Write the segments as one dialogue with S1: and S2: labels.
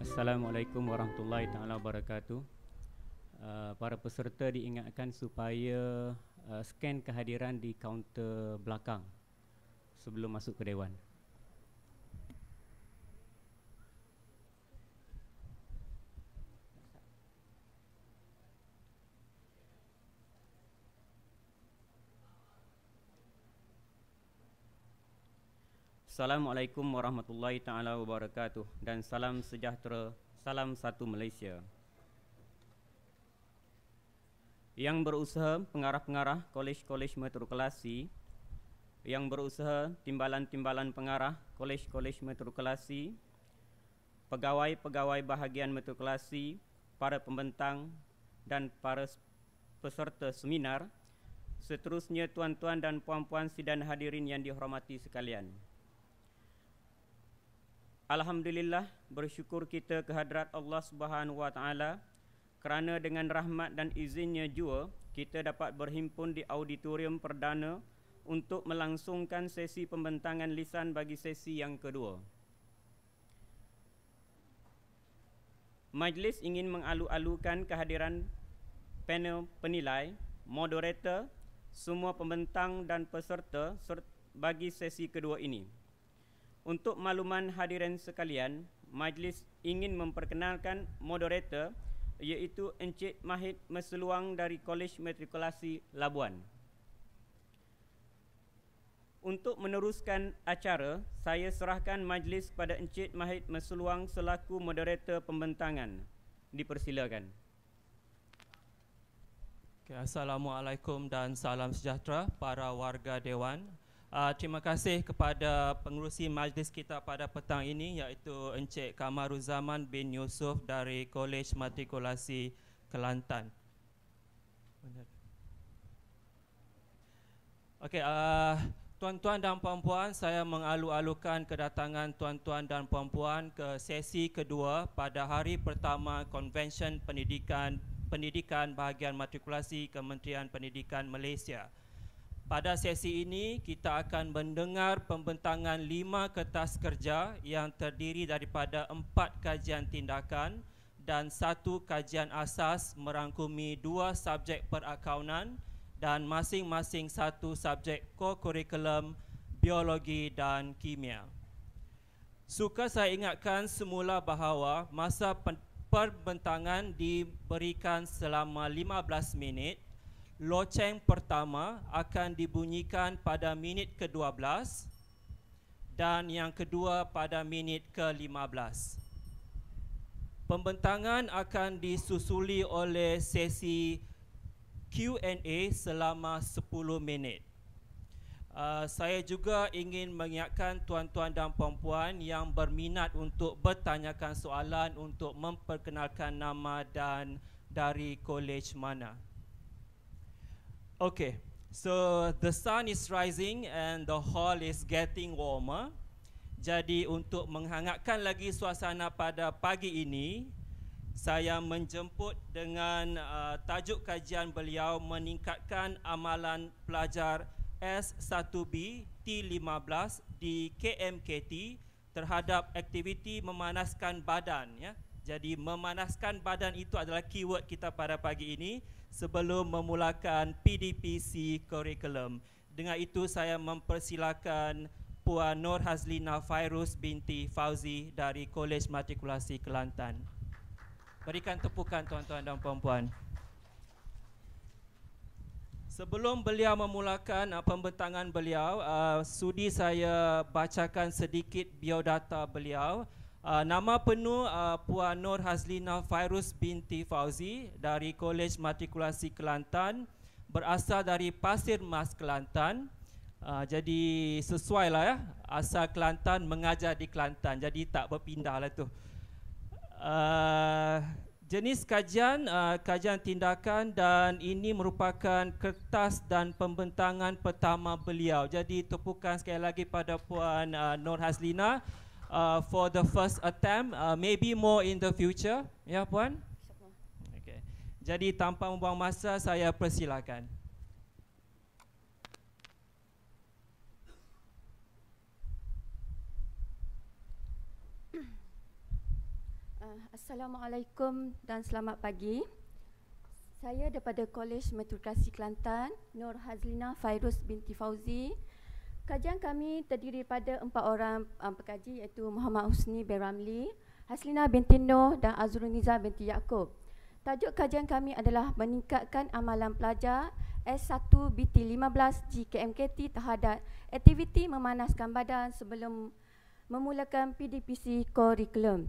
S1: Assalamualaikum warahmatullahi taala wabarakatuh. Para peserta diingatkan supaya scan kehadiran di kaunter belakang sebelum masuk ke dewan. Assalamualaikum warahmatullahi taala wabarakatuh dan salam sejahtera, salam satu Malaysia. Yang berusaha pengarah-pengarah kolej-kolej matrikulasi, yang berusaha timbalan-timbalan pengarah kolej-kolej matrikulasi, pegawai-pegawai bahagian matrikulasi, para pembentang dan para peserta seminar, seterusnya tuan-tuan dan puan-puan sidang hadirin yang dihormati sekalian. Alhamdulillah, bersyukur kita kehadrat Allah Subhanahu wa taala kerana dengan rahmat dan izinnya jua kita dapat berhimpun di auditorium perdana untuk melangsungkan sesi pembentangan lisan bagi sesi yang kedua. Majlis ingin mengalu-alukan kehadiran panel penilai, moderator, semua pembentang dan peserta bagi sesi kedua ini. Untuk makluman hadirin sekalian, majlis ingin memperkenalkan moderator iaitu Encik Mahid Meseluang dari Kolej Matrikulasi Labuan. Untuk meneruskan acara, saya serahkan majlis kepada Encik Mahid Meseluang selaku moderator pembentangan. Dipersilakan.
S2: Assalamualaikum dan salam sejahtera para warga Dewan. Terima kasih kepada pengerusi majlis kita pada petang ini iaitu Encik Kamaruzaman bin Yusof dari Kolej Matrikulasi Kelantan. Okey, tuan-tuan dan puan-puan, saya mengalu-alukan kedatangan tuan-tuan dan puan-puan ke sesi kedua pada hari pertama Konvensyen Pendidikan Bahagian Matrikulasi Kementerian Pendidikan Malaysia. Pada sesi ini, kita akan mendengar pembentangan 5 kertas kerja yang terdiri daripada 4 kajian tindakan dan 1 kajian asas merangkumi 2 subjek perakaunan dan masing-masing 1 subjek co-curriculum biologi dan kimia. Suka saya ingatkan semula bahawa masa perbentangan diberikan selama 15 minit. Loceng pertama akan dibunyikan pada minit ke-12 dan yang kedua pada minit ke-15. Pembentangan akan disusuli oleh sesi Q&A selama 10 minit. Saya juga ingin mengingatkan tuan-tuan dan puan-puan yang berminat untuk bertanyakan soalan untuk memperkenalkan nama dan dari kolej mana. Okay, so the sun is rising and the hall is getting warmer. Jadi untuk menghangatkan lagi suasana pada pagi ini, saya menjemput dengan tajuk kajian beliau meningkatkan amalan pelajar S1B T15 di KMKT terhadap aktiviti memanaskan badan. Ya. Jadi memanaskan badan itu adalah keyword kita pada pagi ini sebelum memulakan PDPC curriculum. Dengan itu saya mempersilakan Puan Nur Hazlina Fairuz binti Fauzi dari Kolej Matrikulasi Kelantan. Berikan tepukan tuan-tuan dan puan-puan. Sebelum beliau memulakan pembentangan beliau, sudi saya bacakan sedikit biodata beliau. Nama penuh Puan Nur Hazlina Fairuz binti Fauzi dari Kolej Matrikulasi Kelantan, berasal dari Pasir Mas, Kelantan. Jadi sesuai lah ya, asal Kelantan, mengajar di Kelantan, jadi tak berpindah lah tu. Jenis kajian, kajian tindakan, dan ini merupakan kertas dan pembentangan pertama beliau. Jadi tepukan sekali lagi pada Puan Nur Hazlina for the first attempt, maybe more in the future, ya Puan? Okay. Jadi tanpa membuang masa, saya persilakan.
S3: Assalamualaikum dan selamat pagi. Saya daripada Kolej Meteorologi Kelantan, Nur Hazlina Fairuz binti Fauzi. Kajian kami terdiri pada 4 orang pekaji, iaitu Muhammad Husni bin Ramli, Haslina binti Noh dan Azruniza binti Yaakob. Tajuk kajian kami adalah meningkatkan amalan pelajar S1 BT15 GKMKT terhadap aktiviti memanaskan badan sebelum memulakan PDPC kurikulum.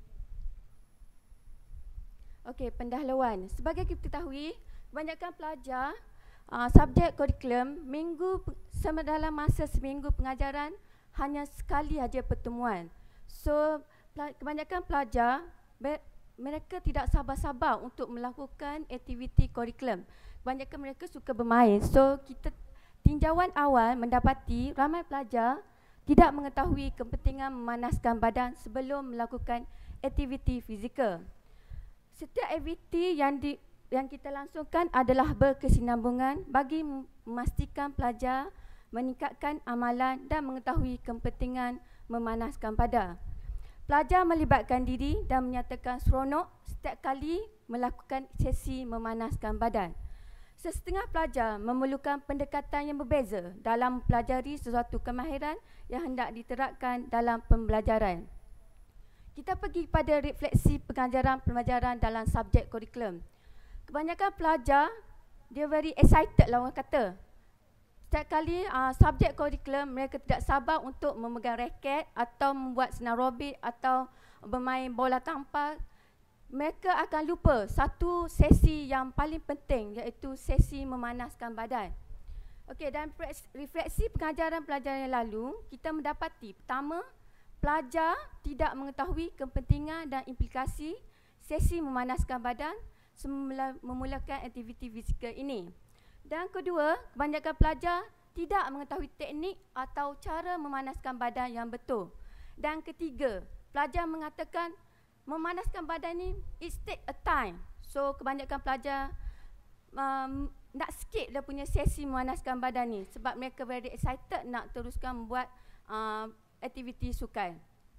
S3: Okey, pendahuluan. Sebagai kita ketahui, kebanyakan pelajar subjek kurikulum dalam masa seminggu pengajaran hanya sekali saja pertemuan. So, kebanyakan pelajar mereka tidak sabar-sabar untuk melakukan aktiviti kurikulum. Kebanyakan mereka suka bermain. So, kita tinjauan awal mendapati ramai pelajar tidak mengetahui kepentingan memanaskan badan sebelum melakukan aktiviti fizikal. Setiap aktiviti yang kita langsungkan adalah berkesinambungan bagi memastikan pelajar meningkatkan amalan dan mengetahui kepentingan memanaskan badan. Pelajar melibatkan diri dan menyatakan seronok setiap kali melakukan sesi memanaskan badan. Sesetengah pelajar memerlukan pendekatan yang berbeza dalam mempelajari sesuatu kemahiran yang hendak diterapkan dalam pembelajaran. Kita pergi pada refleksi pelajaran dalam subjek kurikulum. Kebanyakan pelajar, dia very excited lah orang kata. Setiap kali subjek kurikulum, mereka tidak sabar untuk memegang raket atau membuat senam aerobik atau bermain bola tampar. Mereka akan lupa satu sesi yang paling penting, iaitu sesi memanaskan badan. Okey, dan refleksi pelajaran yang lalu, kita mendapati pertama, pelajar tidak mengetahui kepentingan dan implikasi sesi memanaskan badan semula memulakan aktiviti fizikal ini. Dan kedua, kebanyakan pelajar tidak mengetahui teknik atau cara memanaskan badan yang betul. Dan ketiga, pelajar mengatakan memanaskan badan ni it take a time. So kebanyakan pelajar nak skip dia punya sesi memanaskan badan ni sebab mereka very excited nak teruskan membuat aktiviti sukan.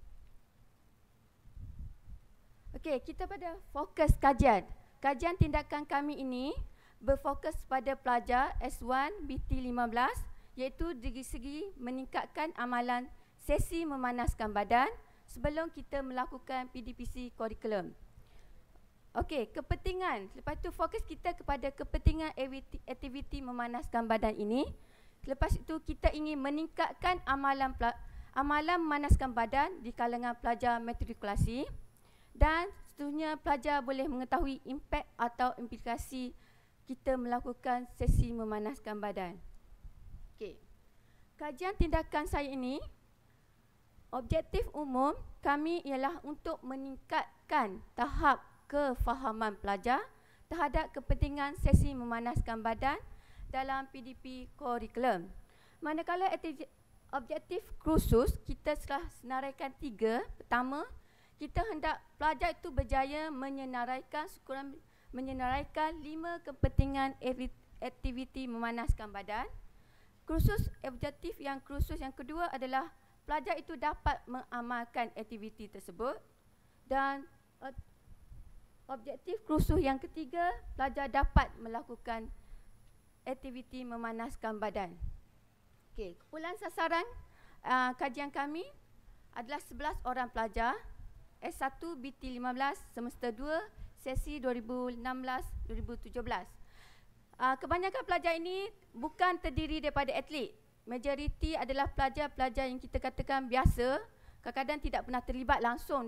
S3: Okey, kita pada fokus kajian. Kajian tindakan kami ini berfokus pada pelajar S1 BT15, iaitu dari segi meningkatkan amalan sesi memanaskan badan sebelum kita melakukan PDPC kurikulum. Okey, kepentingan. Lepas tu fokus kita kepada kepentingan aktiviti memanaskan badan ini. Lepas itu kita ingin meningkatkan amalan memanaskan badan di kalangan pelajar matrikulasi, dan seterusnya pelajar boleh mengetahui impak atau implikasi kita melakukan sesi memanaskan badan. Okey. Kajian tindakan saya ini, objektif umum kami ialah untuk meningkatkan tahap kefahaman pelajar terhadap kepentingan sesi memanaskan badan dalam PDP kurikulum. Manakala objektif khusus kita telah senaraikan 3. Pertama, kita hendak pelajar itu berjaya menyenaraikan 5 kepentingan aktiviti memanaskan badan. Objektif yang khusus yang kedua adalah pelajar itu dapat mengamalkan aktiviti tersebut. Dan objektif khusus yang ketiga, pelajar dapat melakukan aktiviti memanaskan badan. Okey, kumpulan sasaran kajian kami adalah 11 orang pelajar S1 BT15 semester 2 sesi 2016-2017. Kebanyakan pelajar ini bukan terdiri daripada atlet. Majoriti adalah pelajar-pelajar yang kita katakan biasa, kadang-kadang tidak pernah terlibat langsung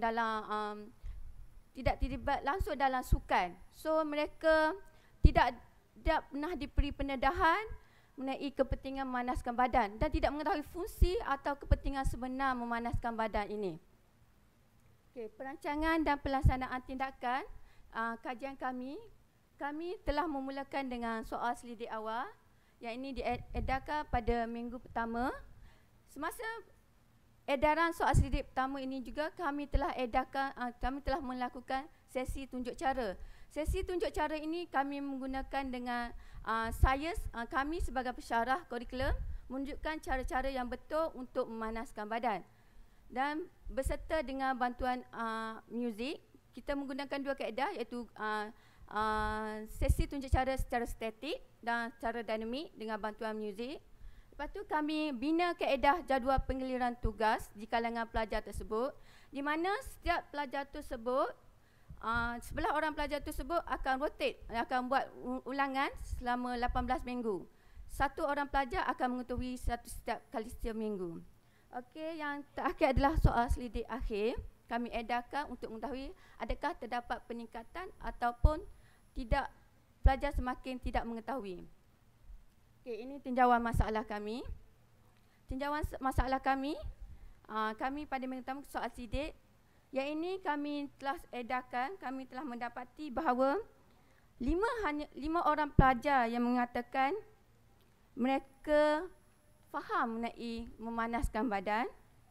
S3: dalam sukan. So mereka tidak pernah diberi pendedahan mengenai kepentingan memanaskan badan dan tidak mengetahui fungsi atau kepentingan sebenar memanaskan badan ini. Okey, perancangan dan pelaksanaan tindakan kajian kami telah memulakan dengan soal selidik awal yang ini diedarkan pada minggu pertama. Semasa edaran soal selidik pertama ini juga kami telah melakukan sesi tunjuk cara. Sesi tunjuk cara ini kami menggunakan dengan sains kami sebagai pensyarah kurikulum menunjukkan cara-cara yang betul untuk memanaskan badan. Dan berserta dengan bantuan muzik, kita menggunakan dua kaedah, iaitu sesi tunjuk cara secara statik dan secara dinamik dengan bantuan muzik. Lepas tu kami bina kaedah jadual penggiliran tugas di kalangan pelajar tersebut, di mana setiap pelajar tersebut, sebelah orang pelajar tersebut akan rotate, akan buat ulangan selama 18 minggu. Satu orang pelajar akan mengetahui setiap kali setiap minggu. Okey, yang terakhir adalah soal selidik akhir. Kami edarkan untuk mengetahui adakah terdapat peningkatan ataupun tidak, pelajar semakin tidak mengetahui. Okey, ini tinjauan masalah kami. Tinjauan masalah kami, kami pada minggu pertama soal selidik. Yang ini kami telah edarkan, kami telah mendapati bahawa 5 orang pelajar yang mengatakan mereka faham mengenai memanaskan badan.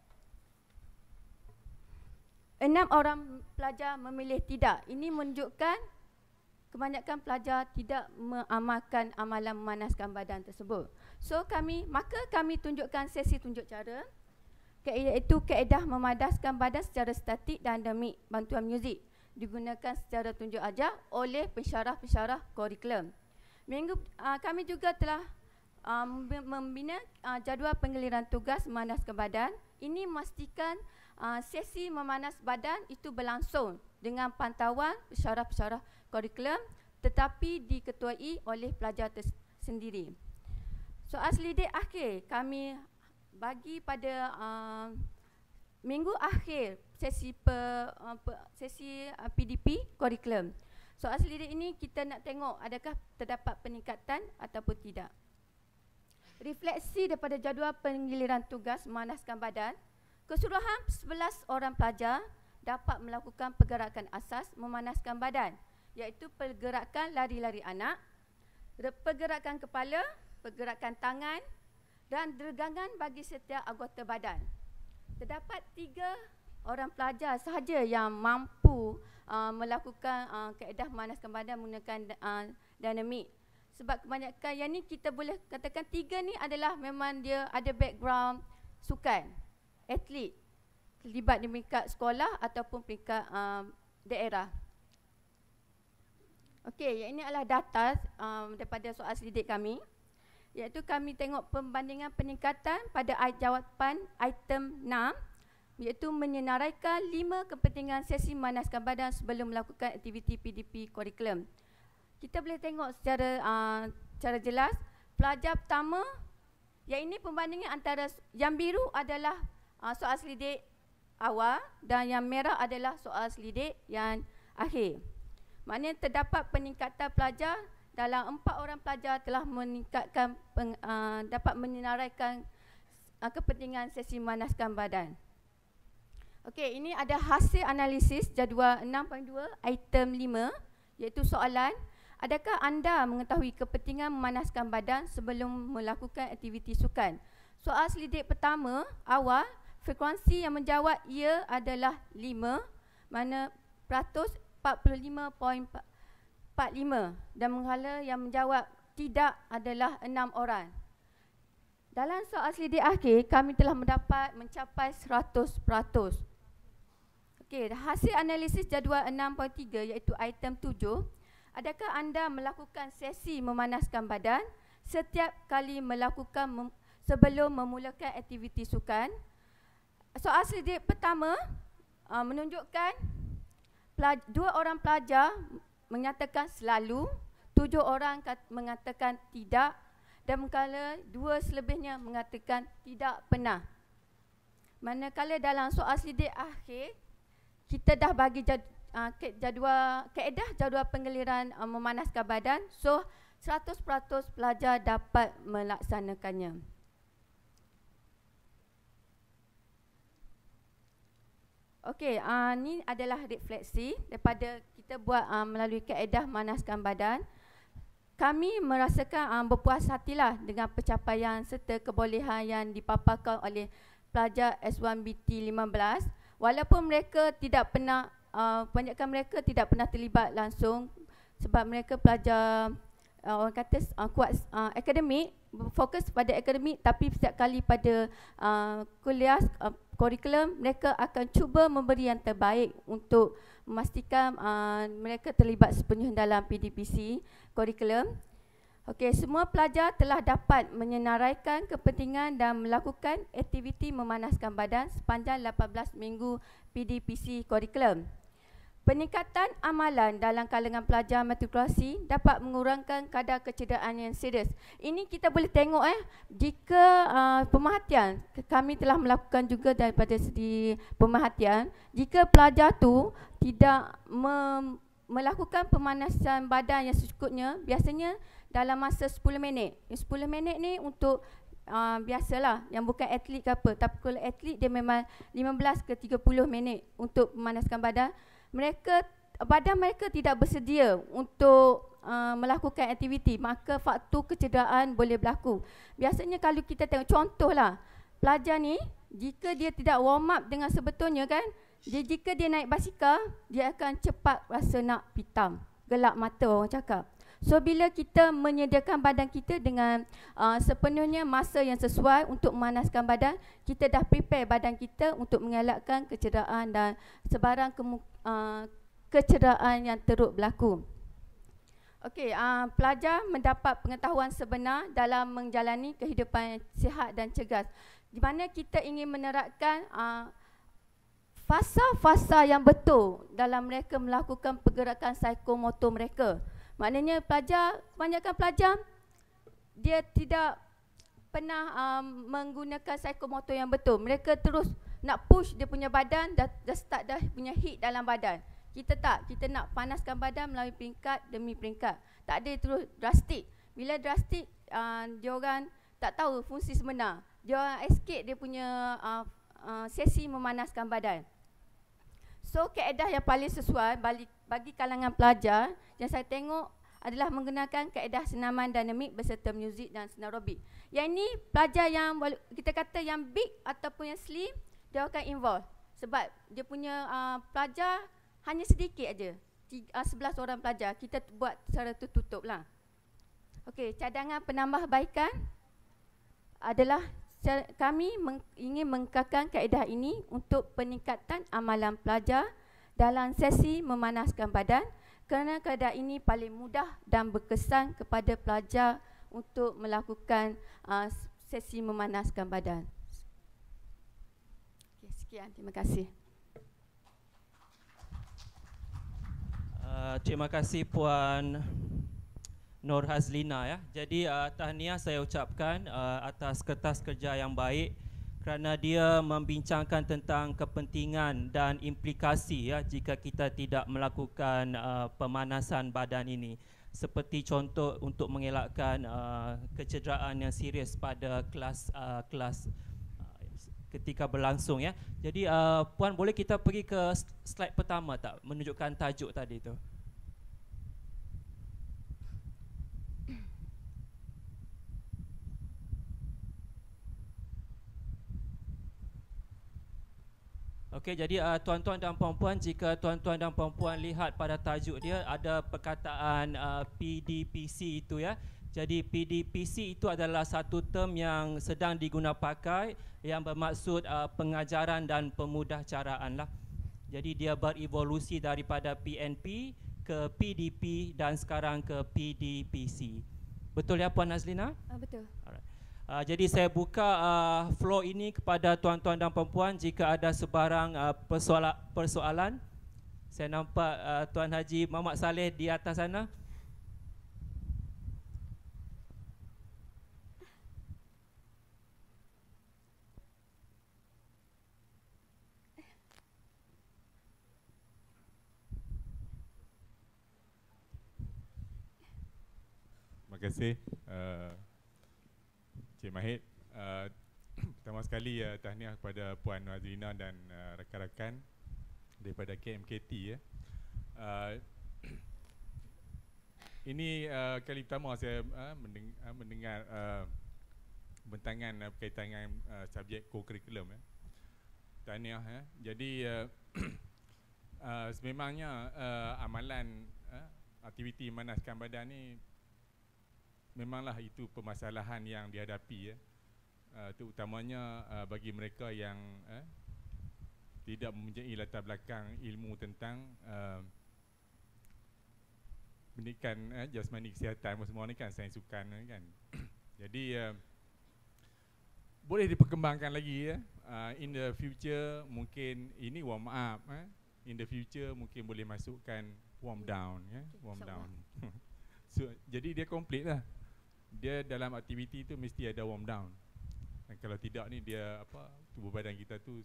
S3: 6 orang pelajar memilih tidak. Ini menunjukkan kebanyakan pelajar tidak mengamalkan amalan memanaskan badan tersebut. So maka kami tunjukkan sesi tunjuk cara, iaitu kaedah memadaskan badan secara statik dan dinamik bantuan muzik digunakan secara tunjuk ajar oleh pensyarah-pensyarah kurikulum. Kami juga telah membina jadual penggiliran tugas memanaskan badan. Ini memastikan sesi memanas badan itu berlangsung dengan pantauan pensyarah-pensyarah kurikulum tetapi diketuai oleh pelajar sendiri. Soal selidik akhir kami bagi pada minggu akhir sesi PDP kurikulum. Soal selidik ini kita nak tengok adakah terdapat peningkatan ataupun tidak. Refleksi daripada jadual penggiliran tugas memanaskan badan, keseluruhan 11 orang pelajar dapat melakukan pergerakan asas memanaskan badan, iaitu pergerakan lari-lari anak, pergerakan kepala, pergerakan tangan dan degangan bagi setiap anggota badan. Terdapat 3 orang pelajar sahaja yang mampu melakukan kaedah memanaskan badan menggunakan dinamik. Sebab kebanyakan yang ni kita boleh katakan 3 ni adalah memang dia ada background sukan, atlet, terlibat di peringkat sekolah ataupun peringkat daerah. Okey, yang ini adalah data daripada soal selidik kami, iaitu kami tengok perbandingan peningkatan pada jawapan item 6, iaitu menyenaraikan 5 kepentingan sesi memanaskan badan sebelum melakukan aktiviti PDP kurikulum. Kita boleh tengok secara jelas, pelajar pertama, yang ini perbandingan antara yang biru adalah soal selidik awal dan yang merah adalah soal selidik yang akhir. Maknanya terdapat peningkatan pelajar dalam 4 orang pelajar telah meningkatkan dapat menyenaraikan kepentingan sesi memanaskan badan. Okey, ini ada hasil analisis jadual 6.2 item 5, iaitu soalan, adakah anda mengetahui kepentingan memanaskan badan sebelum melakukan aktiviti sukan? Soal selidik pertama awal, frekuensi yang menjawab ya adalah 5, mana peratus 45.45, dan manakala yang menjawab tidak adalah 6 orang. Dalam soal selidik akhir kami telah mencapai 100%. Okey, hasil analisis jadual 6.3 iaitu item 7, adakah anda melakukan sesi memanaskan badan setiap kali melakukan sebelum memulakan aktiviti sukan? Soal selidik pertama menunjukkan 2 orang pelajar menyatakan selalu, 7 orang mengatakan tidak, dan manakala 2 selebihnya mengatakan tidak pernah. Manakala dalam soal selidik akhir kita dah bagi kaedah jadual penggiliran memanaskan badan, so 100% pelajar dapat melaksanakannya. Okey, ni adalah refleksi daripada kita buat melalui kaedah memanaskan badan. Kami merasakan berpuas hatilah dengan pencapaian serta kebolehan yang dipaparkan oleh pelajar S1BT 15, walaupun mereka tidak pernah kebanyakan mereka tidak pernah terlibat langsung sebab mereka pelajar orang kata kuat akademik, fokus pada akademik, tapi setiap kali pada kuliah kurikulum mereka akan cuba memberi yang terbaik untuk memastikan mereka terlibat sepenuhnya dalam PDPC kurikulum. Okey, semua pelajar telah dapat menyenaraikan kepentingan dan melakukan aktiviti memanaskan badan sepanjang 18 minggu PDPC kurikulum. Peningkatan amalan dalam kalangan pelajar matrikulasi dapat mengurangkan kadar kecederaan yang serius. Ini kita boleh tengok jika pemerhatian, kami telah melakukan juga daripada segi pemerhatian, jika pelajar tu tidak melakukan pemanasan badan yang secukupnya, biasanya dalam masa 10 minit. 10 minit ni untuk biasalah yang bukan atlet ke apa, tapi kalau atlet dia memang 15 ke 30 minit untuk memanaskan badan. Badan mereka tidak bersedia untuk melakukan aktiviti, maka faktor kecederaan boleh berlaku. Biasanya kalau kita tengok contohlah, pelajar ni jika dia tidak warm up dengan sebetulnya kan, jika dia naik basikal, dia akan cepat rasa nak pitam, gelap mata orang cakap. So bila kita menyediakan badan kita dengan sepenuhnya masa yang sesuai untuk memanaskan badan, kita dah prepare badan kita untuk mengelakkan kecederaan dan sebarang kecederaan yang teruk berlaku. Okey, pelajar mendapat pengetahuan sebenar dalam menjalani kehidupan sihat dan cergas, di mana kita ingin menerapkan fasa-fasa yang betul dalam mereka melakukan pergerakan psikomotor mereka. Maknanya kebanyakan pelajar dia tidak pernah menggunakan psikomotor yang betul. Mereka terus nak push dia punya badan, dah start dah punya heat dalam badan. Kita tak, kita nak panaskan badan melalui peringkat demi peringkat. Tak ada terus drastik. Bila drastik, dia orang tak tahu fungsi sebenar. Dia orang escape dia punya sesi memanaskan badan. So kaedah yang paling sesuai bagi kalangan pelajar yang saya tengok adalah menggunakan kaedah senaman dinamik berserta muzik dan senarobik. Yang ini pelajar yang kita kata yang big ataupun yang slim, dia akan involve. Sebab dia punya pelajar hanya sedikit aja, 11 orang pelajar. Kita buat secara tertutup lah. Okey, cadangan penambahbaikan adalah kami ingin mengekalkan kaedah ini untuk peningkatan amalan pelajar dalam sesi memanaskan badan, kerana kaedah ini paling mudah dan berkesan kepada pelajar untuk melakukan sesi memanaskan badan. Okay, sekian, terima kasih.
S2: Terima kasih Puan Nur Hazlina ya. Jadi tahniah saya ucapkan atas kertas kerja yang baik kerana dia membincangkan tentang kepentingan dan implikasi ya jika kita tidak melakukan pemanasan badan ini. Seperti contoh untuk mengelakkan kecederaan yang serius pada kelas ketika berlangsung ya. Jadi Puan, boleh kita pergi ke slide pertama tak, menunjukkan tajuk tadi tu. Okey, jadi tuan-tuan dan puan-puan, jika tuan-tuan dan puan-puan lihat pada tajuk dia ada perkataan PDPC itu ya. Jadi PDPC itu adalah satu term yang sedang digunapakai yang bermaksud pengajaran dan pemudahcaraan lah. Jadi dia berevolusi daripada PNP ke PDP dan sekarang ke PDPC. Betul ya Puan Nazlina?
S3: Betul.
S2: Alright. Jadi saya buka floor ini kepada tuan-tuan dan puan-puan jika ada sebarang persoalan. Saya nampak Tuan Haji Muhammad Saleh di atas sana.
S4: Terima kasih Cik Mahid. Pertama sekali tahniah kepada Puan Nazlina dan rakan-rakan daripada KMKT ya. Ini kali pertama saya mendengar bentangan berkaitan dengan subjek co-curriculum ya. Tahniah ya. Jadi sememangnya amalan aktiviti manaskan badan ni memanglah itu permasalahan yang dihadapi, terutamanya bagi mereka yang tidak mempunyai latar belakang ilmu tentang pendidikan jasmani, kesihatan semua ni kan, sains sukan kan. Jadi boleh diperkembangkan lagi in the future. Mungkin ini warm up, in the future mungkin boleh masukkan warm down, warm down. So, jadi dia complete lah. Dia dalam aktiviti tu mesti ada warm down. Dan kalau tidak ni dia tubuh badan kita tu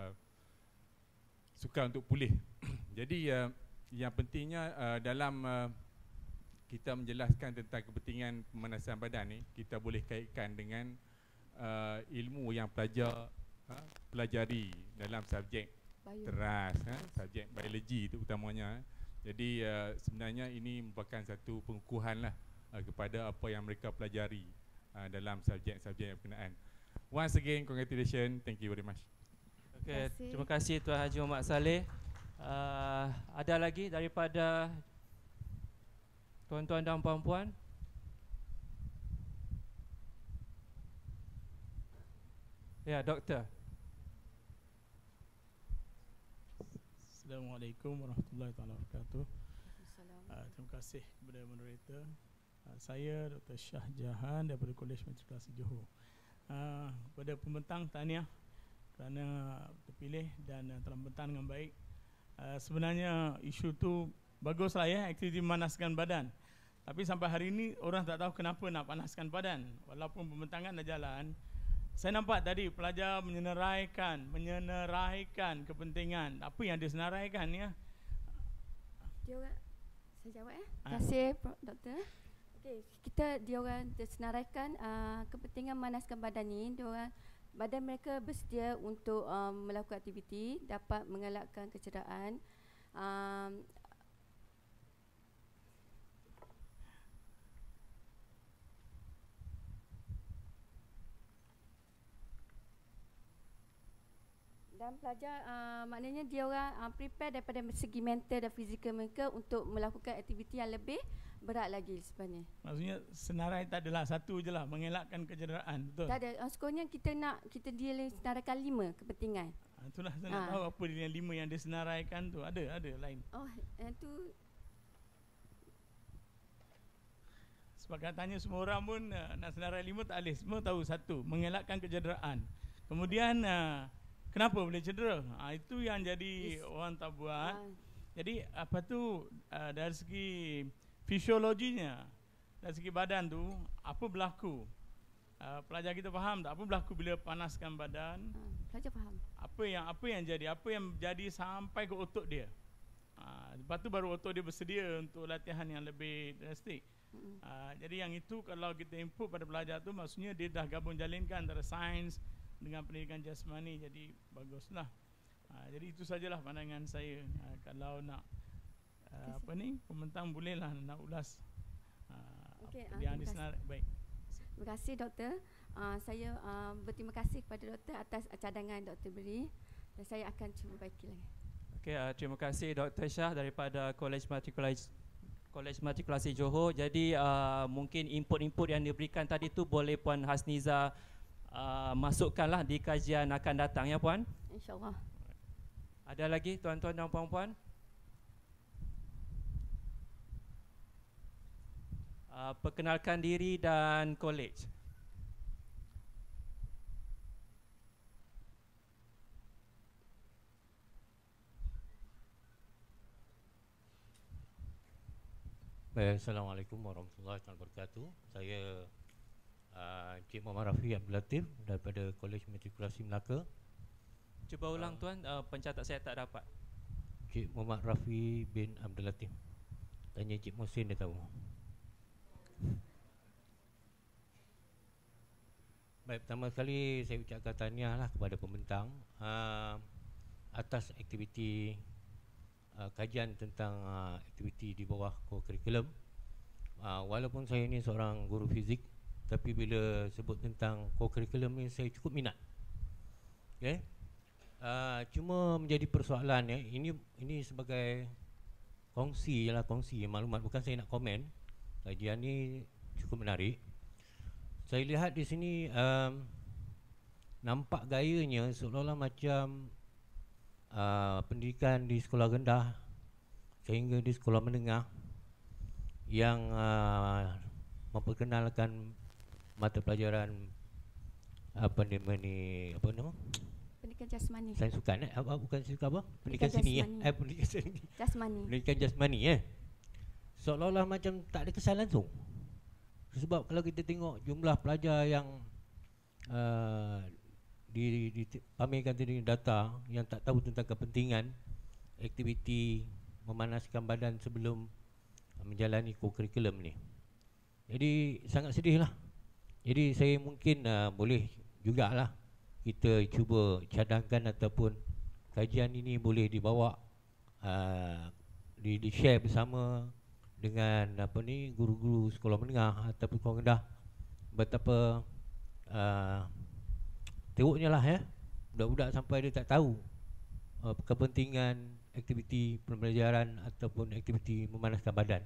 S4: sukar untuk pulih. Jadi yang pentingnya dalam kita menjelaskan tentang kepentingan pemanasan badan ni, kita boleh kaitkan dengan ilmu yang pelajar pelajari dalam subjek teras, subjek biologi terutamanya. Jadi sebenarnya ini merupakan satu pengukuhan lah kepada apa yang mereka pelajari dalam subjek-subjek berkenaan. Once again, congratulations. Thank you very much.
S2: Okay, terima kasih Tuan Haji Muhammad Saleh. Ada lagi daripada tuan-tuan dan puan-puan? Ya, doktor.
S5: Assalamualaikum warahmatullahi wabarakatuh. Terima kasih kepada moderator. Saya Dr. Shah Jahan daripada Kolej Matrikulasi Johor. Kepada pembentang, tahniah kerana terpilih dan telah membentang dengan baik. Sebenarnya isu tu baguslah ya, aktiviti memanaskan badan. Tapi sampai hari ini orang tak tahu kenapa nak panaskan badan. Walaupun pembentangan dah jalan, saya nampak tadi pelajar menyenaraikan kepentingan apa yang dia senaraikan ya.
S3: Saya jawab Terima kasih doktor. Okey, dia orang senaraikan kepentingan memanaskan badan ni, badan mereka bersedia untuk melakukan aktiviti, dapat mengelakkan kecederaan. Dan pelajar maknanya dia orang prepare daripada segi mental dan fizikal mereka untuk melakukan aktiviti yang lebih berat lagi sebenarnya.
S5: Maksudnya senarai tak adalah satu je lah, mengelakkan kecederaan, betul?
S3: Tak ada. Sekurangnya kita dia senaraikan 5 kepentingan.
S5: Itulah saya nak tahu apa dia 5 yang dia senaraikan tu. Ada lain.
S3: Oh, itu
S5: sebab katanya semua orang pun nak senarai 5 tak boleh. Semua tahu satu, mengelakkan kecederaan. Kemudian kenapa boleh cedera? Itu yang jadi orang tak buat. Jadi apa tu dari segi fisiologinya, dari segi badan tu apa berlaku? Pelajar kita faham tak apa berlaku bila panaskan badan?
S3: Pelajar faham.
S5: Apa yang jadi sampai ke otot dia. Lepas tu baru otot dia bersedia untuk latihan yang lebih drastik. Jadi yang itu kalau kita input pada pelajar tu, maksudnya dia dah gabung jalinkan antara sains dengan pendidikan jasmani, jadi baguslah. Jadi itu sajalah pandangan saya. Kalau nak pembentang bolehlah nak ulas yang disenar. Baik.
S3: Terima kasih doktor. Saya berterima kasih kepada doktor atas cadangan doktor beri, dan saya akan cuba baiki lagi.
S2: Okey, terima kasih Dr. Shah daripada Kolej Matrikulasi Johor. Jadi mungkin input-input yang diberikan tadi tu boleh Puan Hasniza masukkanlah di kajian akan datang ya Puan.
S3: InsyaAllah.
S2: Ada lagi tuan-tuan dan puan-puan? Perkenalkan diri dan kolej.
S6: Assalamualaikum warahmatullahi wabarakatuh. Saya Encik Muhammad Rafi Abdul Latif daripada Kolej Matrikulasi Melaka.
S2: Cuba ulang tuan, pencatat saya tak dapat.
S6: Encik Muhammad Rafi bin Abdul Latif. Tanya Encik Mohsin, dia tahu. Baik, pertama sekali saya ucapkan tahniah lah kepada pembentang atas aktiviti kajian tentang aktiviti di bawah co-curriculum. Walaupun saya ni seorang guru fizik, tapi bila sebut tentang co-curriculum ni saya cukup minat. Okay? Cuma menjadi persoalan ya, ini sebagai kongsi maklumat, bukan saya nak komen. Kajian ni cukup menarik. Saya lihat di sini nampak gayanya seolah-olah macam pendidikan di sekolah rendah sehingga di sekolah menengah yang memperkenalkan mata pelajaran
S3: Pendidikan jasmani.
S6: Sains sukan bukan suka apa? Pendidikan seni pendidikan seni.
S3: Jasmani.
S6: Pendidikan jasmani seolah-olah macam tak ada kesan langsung. Sebab kalau kita tengok jumlah pelajar yang dipamerkan tadi data yang tak tahu tentang kepentingan aktiviti memanaskan badan sebelum menjalani co-curriculum ni. Jadi sangat sedih lah. Jadi saya mungkin boleh jugalah kita cuba cadangkan ataupun kajian ini boleh dibawa di-share bersama dengan guru-guru sekolah menengah ataupun sekolah rendah. Betapa teruknya lah budak-budak sampai dia tak tahu kepentingan aktiviti pembelajaran ataupun aktiviti memanaskan badan.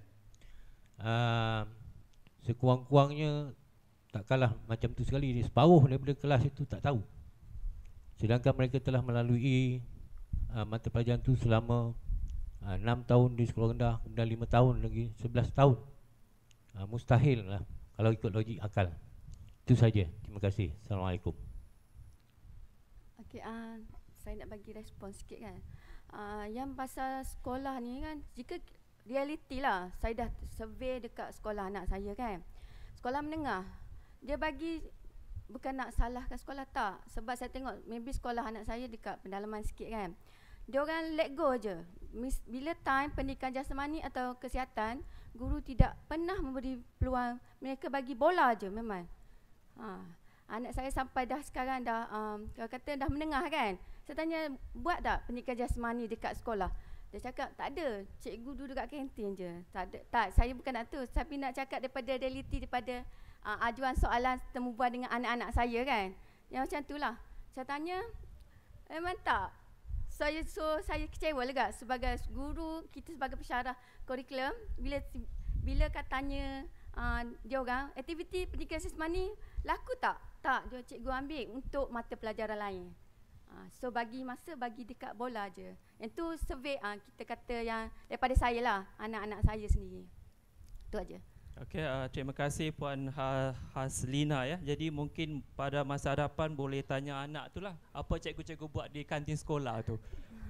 S6: Sekurang-kurangnya tak kalah macam tu sekali, separuh daripada kelas itu tak tahu. Sedangkan mereka telah melalui mata pelajaran tu selama 6 tahun di sekolah rendah, kemudian 5 tahun lagi, 11 tahun. Mustahil lah kalau ikut logik akal. Itu saja. Terima kasih. Assalamualaikum.
S3: Okey, saya nak bagi respon sikit kan. Yang pasal sekolah ni kan, jika realiti lah, saya dah survey dekat sekolah anak saya kan. Sekolah menengah, dia bagi, bukan nak salahkan sekolah tak, sebab saya tengok maybe sekolah anak saya dekat pendalaman sikit kan. Dia orang let go je. Bila time pendidikan jasmani atau kesihatan, guru tidak pernah memberi peluang, mereka bagi bola je memang. Anak saya sampai dah sekarang dah kalau kata dah menengah kan. Saya tanya, buat tak pendidikan jasmani dekat sekolah? Dia cakap tak ada, cikgu duduk kat kantin je. Tak ada. Tak, saya bukan nak tu, tapi nak cakap daripada realiti, daripada ajuan soalan temu bual dengan anak-anak saya kan. Yang macam itulah. Saya tanya, memang tak. Saya kecewa juga sebagai guru, kita sebagai pensyarah kurikulum, bila katanya dia orang aktiviti pendidikan jasmani laku tak? Tak, dia cikgu ambil untuk mata pelajaran lain. So bagi masa bagi dekat bola je. Itu survey kita kata yang daripada saya lah, anak-anak saya sendiri. Itu aja.
S2: Okey, terima kasih Puan Haslina ya. Jadi mungkin pada masa hadapan boleh tanya anak tu lah, apa cikgu-cikgu buat di kantin sekolah tu.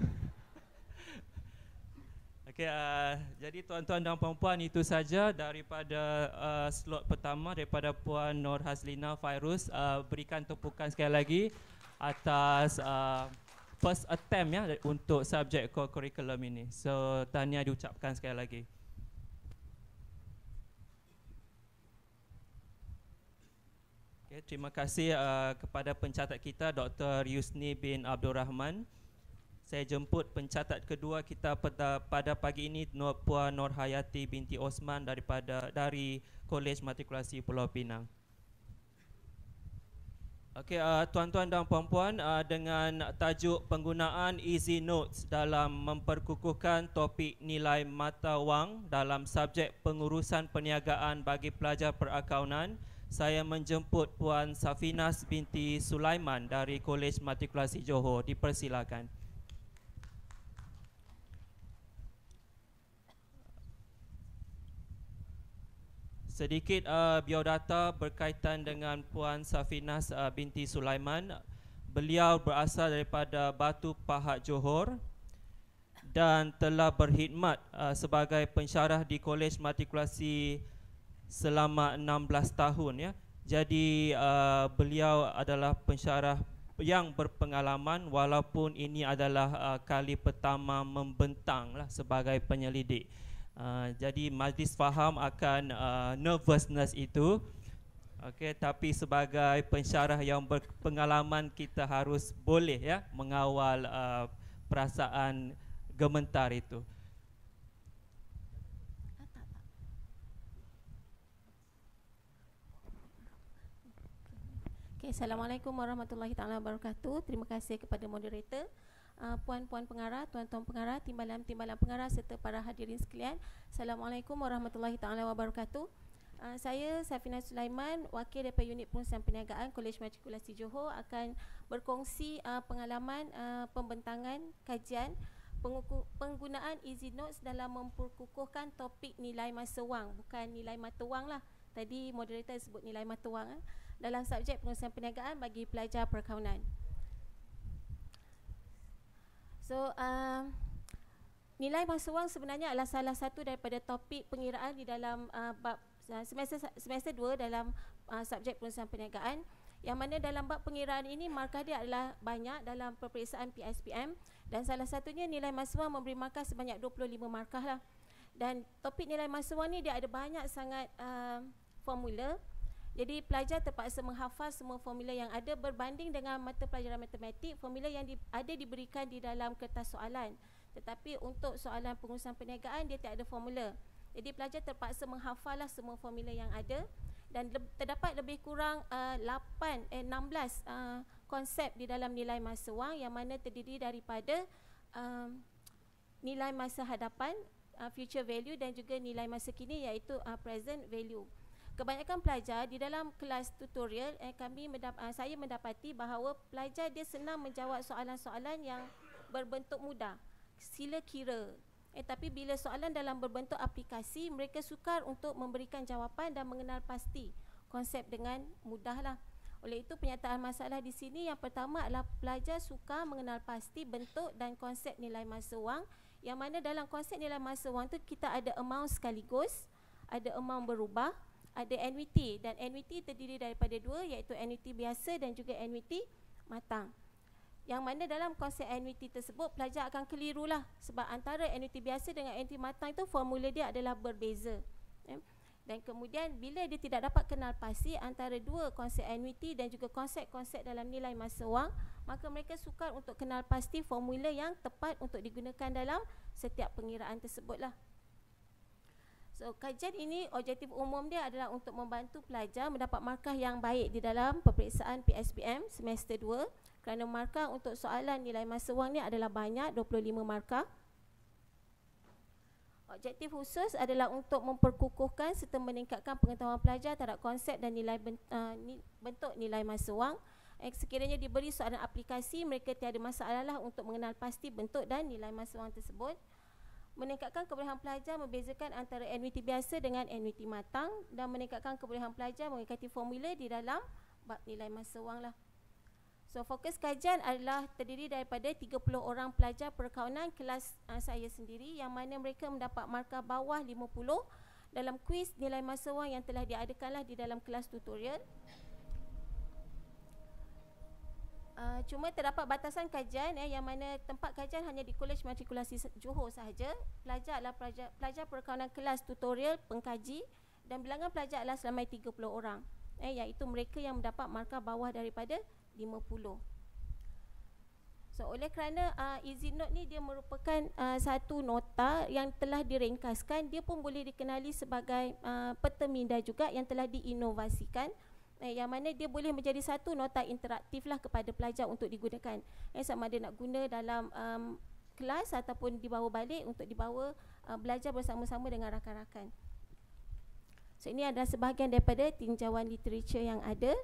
S2: Okey, jadi tuan-tuan dan puan-puan, itu saja daripada slot pertama daripada Puan Nur Haslina Fairuz. Berikan tepukan sekali lagi atas first attempt ya untuk subjek co-curriculum ini. So tahniah diucapkan sekali lagi. Okay, terima kasih kepada pencatat kita Dr. Yusni bin Abdul Rahman. Saya jemput pencatat kedua kita pada pagi ini, Puan Nur Hayati binti Osman dari Kolej Matrikulasi Pulau Pinang. Okey, tuan-tuan dan puan-puan, dengan tajuk penggunaan easy notes dalam memperkukuhkan topik nilai mata wang dalam subjek pengurusan perniagaan bagi pelajar perakaunan, saya menjemput Puan Safinas binti Sulaiman dari Kolej Matrikulasi Johor. Dipersilakan. Sedikit biodata berkaitan dengan Puan Safinas binti Sulaiman. Beliau berasal daripada Batu Pahat, Johor dan telah berkhidmat sebagai pensyarah di Kolej Matrikulasi selama 16 tahun ya. Jadi beliau adalah pensyarah yang berpengalaman, walaupun ini adalah kali pertama membentang lah sebagai penyelidik. Jadi majlis faham akan nervousness itu. Okey, tapi sebagai pensyarah yang berpengalaman, kita harus boleh ya mengawal perasaan gemetar itu.
S7: Okay, Assalamualaikum warahmatullahi taala wabarakatuh. Terima kasih kepada moderator, puan-puan pengarah, tuan-tuan pengarah, timbalan pengarah serta para hadirin sekalian. Assalamualaikum warahmatullahi taala wabarakatuh. Saya Safina Sulaiman, wakil daripada Unit Pengurusan Perniagaan Kolej Matrikulasi Johor, akan berkongsi pengalaman pembentangan kajian penggunaan easy notes dalam memperkukuhkan topik nilai masa wang, bukan nilai mata wang lah. Tadi moderator sebut nilai mata wang dalam subjek pengurusan perniagaan bagi pelajar perkawanan. So nilai masa wang sebenarnya adalah salah satu daripada topik pengiraan di dalam bab semester 2 dalam subjek pengurusan perniagaan, yang mana dalam bab pengiraan ini markah dia adalah banyak dalam peperiksaan PSPM, dan salah satunya nilai masa wang memberi markah sebanyak 25 markah lah. Dan topik nilai masa wang ni dia ada banyak sangat formula. Jadi pelajar terpaksa menghafal semua formula yang ada, berbanding dengan mata pelajaran matematik, formula yang ada diberikan di dalam kertas soalan. Tetapi untuk soalan pengurusan perniagaan dia tak ada formula. Jadi pelajar terpaksa menghafal lah semua formula yang ada, dan terdapat lebih kurang 16 konsep di dalam nilai masa wang, yang mana terdiri daripada nilai masa hadapan, future value, dan juga nilai masa kini iaitu present value. Kebanyakan pelajar di dalam kelas tutorial saya mendapati bahawa pelajar dia senang menjawab soalan-soalan yang berbentuk mudah, sila kira. Tapi bila soalan dalam berbentuk aplikasi, mereka sukar untuk memberikan jawapan dan mengenal pasti konsep dengan mudah lah. Oleh itu penyataan masalah di sini yang pertama adalah pelajar sukar mengenal pasti bentuk dan konsep nilai masa wang, yang mana dalam konsep nilai masa wang tu kita ada amount sekaligus, ada amount berubah, ada annuity, dan annuity terdiri daripada dua, iaitu annuity biasa dan juga annuity matang. Yang mana dalam konsep annuity tersebut pelajar akan keliru lah, sebab antara annuity biasa dengan annuity matang itu formula dia adalah berbeza. Dan kemudian bila dia tidak dapat kenal pasti antara dua konsep annuity dan juga konsep-konsep dalam nilai masa wang, maka mereka sukar untuk kenal pasti formula yang tepat untuk digunakan dalam setiap pengiraan tersebut lah. So kajian ini objektif umum dia adalah untuk membantu pelajar mendapat markah yang baik di dalam peperiksaan PSPM semester 2, kerana markah untuk soalan nilai masa wang ni adalah banyak, 25 markah. Objektif khusus adalah untuk memperkukuhkan serta meningkatkan pengetahuan pelajar terhadap konsep dan nilai bentuk nilai masa wang. Sekiranya diberi soalan aplikasi, mereka tiada masalah lah untuk mengenal pasti bentuk dan nilai masa wang tersebut. Meningkatkan kebolehan pelajar membezakan antara annuity biasa dengan annuity matang, dan meningkatkan kebolehan pelajar mengikuti formula di dalam bab nilai masa wang lah. So fokus kajian adalah terdiri daripada 30 orang pelajar perkawanan kelas saya sendiri, yang mana mereka mendapat markah bawah 50 dalam kuis nilai masa wang yang telah diadakanlah di dalam kelas tutorial. Cuma terdapat batasan kajian yang mana tempat kajian hanya di Kolej Matrikulasi Johor sahaja. Pelajar adalah pelajar perkawanan kelas tutorial pengkaji, dan bilangan pelajar adalah selama 30 orang, iaitu mereka yang mendapat markah bawah daripada 50. So oleh kerana easy note ni dia merupakan satu nota yang telah diringkaskan, dia pun boleh dikenali sebagai peta minda juga yang telah diinovasikan, yang mana dia boleh menjadi satu nota interaktif lah kepada pelajar untuk digunakan, sama ada nak guna dalam kelas ataupun dibawa balik untuk dibawa belajar bersama-sama dengan rakan-rakan. So ini adalah sebahagian daripada tinjauan literature yang ada.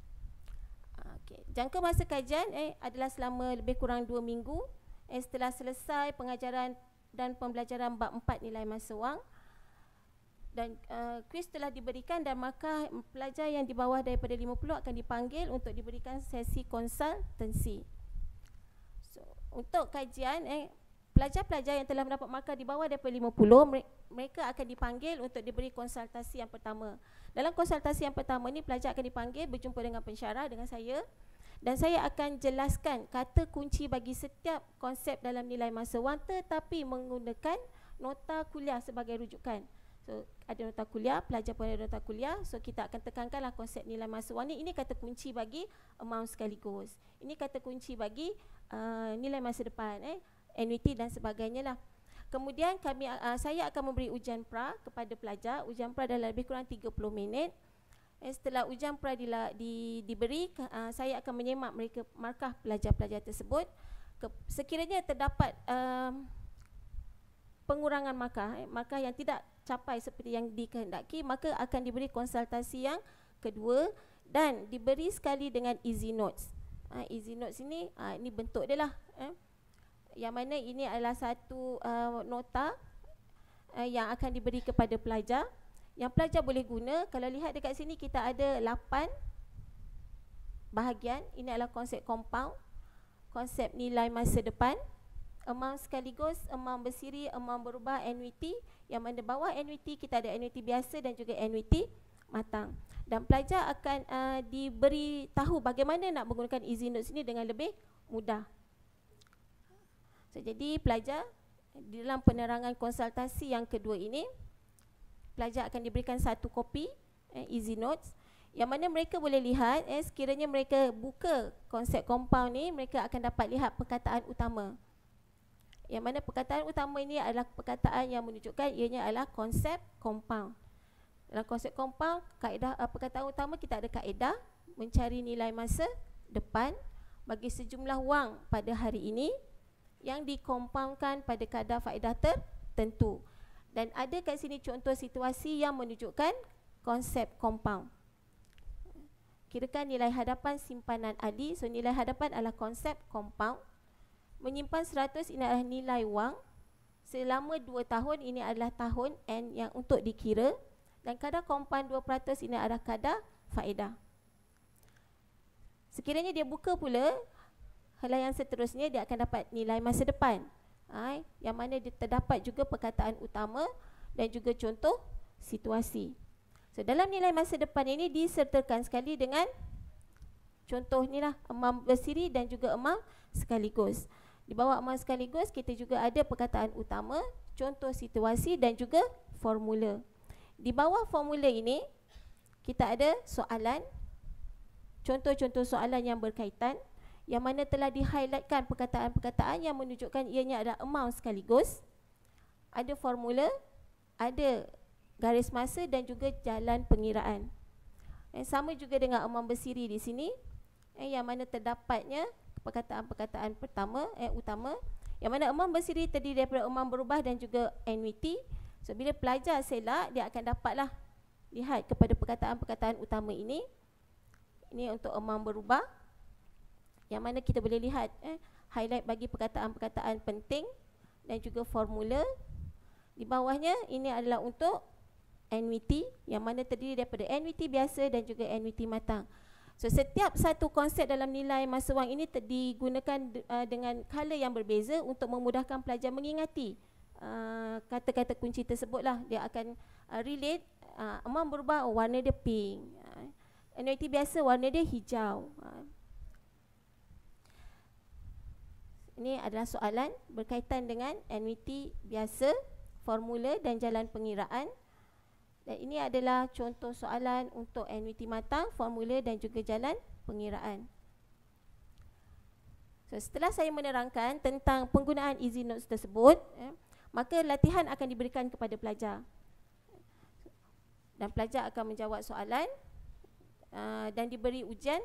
S7: Jangka masa kajian adalah selama lebih kurang 2 minggu. Setelah selesai pengajaran dan pembelajaran bab 4 nilai masa wang, dan kuis telah diberikan, dan markah pelajar yang di bawah daripada 50 akan dipanggil untuk diberikan sesi konsultansi. So untuk kajian pelajar-pelajar yang telah mendapat markah di bawah daripada 50, mereka akan dipanggil untuk diberi konsultasi yang pertama. Dalam konsultasi yang pertama ni, pelajar akan dipanggil berjumpa dengan pensyarah, dengan saya, dan saya akan jelaskan kata kunci bagi setiap konsep dalam nilai masa wang, tetapi menggunakan nota kuliah sebagai rujukan. So ada nota kuliah, pelajar pun ada nota kuliah. So kita akan tekankanlah konsep nilai masa wang ni. Ini kata kunci bagi amount sekaligus, ini kata kunci bagi nilai masa depan, annuity dan sebagainya lah. Kemudian saya akan memberi ujian pra kepada pelajar. Ujian pra adalah lebih kurang 30 minit. Setelah ujian pra diberi, saya akan menyemak mereka markah pelajar-pelajar tersebut. Sekiranya terdapat pengurangan markah yang tidak capai seperti yang dikehendaki, maka akan diberi konsultasi yang kedua dan diberi sekali dengan easy notes. Easy notes ini bentuk dia lah, yang mana ini adalah satu nota yang akan diberi kepada pelajar, yang pelajar boleh guna. Kalau lihat dekat sini kita ada 8 bahagian. Ini adalah konsep compound, konsep nilai masa depan, amount sekaligus, amount bersiri, amount berubah, annuity. Yang mana bawah annuity kita ada annuity biasa dan juga annuity matang. Dan pelajar akan diberi tahu bagaimana nak menggunakan easy notes ini dengan lebih mudah. So, jadi pelajar di dalam penerangan konsultasi yang kedua ini, pelajar akan diberikan satu kopi easy notes, yang mana mereka boleh lihat sekiranya mereka buka konsep compound ni, mereka akan dapat lihat perkataan utama. Yang mana perkataan utama ini adalah perkataan yang menunjukkan ianya adalah konsep compound. Dalam konsep compound, kaedah perkataan utama kita ada kaedah mencari nilai masa depan bagi sejumlah wang pada hari ini yang dikompaundkan pada kadar faedah tertentu. Dan ada kat sini contoh situasi yang menunjukkan konsep compound. Kirakan nilai hadapan simpanan Ali. So nilai hadapan adalah konsep compound. Menyimpan 100 ini adalah nilai wang. Selama 2 tahun ini adalah tahun N yang untuk dikira. Dan kadar compound 2% ini adalah kadar faedah. Sekiranya dia buka pula helaian seterusnya, dia akan dapat nilai masa depan, yang mana dia terdapat juga perkataan utama dan juga contoh situasi. So dalam nilai masa depan ini disertakan sekali dengan contoh ni lah, amount bersiri dan juga amount sekaligus. Di bawah amount sekaligus kita juga ada perkataan utama, contoh situasi dan juga formula. Di bawah formula ini kita ada soalan, contoh-contoh soalan yang berkaitan, yang mana telah di-highlightkan perkataan-perkataan yang menunjukkan ianya adalah amount sekaligus. Ada formula, ada garis masa dan juga jalan pengiraan. Sama juga dengan amount bersiri di sini, yang mana terdapatnya perkataan-perkataan pertama utama, yang mana amount bersiri terdiri daripada amount berubah dan juga annuity. So bila pelajar selak, dia akan dapatlah lihat kepada perkataan-perkataan utama ini. Ini untuk amount berubah, yang mana kita boleh lihat highlight bagi perkataan-perkataan penting dan juga formula. Di bawahnya ini adalah untuk annuity, yang mana terdiri daripada annuity biasa dan juga annuity matang. So setiap satu konsep dalam nilai masa wang ini digunakan dengan color yang berbeza untuk memudahkan pelajar mengingati kata-kata kunci tersebutlah. Dia akan relate, amount berubah, warna dia pink, annuity biasa warna dia hijau. Ini adalah soalan berkaitan dengan annuity biasa, formula dan jalan pengiraan. Dan ini adalah contoh soalan untuk annuity matang, formula dan juga jalan pengiraan. So, setelah saya menerangkan tentang penggunaan easy notes tersebut, maka latihan akan diberikan kepada pelajar. Dan pelajar akan menjawab soalan dan diberi ujian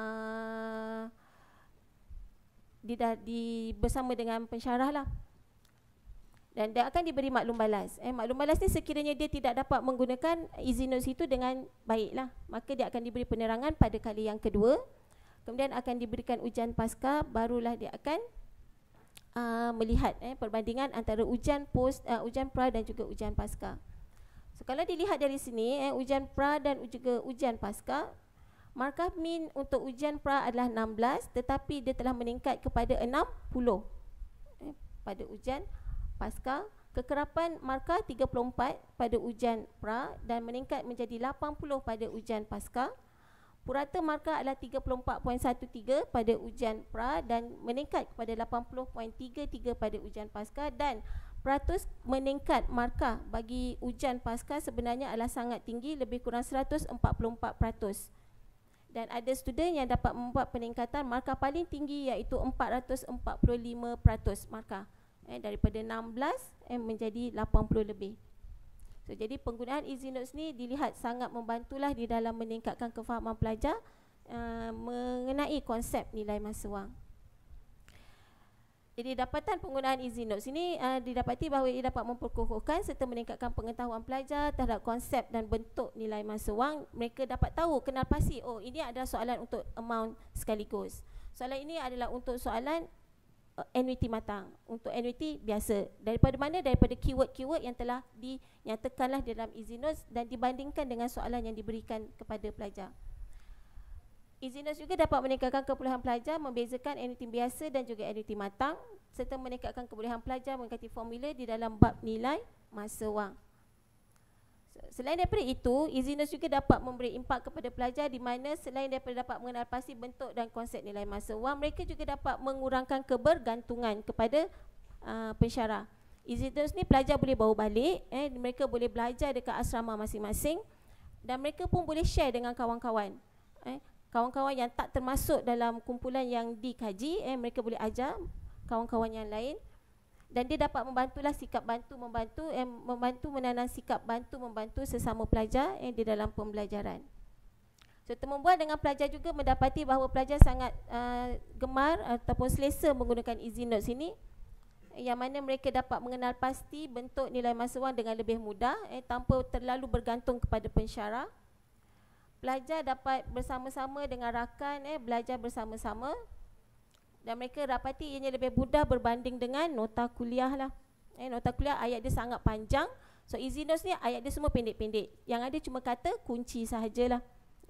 S7: bersama dengan pensyarah lah. Dan dia akan diberi maklum balas. Maklum balas ni sekiranya dia tidak dapat menggunakan easy notes itu dengan baiklah, maka dia akan diberi penerangan pada kali yang kedua. Kemudian akan diberikan ujian pasca, barulah dia akan melihat perbandingan antara ujian pra dan juga ujian pasca. So kalau dilihat dari sini, ujian pra dan juga ujian pasca, markah min untuk ujian pra adalah 16, tetapi dia telah meningkat kepada 60 pada ujian pasca. Kekerapan markah 34 pada ujian pra dan meningkat menjadi 80 pada ujian pasca. Purata markah adalah 34.13 pada ujian pra dan meningkat kepada 80.33 pada ujian pasca. Dan peratus meningkat markah bagi ujian pasca sebenarnya adalah sangat tinggi, lebih kurang 144%. Dan ada student yang dapat membuat peningkatan markah paling tinggi, iaitu 445% markah, daripada 16 menjadi 80 lebih. So, jadi penggunaan easy notes ni dilihat sangat membantulah di dalam meningkatkan kefahaman pelajar mengenai konsep nilai masa wang. Jadi dapatan penggunaan izin notes ini didapati bahawa ia dapat memperkokohkan serta meningkatkan pengetahuan pelajar terhadap konsep dan bentuk nilai masa wang. Mereka dapat tahu, kenal pasti, oh ini adalah soalan untuk amount sekaligus. Soalan ini adalah untuk soalan annuity matang, untuk annuity biasa. Daripada mana? Daripada keyword-keyword yang telah dinyatakanlah dalam izin notes dan dibandingkan dengan soalan yang diberikan kepada pelajar. Izin notes juga dapat meningkatkan kebolehan pelajar membezakan annuity biasa dan juga annuity matang serta meningkatkan kebolehan pelajar mengganti formula di dalam bab nilai masa wang. Selain daripada itu, izin notes juga dapat memberi impak kepada pelajar di mana selain daripada dapat mengenal pasti bentuk dan konsep nilai masa wang, mereka juga dapat mengurangkan kebergantungan kepada pensyarah. Izin notes ni pelajar boleh bawa balik, mereka boleh belajar dekat asrama masing-masing dan mereka pun boleh share dengan kawan-kawan. Kawan-kawan yang tak termasuk dalam kumpulan yang dikaji, mereka boleh ajar kawan-kawan yang lain. Dan dia dapat membantulah sikap bantu-membantu, membantu menanam sikap bantu-membantu sesama pelajar di dalam pembelajaran. So, temumbuan dengan pelajar juga mendapati bahawa pelajar sangat gemar ataupun selesa menggunakan izin notes ini, yang mana mereka dapat mengenal pasti bentuk nilai masa wang dengan lebih mudah tanpa terlalu bergantung kepada pensyarah. Pelajar dapat bersama-sama dengan rakan belajar bersama-sama dan mereka dapati ianya lebih mudah berbanding dengan nota kuliah lah. Nota kuliah ayat dia sangat panjang. So izin notes ni ayat dia semua pendek-pendek. Yang ada cuma kata kunci sahajalah.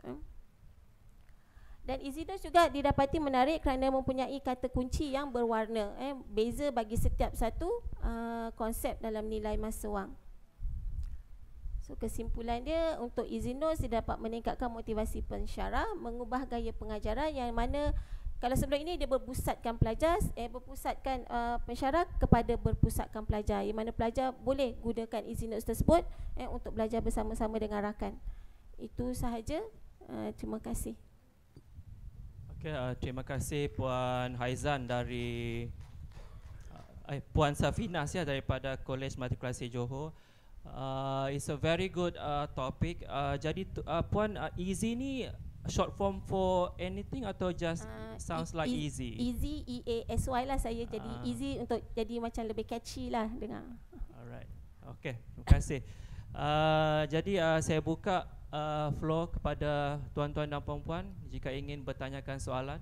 S7: Dan izin notes juga didapati menarik kerana mempunyai kata kunci yang berwarna. Beza bagi setiap satu konsep dalam nilai masa wang. So kesimpulan dia, untuk izin notes dia dapat meningkatkan motivasi pensyarah, mengubah gaya pengajaran yang mana kalau sebelum ini dia berpusatkan pelajar, berpusatkan pensyarah kepada berpusatkan pelajar, yang mana pelajar boleh gunakan izin notes tersebut untuk belajar bersama-sama dengan rakan. Itu sahaja. Terima kasih.
S2: Okey, terima kasih Puan Haizan dari Puan Safinas ya daripada Kolej Matrikulasi Johor. It's a very good topic. Jadi Puan, easy ni short form for anything atau just sounds like easy?
S7: Easy, EASY lah saya jadi easy untuk jadi macam lebih catchy lah dengar.
S2: Alright, okay, terima kasih. Jadi saya buka floor kepada tuan-tuan dan puan-puan jika ingin bertanyakan soalan.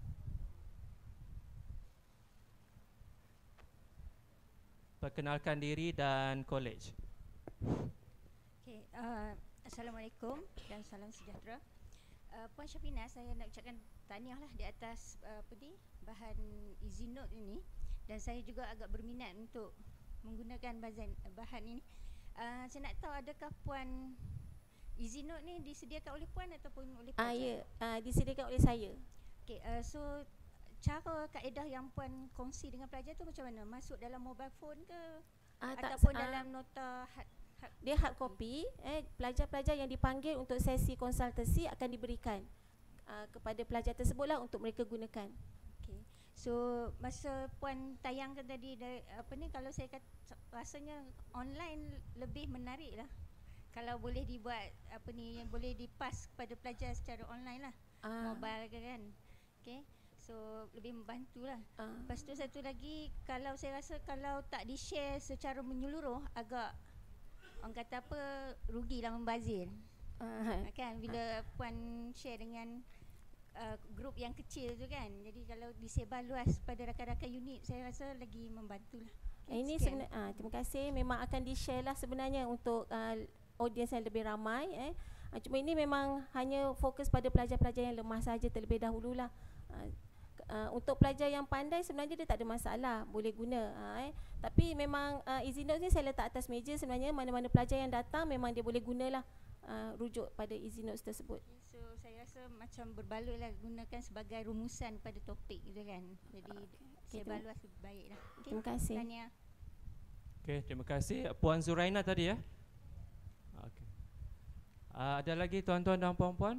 S2: Perkenalkan diri dan kolej.
S8: Okay, Assalamualaikum dan salam sejahtera. Puan Syafina, saya nak ucapkan tahniahlah di atas bahan izin note ini, dan saya juga agak berminat untuk menggunakan bahan ini. Saya nak tahu, adakah Puan izin note ni disediakan oleh Puan ataupun oleh pelajar?
S7: Ya, disediakan oleh saya.
S8: Okay, so cara kaedah yang Puan kongsi dengan pelajar tu macam mana? Masuk dalam mobile phone ke? Ataupun dalam nota
S7: dia hard copy. Pelajar-pelajar yang dipanggil untuk sesi konsultasi akan diberikan kepada pelajar tersebutlah untuk mereka gunakan.
S8: Okay. So masa Puan tayangkan tadi kalau saya kata rasanya online lebih menarik lah. Kalau boleh dibuat yang boleh dipas kepada pelajar secara online lah, mobile kan. Okay. So lebih membantulah. Lepas tu satu lagi, kalau saya rasa kalau tak di-share secara menyeluruh, agak orang kata rugilah, membazir. Kan bila Puan share dengan grup yang kecil tu kan. Jadi kalau disebar luas pada rakan-rakan unit, saya rasa lagi membantulah.
S7: Ini sebenarnya terima kasih, memang akan di-share lah sebenarnya untuk audiens yang lebih ramai. Cuma ini memang hanya fokus pada pelajar-pelajar yang lemah saja terlebih dahululah. Untuk pelajar yang pandai sebenarnya dia tak ada masalah, boleh guna. Tapi memang izin notes ni saya letak atas meja sebenarnya, mana-mana pelajar yang datang memang dia boleh gunalah rujuk pada izin notes tersebut.
S8: So saya rasa macam berbaloi lah, gunakan sebagai rumusan pada topik gitu kan. Jadi saya baluas lebih baik lah. Okay.
S7: Terima kasih.
S8: Tahniah.
S2: Okay, terima kasih. Puan Zuraina tadi ya. Okay. Ada lagi tuan-tuan dan puan-puan?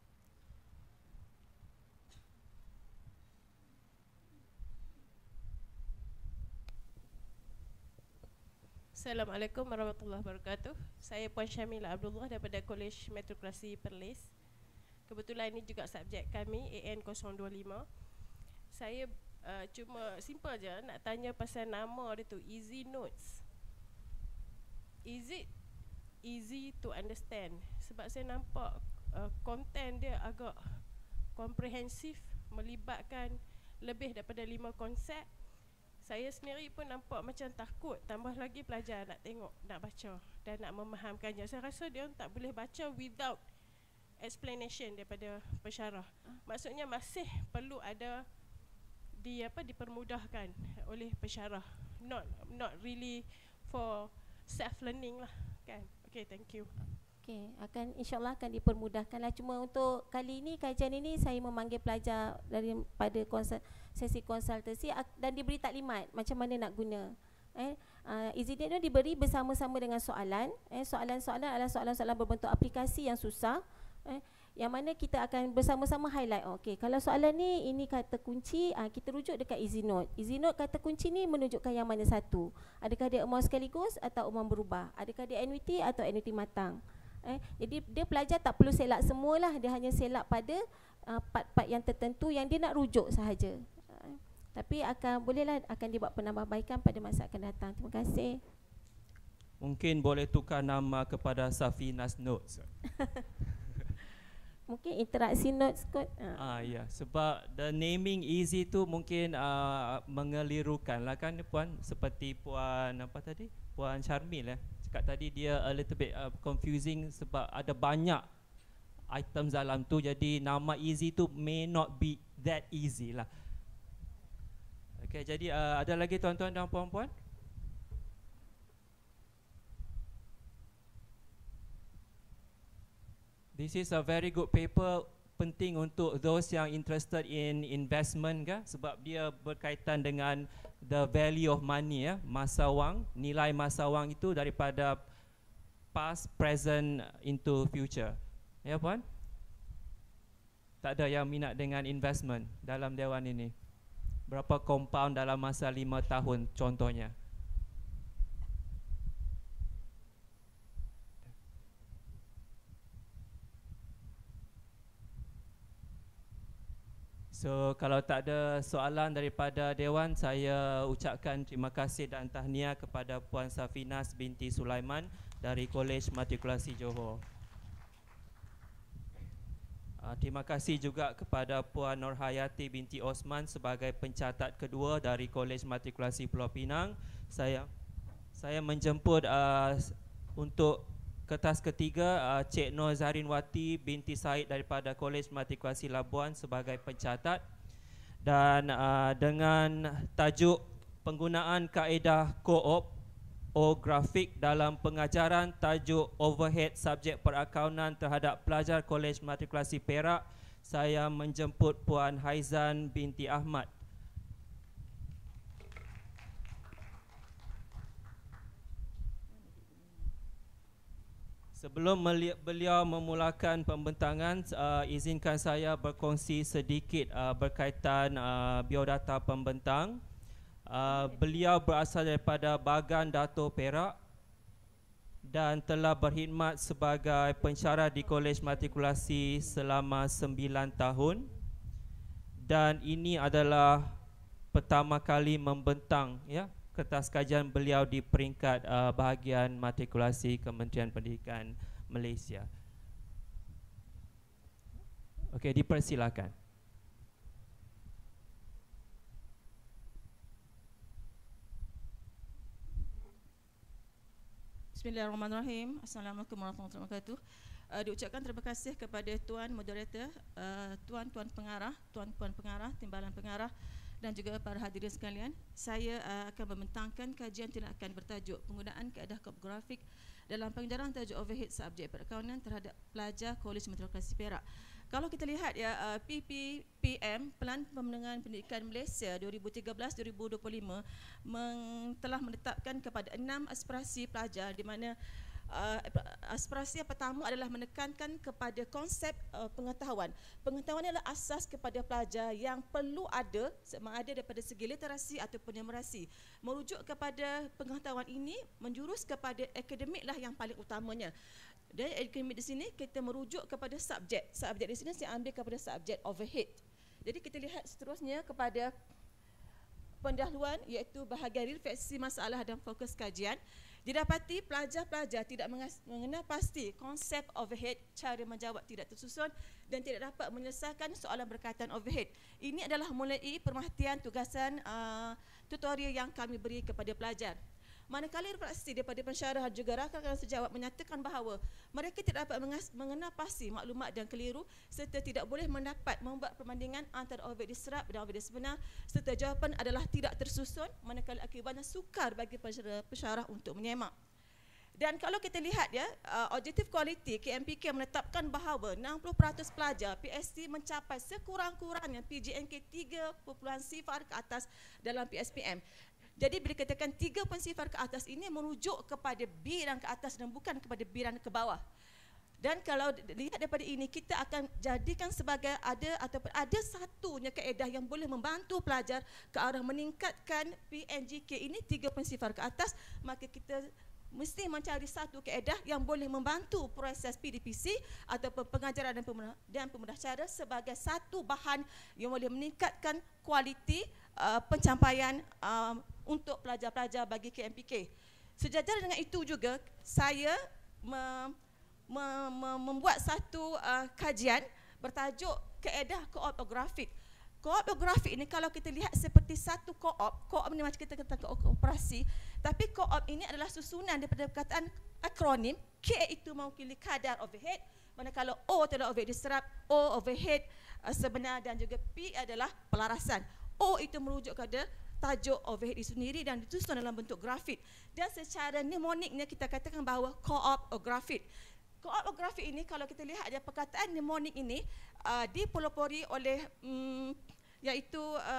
S9: Assalamualaikum warahmatullahi wabarakatuh. Saya Puan Syamila Abdullah daripada Kolej Matrikulasi Perlis. Kebetulan ini juga subjek kami AN 025. Saya Cuma simple je nak tanya pasal nama dia tu, Easy Notes. Is it easy to understand? Sebab saya nampak konten dia agak komprehensif, melibatkan lebih daripada 5 konsep. Saya sendiri pun nampak macam takut, tambah lagi pelajar nak tengok, nak baca dan nak memahamkannya. Saya rasa dia tak boleh baca without explanation daripada pensyarah. Maksudnya masih perlu ada dipermudahkan oleh pensyarah. Not really for self learning lah kan. Okay, thank you.
S7: Okay, insyaAllah akan dipermudahkanlah. Cuma untuk kali ini, kajian ini saya memanggil pelajar daripada sesi konsultasi dan diberi taklimat macam mana nak guna. Easy Note itu diberi bersama-sama dengan soalan. Soalan-soalan adalah soalan-soalan berbentuk aplikasi yang susah, yang mana kita akan bersama-sama highlight. Okay, kalau soalan ni, ini kata kunci, kita rujuk dekat Easy Note. Easy Note kata kunci ni menunjukkan yang mana satu. Adakah dia amount sekaligus atau amount berubah? Adakah dia annuity atau annuity matang? Jadi dia pelajar tak perlu selak semualah, dia hanya selak pada part-part yang tertentu yang dia nak rujuk sahaja. Tapi bolehlah akan dibuat penambahbaikan pada masa akan datang. Terima kasih.
S2: Mungkin boleh tukar nama kepada Safinas Notes.
S7: Mungkin interaksi notes kot.
S2: Ya, sebab the naming easy tu mungkin mengelirukan lah kan Puan, seperti Puan apa tadi? Puan Syarmil cakap tadi dia a little bit confusing sebab ada banyak items dalam tu, jadi nama easy tu may not be that easy lah. Okay, jadi ada lagi tuan-tuan dan puan-puan? This is a very good paper, penting untuk those yang interested in investment kan, sebab dia berkaitan dengan the value of money masa wang, nilai masa wang itu daripada past, present into future. Ya puan? Tak ada yang minat dengan investment dalam dewan ini. Berapa compound dalam masa 5 tahun contohnya? So kalau tak ada soalan daripada Dewan, saya ucapkan terima kasih dan tahniah kepada Puan Safinas binti Sulaiman dari Kolej Matrikulasi Johor. Terima kasih juga kepada Puan Nurhayati binti Osman sebagai pencatat kedua dari Kolej Matrikulasi Pulau Pinang. Saya menjemput untuk kertas ketiga Cik Nur Zarinwati binti Said daripada Kolej Matrikulasi Labuan sebagai pencatat, dan dengan tajuk penggunaan kaedah co-op grafik dalam pengajaran, tajuk overhead subjek perakaunan terhadap pelajar Kolej Matrikulasi Perak, saya menjemput Puan Haizan binti Ahmad. Sebelum beliau memulakan pembentangan, izinkan saya berkongsi sedikit berkaitan biodata pembentang. Beliau berasal daripada Bagan Dato' Perak dan telah berkhidmat sebagai pensyarah di Kolej Matrikulasi selama 9 tahun. Dan ini adalah pertama kali membentang kertas kajian beliau di peringkat bahagian matrikulasi Kementerian Pendidikan Malaysia. Okey, dipersilakan.
S10: Bismillahirrahmanirrahim. Assalamualaikum warahmatullahi wabarakatuh. Diucapkan terima kasih kepada Tuan Moderator, Tuan-Tuan Pengarah, Tuan-Puan Pengarah, Timbalan Pengarah dan juga para hadirin sekalian. Saya akan membentangkan kajian tindakan bertajuk penggunaan kaedah grafik dalam pengajaran tajuk overhead subjek perakaunan terhadap pelajar Kolej Matrikulasi Perak. Kalau kita lihat PPPM Pelan Pemenangan Pendidikan Malaysia 2013-2025 telah menetapkan kepada 6 aspirasi pelajar, di mana aspirasi yang pertama adalah menekankan kepada konsep pengetahuan. Pengetahuan adalah asas kepada pelajar yang perlu ada, sama ada daripada segi literasi ataupun numerasi. Merujuk kepada pengetahuan ini menjurus kepada akademik lah yang paling utamanya. Dan akademik di sini kita merujuk kepada subjek. Subjek di sini saya ambil kepada subjek overhead. Jadi kita lihat seterusnya kepada pendahuluan iaitu bahagian refleksi masalah dan fokus kajian. Didapati pelajar-pelajar tidak mengenal pasti konsep overhead, cara menjawab tidak tersusun dan tidak dapat menyelesaikan soalan berkaitan overhead. Ini adalah mulai perhatian tugasan tutorial yang kami beri kepada pelajar. Manakala refleksi daripada pensyarah juga rakan-rakan sejawat menyatakan bahawa mereka tidak dapat mengenal pasti maklumat dan keliru serta tidak boleh membuat perbandingan antara overhead diserap dan overhead sebenar serta jawapan adalah tidak tersusun, manakala akibatnya sukar bagi pensyarah untuk menyemak. Dan kalau kita lihat ya, objektif kualiti KMPK menetapkan bahawa 60% pelajar PSC mencapai sekurang-kurangnya PJNK 3.0 ke atas dalam PSPM. Jadi bila katakan 3.0 ke atas ini merujuk kepada B dan ke atas dan bukan kepada B dan ke bawah. Dan kalau lihat daripada ini, kita akan jadikan sebagai ada satunya kaedah yang boleh membantu pelajar ke arah meningkatkan PNGK ini 3.0 ke atas, maka kita mesti mencari satu kaedah yang boleh membantu proses PDPC ataupun pengajaran dan pemudah cara sebagai satu bahan yang boleh meningkatkan kualiti pencapaian untuk pelajar-pelajar bagi KMPK. Sejajar dengan itu juga, saya membuat satu kajian bertajuk kaedah co-op grafik. Co-op grafik ini kalau kita lihat seperti satu co-op ini macam kita kata kooperasi, tapi co-op ini adalah susunan daripada perkataan akronim. K itu mewakili kadar overhead, manakala O adalah overhead diserap, O overhead sebenar dan juga P adalah pelarasan. O itu merujuk kepada tajuk overhead itu sendiri dan disusun dalam bentuk grafik. Dan secara mnemoniknya kita katakan bahawa co-op grafik. Co-op grafik ini kalau kita lihat ada perkataan mnemonik ini dipelopori oleh iaitu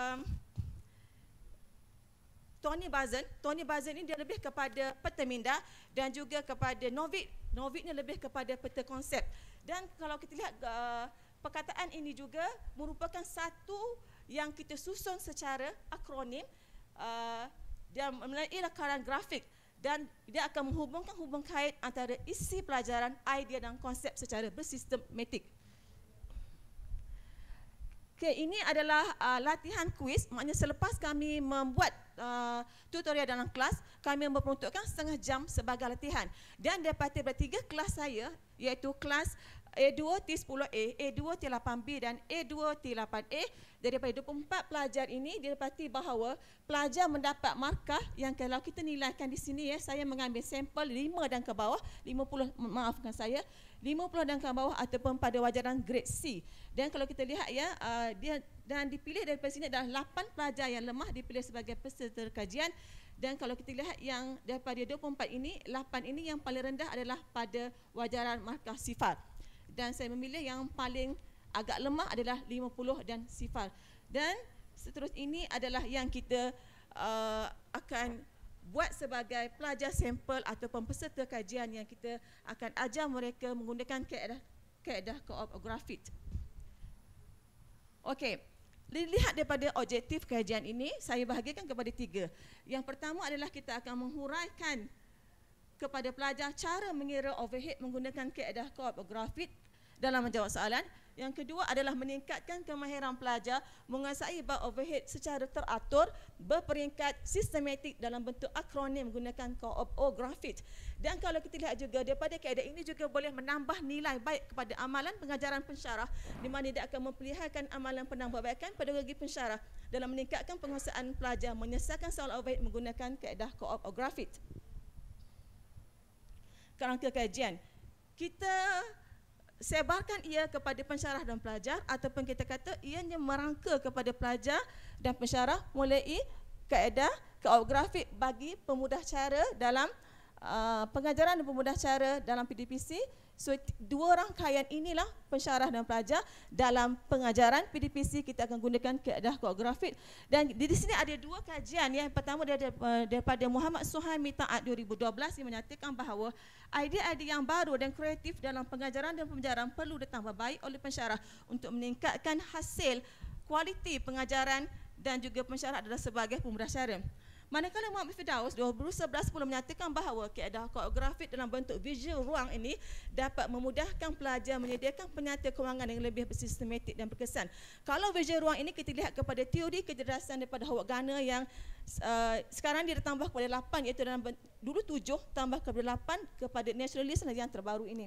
S10: Tony Buzan. Tony Buzan ini dia lebih kepada peta minda dan juga kepada Novick. Novick ni lebih kepada peta konsep. Dan kalau kita lihat perkataan ini juga merupakan satu yang kita susun secara akronim dan melalui rakaran grafik dan dia akan menghubungkan hubung kait antara isi pelajaran, idea dan konsep secara bersistematik. Okay, ini adalah latihan kuis, maknanya selepas kami membuat tutorial dalam kelas, kami memperuntukkan setengah jam sebagai latihan. Dan daripada 3 kelas saya, iaitu kelas A2 T10A, A2 T8B dan A2 T8A, daripada 24 pelajar ini didapati bahawa pelajar mendapat markah yang kalau kita nilaikan di sini ya, saya mengambil sampel 5 dan ke bawah, 50 maafkan saya, 50 dan ke bawah ataupun pada wajaran grade C. Dan kalau kita lihat ya, dia dan dipilih daripada sini adalah 8 pelajar yang lemah dipilih sebagai peserta kajian. Dan kalau kita lihat yang daripada 24 ini, 8 ini yang paling rendah adalah pada wajaran markah sifar. Dan saya memilih yang paling agak lemah adalah 50 dan sifar. Dan seterusnya ini adalah yang kita akan buat sebagai pelajar sampel ataupun peserta kajian yang kita akan ajar mereka menggunakan kaedah co-op grafik. Okey, lihat daripada objektif kajian ini, saya bahagikan kepada 3. Yang pertama adalah kita akan menghuraikan kepada pelajar cara mengira overhead menggunakan kaedah co-op grafik dalam menjawab soalan. Yang kedua adalah meningkatkan kemahiran pelajar menguasai bab overhead secara teratur, berperingkat, sistematik dalam bentuk akronim menggunakan co-op grafik. Dan kalau kita lihat juga daripada kaedah ini juga boleh menambah nilai baik kepada amalan pengajaran pensyarah, di mana dia akan mempeliharakan amalan penambahbaikan pedagogi pensyarah dalam meningkatkan penguasaan pelajar menyelesaikan soal overhead menggunakan kaedah co-op grafik. Kerangka kajian, kita sebarkan ia kepada pensyarah dan pelajar ataupun kita kata ianya merangka kepada pelajar dan pensyarah mulai kaedah co-op grafik bagi pemudah cara dalam pengajaran dan pemudah cara dalam PDPC. So 2 rangkaian inilah pensyarah dan pelajar dalam pengajaran PDPC kita akan gunakan kaedah co-op grafik. Dan di sini ada 2 kajian. Yang pertama daripada Muhammad Suhaimi Taat 2012 yang menyatakan bahawa idea-idea yang baru dan kreatif dalam pengajaran dan pembelajaran perlu ditambah baik oleh pensyarah untuk meningkatkan hasil kualiti pengajaran dan juga pensyarah adalah sebagai pemudah cara. Manakala Muhammad Firdaus 2011 menyatakan bahawa kaedah koreografik dalam bentuk visual ruang ini dapat memudahkan pelajar menyediakan penyata kewangan yang lebih bersistematik dan berkesan. Kalau visual ruang ini kita lihat kepada teori kecerdasan daripada Howard Gardner yang sekarang dia ditambah kepada 8, iaitu dalam dulu 7 tambah kepada 8 kepada naturalist yang terbaru ini.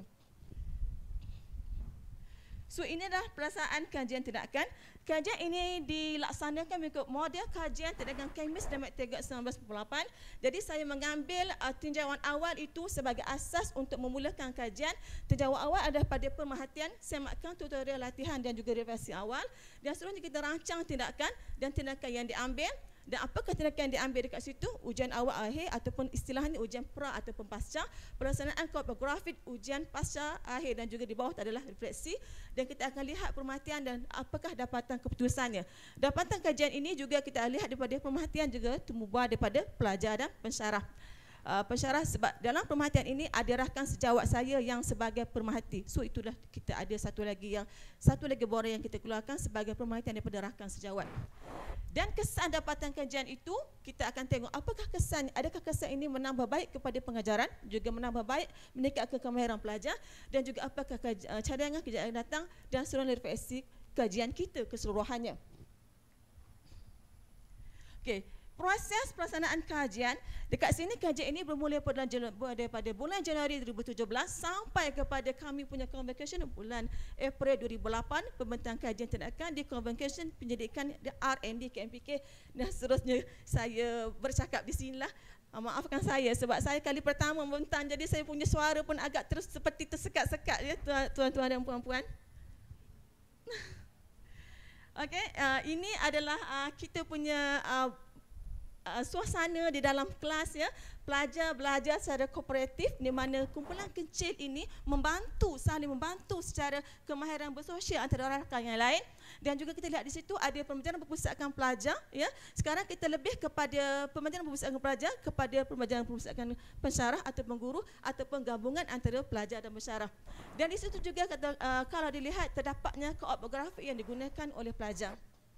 S10: So inilah perasaan kajian tindakan. Kajian ini dilaksanakan mengikut model kajian tindakan Kemis dan Metagod 1998. Jadi saya mengambil tinjauan awal itu sebagai asas untuk memulakan kajian. Tinjauan awal adalah pada pemerhatian, semakkan tutorial latihan dan juga revisi awal. Dan seterusnya kita rancang tindakan dan tindakan yang diambil. Dan apakah tindakan yang diambil dekat situ? Ujian awal akhir ataupun istilahnya ujian pra ataupun pasca. Pelaksanaan koreografik ujian pasca akhir dan juga di bawah adalah refleksi. Dan kita akan lihat pemerhatian dan apakah dapatan keputusannya. Dapatan kajian ini juga kita lihat daripada pemerhatian juga tumbuh daripada pelajar dan pensyarah. Pensyarah sebab dalam pemerhatian ini ada rakan sejawat saya yang sebagai pemerhati. So itulah kita ada satu lagi borang yang kita keluarkan sebagai pemerhatian daripada rakan sejawat. Dan kesan dapatan kajian itu kita akan tengok apakah kesan, adakah kesan ini menambah baik kepada pengajaran, juga menambah baik meningkatkan kemahiran pelajar, dan juga apakah cadangan kejadian datang dan seluruh refleksi kajian kita keseluruhannya. Okey. Proses pelaksanaan kajian, dekat sini kajian ini bermula daripada bulan Januari 2017 sampai kepada kami punya convocation bulan April 2008, pembentang kajian tindakan di convocation penyidikan R&D KMPK dan seterusnya. Saya bercakap di sinilah. Maafkan saya sebab saya kali pertama membentang, jadi saya punya suara pun agak terus seperti tersekat-sekat ya tuan-tuan dan puan-puan. Okey, ini adalah kita punya suasana di dalam kelas ya. Pelajar belajar secara kooperatif di mana kumpulan kecil ini saling membantu secara kemahiran bersosial antara rakan yang lain. Dan juga kita lihat di situ ada pembelajaran perpustakaan pelajar ya. Sekarang kita lebih kepada pembelajaran perpustakaan pelajar kepada pembelajaran perpustakaan pensyarah atau guru ataupun gabungan antara pelajar dan pensyarah. Dan di situ juga kalau dilihat terdapatnya koreografi yang digunakan oleh pelajar.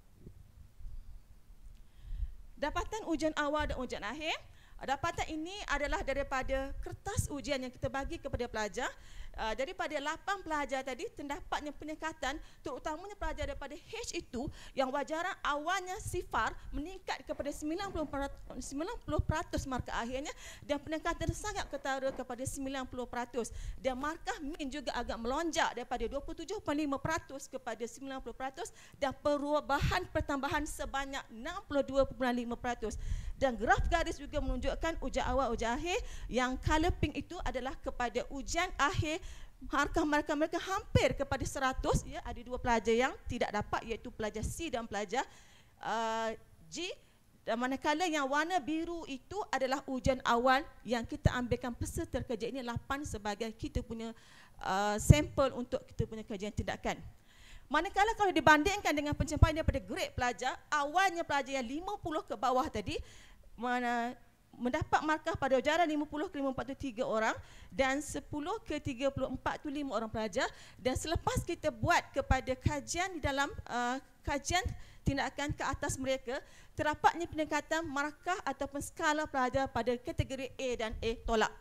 S10: Dapatan ujian awal dan ujian akhir. Dapatan ini adalah daripada kertas ujian yang kita bagi kepada pelajar. Daripada 8 pelajar tadi, terdapatnya peningkatan terutamanya pelajar daripada H itu yang wajaran awalnya sifar meningkat kepada 90% markah akhirnya, dan peningkatan sangat ketara kepada 90%, dan markah min juga agak melonjak daripada 27.5% kepada 90%, dan perubahan pertambahan sebanyak 62.5%. Dan graf garis juga menunjukkan ujian awal, ujian akhir yang color pink itu adalah kepada ujian akhir, markah mereka hampir kepada 100 ya. Ada 2 pelajar yang tidak dapat, iaitu pelajar C dan pelajar G. Dan manakala yang warna biru itu adalah ujian awal yang kita ambilkan peserta kerja ini 8 sebagai kita punya sampel untuk kita punya kajian tindakan. Manakala kalau dibandingkan dengan pencapaian daripada grade pelajar, awalnya pelajar yang 50 ke bawah tadi mendapat markah pada ujaran 50 ke 54 tu 3 orang, dan 10 ke 34 tu 5 orang pelajar. Dan selepas kita buat kepada kajian di dalam kajian tindakan ke atas mereka, terdapatnya peningkatan markah ataupun skala pelajar pada kategori A dan A tolak.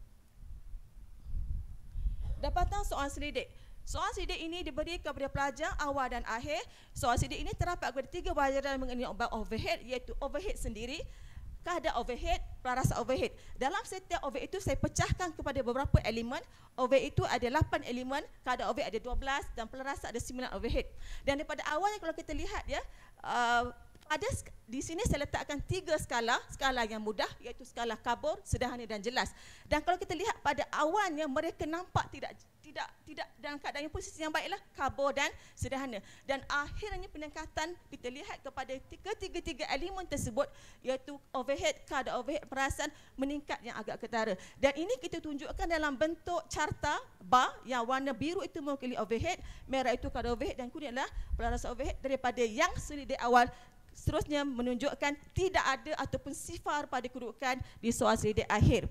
S10: Dapatan soal selidik. Soal selidik ini diberi kepada pelajar awal dan akhir. Soal selidik ini terdapat kepada 3 pelajaran mengenai overhead, iaitu overhead sendiri, kadar overhead, pelarasa overhead. Dalam setiap overhead itu saya pecahkan kepada beberapa elemen. Overhead itu ada 8 elemen, kadar overhead ada 12 dan pelarasa ada 9 overhead. Dan daripada awalnya kalau kita lihat ya, di sini saya letakkan 3 skala yang mudah, iaitu skala kabur, sederhana dan jelas. Dan kalau kita lihat pada awalnya mereka nampak tidak dalam keadaan yang posisi yang baiklah, kabur dan sederhana. Dan akhirnya peningkatan kita lihat kepada ketiga-tiga elemen tersebut, iaitu overhead, kadar overhead, perasaan meningkat yang agak ketara. Dan ini kita tunjukkan dalam bentuk carta bar, yang warna biru itu mewakili overhead, merah itu kadar overhead, dan kuning adalah pelarasa overhead daripada yang selidik awal. Seterusnya menunjukkan tidak ada ataupun sifar pada kedudukan di soal selidik akhir.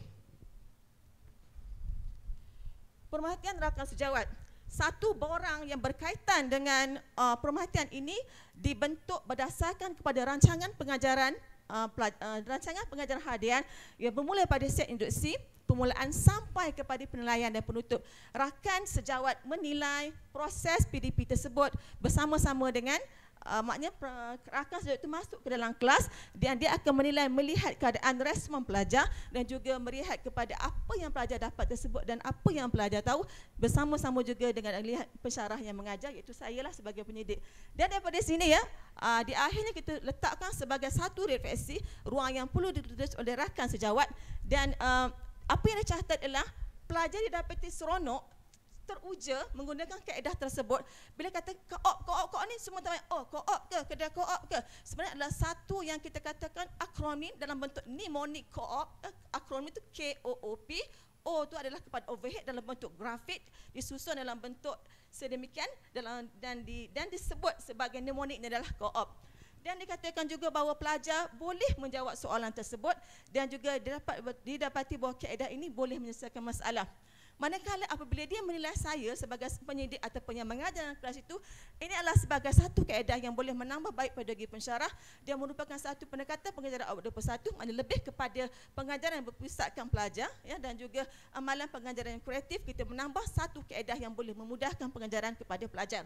S10: Pemerhatian rakan sejawat. Satu borang yang berkaitan dengan pemerhatian ini dibentuk berdasarkan kepada rancangan pengajaran
S11: rancangan pengajaran harian yang bermula pada set introduksi, permulaan sampai kepada penilaian dan penutup. Rakan sejawat menilai proses PDP tersebut bersama-sama dengan maknanya rakan sejawat itu masuk ke dalam kelas dan dia akan menilai melihat keadaan respon pelajar dan juga melihat kepada apa yang pelajar dapat tersebut dan apa yang pelajar tahu bersama-sama juga dengan lihat pensyarah yang mengajar, iaitu saya lah sebagai penyidik. Dan daripada sini ya, di akhirnya kita letakkan sebagai satu refleksi ruang yang perlu ditulis oleh rakan sejawat dan apa yang dicatat adalah pelajar didapati seronok teruja menggunakan kaedah tersebut. Bila kata koop ni semua tanya, oh koop ke, kedai koop ke, sebenarnya adalah satu yang kita katakan akronim dalam bentuk mnemonic koop. Akronim itu KOOP. O itu adalah kepada overhead dalam bentuk grafik, disusun dalam bentuk sedemikian dan disebut sebagai mnemoniknya adalah koop. Dan dikatakan juga bahawa pelajar boleh menjawab soalan tersebut dan juga didapati bahawa kaedah ini boleh menyelesaikan masalah. Manakala apabila dia menilai saya sebagai penyidik ataupun yang mengajar dalam kelas itu, ini adalah sebagai satu kaedah yang boleh menambah baik pedagogi pensyarah. Dia merupakan satu pendekatan pengajaran awal 21, maknanya lebih kepada pengajaran yang berpusatkan pelajar ya, dan juga amalan pengajaran yang kreatif. Kita menambah satu kaedah yang boleh memudahkan pengajaran kepada pelajar.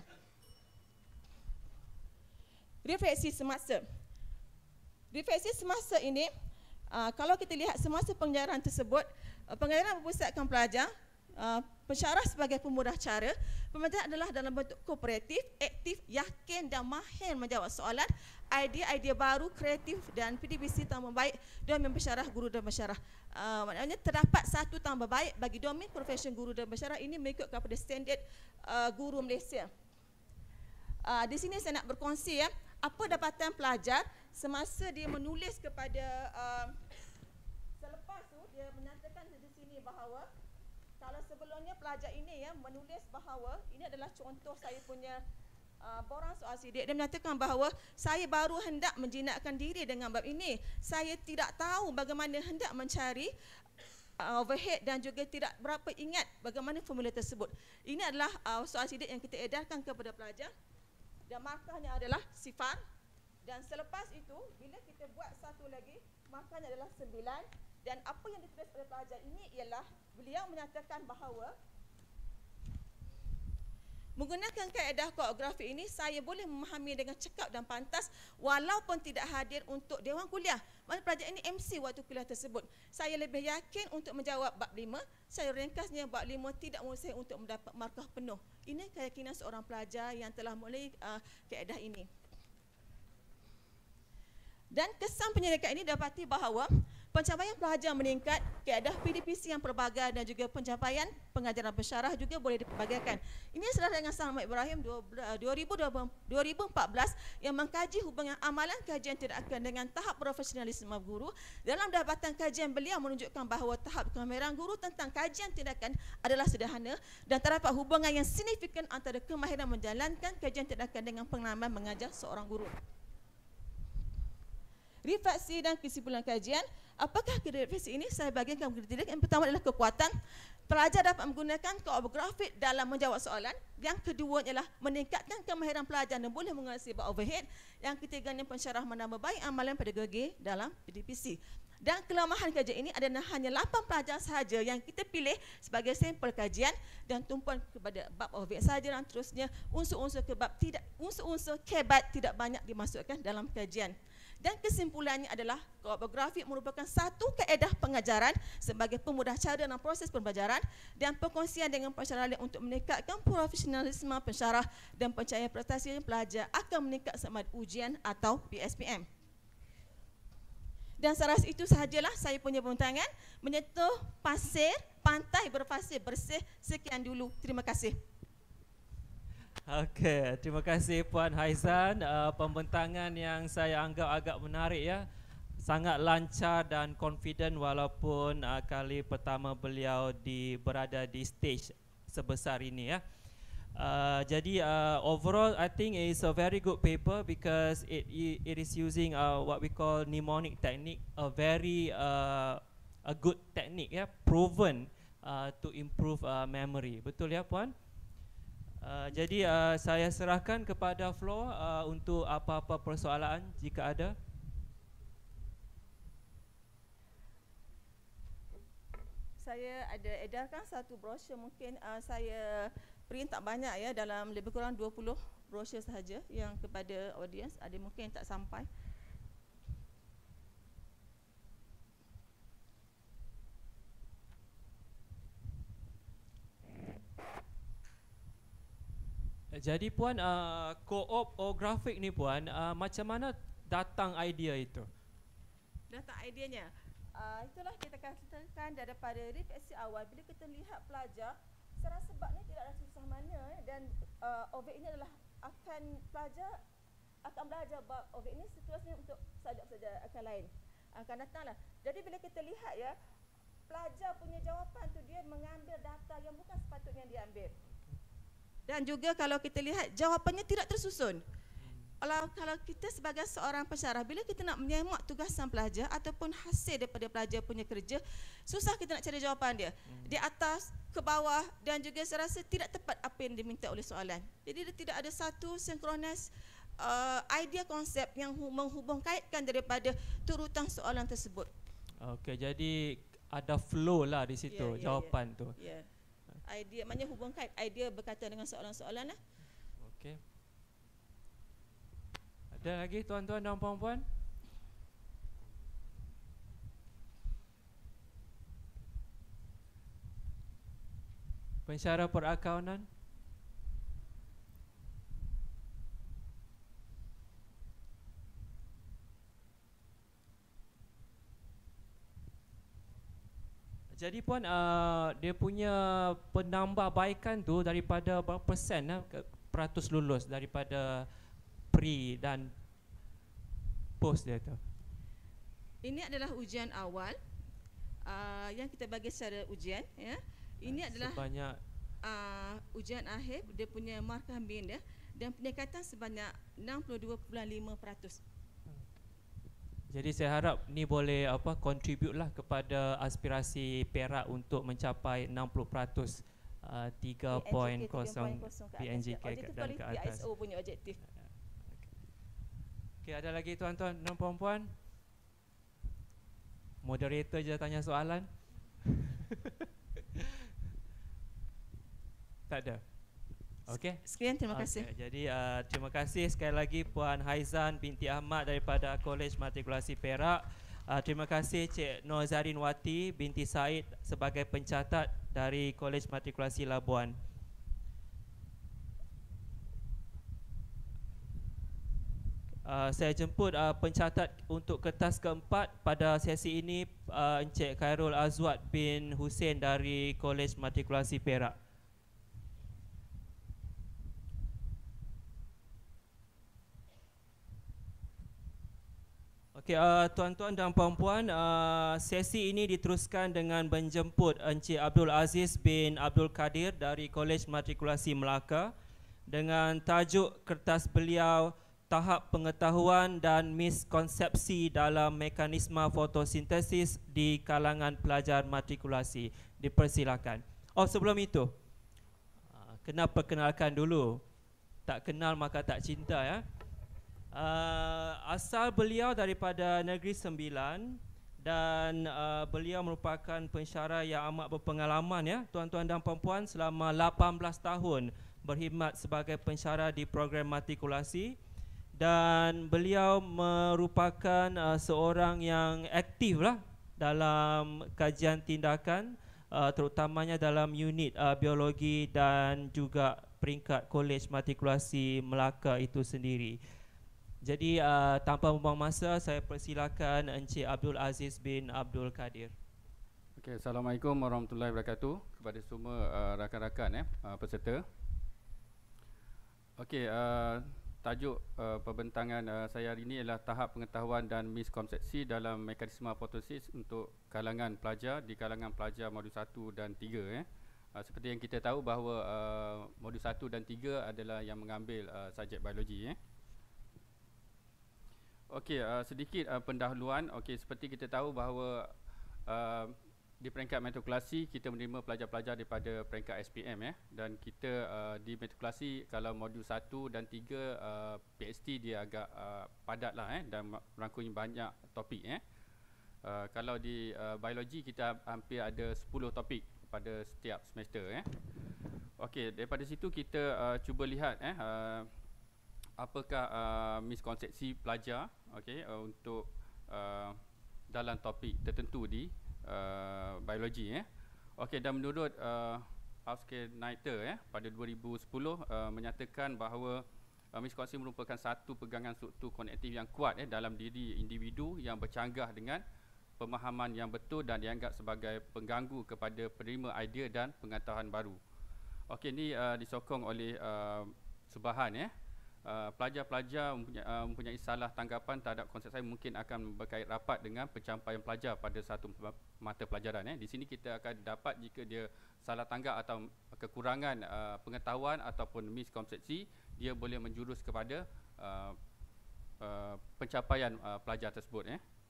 S11: Refleksi semasa. Refleksi semasa ini, kalau kita lihat semasa pengajaran tersebut, pengajaran berpusatkan pelajar, pensyarah sebagai pemudah cara, pembelajaran adalah dalam bentuk kooperatif, aktif, yakin dan mahir menjawab soalan, idea-idea baru, kreatif dan PDPC tambah baik domain pensyarah guru dan pensyarah. Maknanya terdapat satu tambah baik bagi domain profesion guru dan pensyarah ini mengikut kepada standard guru Malaysia. Di sini saya nak berkongsi ya, apa dapatan pelajar semasa dia menulis kepada selepas tu dia menyatakan di sini bahawa kalau sebelumnya pelajar ini ya menulis bahawa ini adalah contoh saya punya borang soal sidik. Dia menyatakan bahawa saya baru hendak menjinakkan diri dengan bab ini. Saya tidak tahu bagaimana hendak mencari overhead dan juga tidak berapa ingat bagaimana formula tersebut. Ini adalah soal sidik yang kita edarkan kepada pelajar dan markahnya adalah sifar. Dan selepas itu bila kita buat satu lagi, markahnya adalah 9. Dan apa yang ditulis oleh pelajar ini ialah beliau menyatakan bahawa menggunakan kaedah koreografi ini saya boleh memahami dengan cekap dan pantas walaupun tidak hadir untuk dewan kuliah. Maksud pelajar ini MC waktu kuliah tersebut. Saya lebih yakin untuk menjawab bab 5. Saya ringkasnya bab 5 tidak mustahil untuk mendapat markah penuh. Ini keyakinan seorang pelajar yang telah mulai kaedah ini. Dan kesan penyelidikan ini dapati bahawa pencapaian pelajar meningkat, kaedah PDPC yang pelbagai dan juga pencapaian pengajaran pensyarah juga boleh dipelbagaikan. Ini saudara dengan Sang Ahmad Ibrahim 2014 yang mengkaji hubungan amalan kajian tindakan dengan tahap profesionalisme guru. Dalam dapatan kajian beliau menunjukkan bahawa tahap kemahiran guru tentang kajian tindakan adalah sederhana dan terdapat hubungan yang signifikan antara kemahiran menjalankan kajian tindakan dengan pengalaman mengajar seorang guru. Refleksi dan kesimpulan kajian. Apakah refleksi ini? Saya bagikan kriteria. Yang pertama adalah kekuatan. Pelajar dapat menggunakan koreografi dalam menjawab soalan. Yang kedua ialah meningkatkan kemahiran pelajar dan boleh menguasai bab overhead. Yang ketiganya pensyarah menambah baik amalan pedagogi dalam PDPC. Dan kelemahan kajian ini adalah hanya 8 pelajar sahaja yang kita pilih sebagai sampel kajian dan tumpuan kepada bab overhead sahaja dan terusnya unsur-unsur kebat tidak banyak dimasukkan dalam kajian. Dan kesimpulannya adalah koreografi merupakan satu kaedah pengajaran sebagai pemudah cara dalam proses pembelajaran dan perkongsian dengan pensyarah untuk meningkatkan profesionalisme pensyarah dan pencapaian prestasi pelajar akan meningkat semasa ujian atau PSPM. Dan saya rasa itu sahajalah saya punya pembincangan menyentuh pasir, pantai berpasir bersih. Sekian dulu. Terima kasih.
S2: Okey, terima kasih Puan Haizan. Pembentangan yang saya anggap agak menarik ya. Sangat lancar dan confident walaupun kali pertama beliau berada di stage sebesar ini ya. Jadi overall I think it's a very good paper because it is using what we call mnemonic technique, a very a good technique ya, proven to improve memory. Betul ya Puan? Jadi saya serahkan kepada floor untuk apa-apa persoalan jika ada.
S11: saya ada edarkan satu brosur, mungkin saya print tak banyak ya, dalam lebih kurang 20 brosur sahaja yang kepada audience, ada mungkin tak sampai.
S2: Jadi Puan, co-op or grafik ni Puan, macam mana datang idea itu?
S11: Datang ideanya, itulah kita katakan daripada refleksi awal. Bila kita lihat pelajar, saya rasa bab ni tidak ada susah mana, dan objek ini adalah pelajar akan belajar bab objek ini, seterusnya untuk subjek-subjek akan lain akan datanglah. Jadi bila kita lihat ya, pelajar punya jawapan tu dia mengambil data yang bukan sepatutnya dia ambil. Dan juga kalau kita lihat jawapannya tidak tersusun. Kalau kita sebagai seorang pensyarah, bila kita nak menyemak tugasan pelajar ataupun hasil daripada pelajar punya kerja, susah kita nak cari jawapan dia. Di atas, ke bawah, dan juga saya rasa tidak tepat apa yang diminta oleh soalan. Jadi dia tidak ada satu sinkronis idea konsep yang menghubung kaitkan daripada turutan soalan tersebut.
S2: Okey, jadi ada flow lah di situ, jawapan tu.
S11: Ya. Idea, maknanya hubung kait idea berkaitan dengan soalan-soalan lah.
S2: Okey. Ada lagi tuan-tuan dan puan-puan? Pensyarah perakaunan? Jadi Puan, dia punya penambahbaikan tu daripada berapa persen peratus lulus daripada pre dan post dia tu?
S11: Ini adalah ujian awal yang kita bagi secara ujian ya. Ini adalah
S2: sebanyak
S11: ujian akhir, dia punya markah min dia, dan peningkatan sebanyak 62.5%.
S2: Jadi saya harap ni boleh contribute lah kepada aspirasi Perak untuk mencapai 60%, 3.0 PNGK dan ke atas.
S11: ISO punya objektif.
S2: Okey, ada lagi tuan-tuan dan puan-puan? Moderator je tanya soalan. Tak ada. Okey.
S11: Sekian, terima kasih.
S2: Jadi terima kasih sekali lagi Puan Haizan binti Ahmad daripada Kolej Matrikulasi Perak. Terima kasih Cik Nur Zarin Wati binti Said sebagai pencatat dari Kolej Matrikulasi Labuan. Saya jemput pencatat untuk kertas keempat pada sesi ini, Encik Khairul Azwad bin Hussein dari Kolej Matrikulasi Perak. Okey, tuan-tuan dan puan-puan, sesi ini diteruskan dengan menjemput Encik Abdul Aziz bin Abdul Kadir dari Kolej Matrikulasi Melaka dengan tajuk kertas beliau Tahap Pengetahuan dan Miskonsepsi dalam Mekanisme Fotosintesis di kalangan pelajar matrikulasi. Dipersilakan. Oh, sebelum itu, kena perkenalkan dulu. Tak kenal maka tak cinta ya. Asal beliau daripada Negeri Sembilan dan beliau merupakan pensyarah yang amat berpengalaman ya, tuan-tuan dan puan-puan, selama 18 tahun berkhidmat sebagai pensyarah di program matrikulasi, dan beliau merupakan seorang yang aktif lah dalam kajian tindakan, terutamanya dalam unit biologi dan juga peringkat Kolej Matrikulasi Melaka itu sendiri. Jadi tanpa membuang masa, saya persilakan Encik Abdul Aziz bin Abdul Kadir.
S12: Okay, Assalamualaikum warahmatullahi wabarakatuh kepada semua rakan-rakan peserta. Okey, tajuk pembentangan saya hari ini adalah Tahap Pengetahuan dan Miskonsepsi dalam Mekanisme Fotosintesis untuk kalangan pelajar di kalangan pelajar modul 1 dan 3. Seperti yang kita tahu bahawa modul 1 dan 3 adalah yang mengambil subjek biologi. Okey, sedikit pendahuluan. Okey, seperti kita tahu bahawa di peringkat matrikulasi kita menerima pelajar-pelajar daripada peringkat SPM dan kita di matrikulasi kalau modul 1 dan 3 PhD dia agak padat lah dan merangkumi banyak topik. Kalau di biologi kita hampir ada 10 topik pada setiap semester. Okey, daripada situ kita cuba lihat apakah miskonsepsi pelajar untuk dalam topik tertentu di biologi. Okey, dan menurut Hauskenaiter pada 2010 menyatakan bahawa miskonsepsi merupakan satu pegangan struktur kognitif yang kuat dalam diri individu yang bercanggah dengan pemahaman yang betul dan dianggap sebagai pengganggu kepada penerima idea dan pengetahuan baru. Okey, ini disokong oleh Subahan. Pelajar-pelajar mempunyai salah tanggapan terhadap konsep saya mungkin akan berkait rapat dengan pencapaian pelajar pada satu mata pelajaran. Di sini kita akan dapat jika dia salah tanggap atau kekurangan pengetahuan ataupun miskonsepsi, dia boleh menjurus kepada pencapaian pelajar tersebut.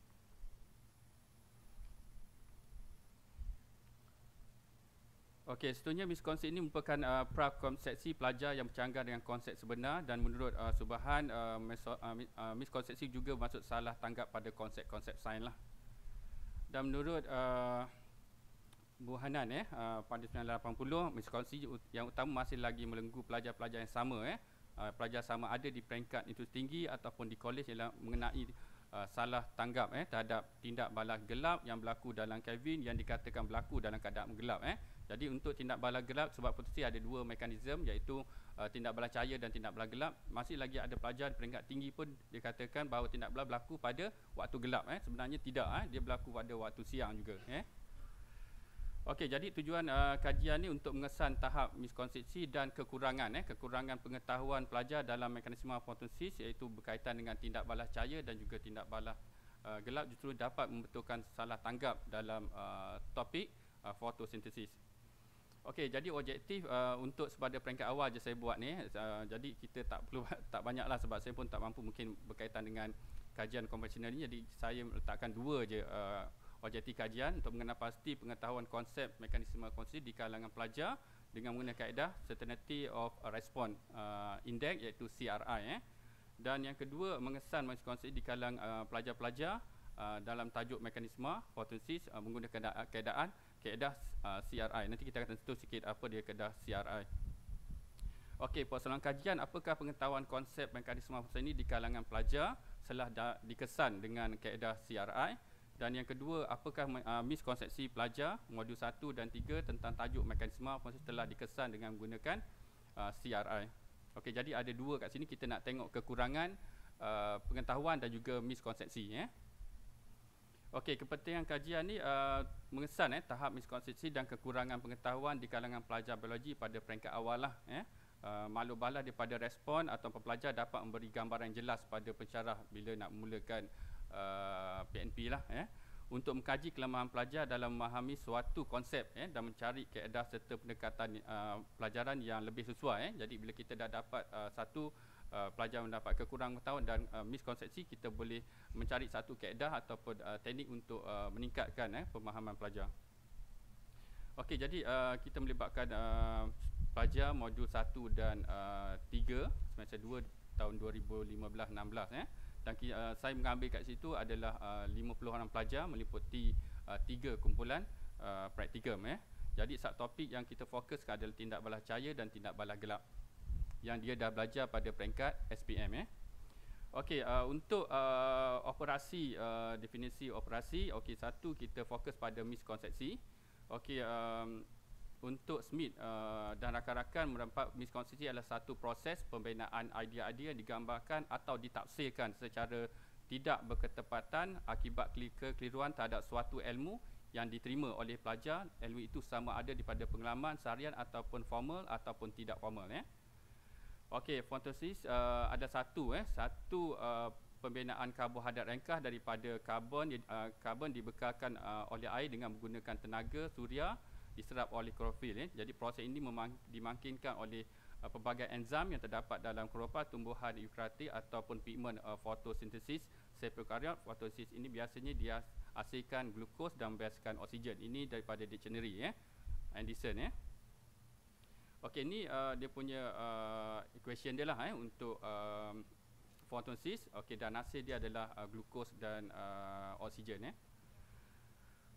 S12: Okey, seterusnya miskonsepsi ini merupakan prakonsepsi pelajar yang bercanggah dengan konsep sebenar, dan menurut Subahan miskonsepsi juga maksud salah tanggap pada konsep-konsep sains lah. Dan menurut Buhanan pada 1980, miskonsepsi yang utama masih lagi melenggu pelajar-pelajar yang sama. Pelajar sama ada di peringkat institusi tinggi ataupun di kolej ialah mengenai salah tanggap terhadap tindak balas gelap yang berlaku dalam Kelvin yang dikatakan berlaku dalam keadaan gelap. Jadi untuk tindak balas gelap, sebab potensi ada dua mekanisme, iaitu tindak balas cahaya dan tindak balas gelap. Masih lagi ada pelajar di peringkat tinggi pun dikatakan bahawa tindak balas berlaku pada waktu gelap. Sebenarnya tidak, dia berlaku pada waktu siang juga. Okey, jadi tujuan kajian ini untuk mengesan tahap miskonsepsi dan kekurangan pengetahuan pelajar dalam mekanisme fotosintesis, iaitu berkaitan dengan tindak balas cahaya dan juga tindak balas gelap, justru dapat membetulkan salah tanggap dalam topik fotosintesis. Okey, jadi objektif untuk pada peringkat awal je saya buat ni. Jadi kita tak perlu tak banyaklah sebab saya pun tak mampu mungkin berkaitan dengan kajian konvensional ni. Jadi saya letakkan dua je objektif kajian untuk mengenal pasti pengetahuan konsep mekanisme konsep di kalangan pelajar dengan menggunakan kaedah Certainty of Response Index, iaitu CRI. Dan yang kedua, mengesan konsep di kalangan pelajar-pelajar dalam tajuk mekanisme fotosintesis menggunakan kaedah CRI. Nanti kita akan sentuh sikit apa dia kaedah CRI. Okey, persoalan kajian, apakah pengetahuan konsep mekanisme fotosintesis ini di kalangan pelajar setelah dikesan dengan kaedah CRI? Dan yang kedua, apakah miskonsepsi pelajar modul 1 dan 3 tentang tajuk mekanisme fotosintesis telah dikesan dengan menggunakan CRI. Okey, jadi ada dua kat sini, kita nak tengok kekurangan pengetahuan dan juga miskonsepsi. Okey, kepentingan kajian ni mengesan tahap miskonsepsi dan kekurangan pengetahuan di kalangan pelajar biologi pada peringkat awal lah. Maklum balas daripada respon atau pelajar dapat memberi gambaran yang jelas pada pensyarah bila nak memulakan PNP lah. Untuk mengkaji kelemahan pelajar dalam memahami suatu konsep dan mencari kaedah serta pendekatan pelajaran yang lebih sesuai. Jadi bila kita dah dapat satu pelajar mendapat kekurangan pengetahuan dan miskonsepsi, kita boleh mencari satu kaedah ataupun teknik untuk meningkatkan pemahaman pelajar. Okey, jadi kita melibatkan pelajar modul 1 dan 3 semester 2 tahun 2015-16. Dan saya mengambil kat situ adalah 50 orang pelajar meliputi 3 kumpulan praktikum. Jadi subtopik yang kita fokuskan adalah tindak balas cahaya dan tindak balas gelap yang dia dah belajar pada peringkat SPM. Okey, untuk operasi, definisi operasi, okey, satu kita fokus pada miskonsepsi. Okey, untuk Smith dan rakan-rakan merempat miskonsepsi adalah satu proses pembinaan idea-idea yang digambarkan atau ditafsirkan secara tidak berketepatan akibat kekeliruan terhadap suatu ilmu yang diterima oleh pelajar. Ilmu itu sama ada daripada pengalaman seharian ataupun formal ataupun tidak formal. Okey, fotosintesis ada satu pembinaan karbohidrat ringkas daripada karbon dibekalkan oleh air dengan menggunakan tenaga suria diserap oleh klorofil. Jadi proses ini dimungkinkan oleh pelbagai enzim yang terdapat dalam kloroplast tumbuhan eukaryotik ataupun pigmen fotosintesis sel prokaryot. Fotosintesis ini biasanya dia hasilkan glukos dan membebaskan oksigen. Ini daripada dictionary Anderson. Okey, ini dia punya equation dia lah untuk fotosintesis. Okey, dan hasil dia adalah glukos dan oksigen.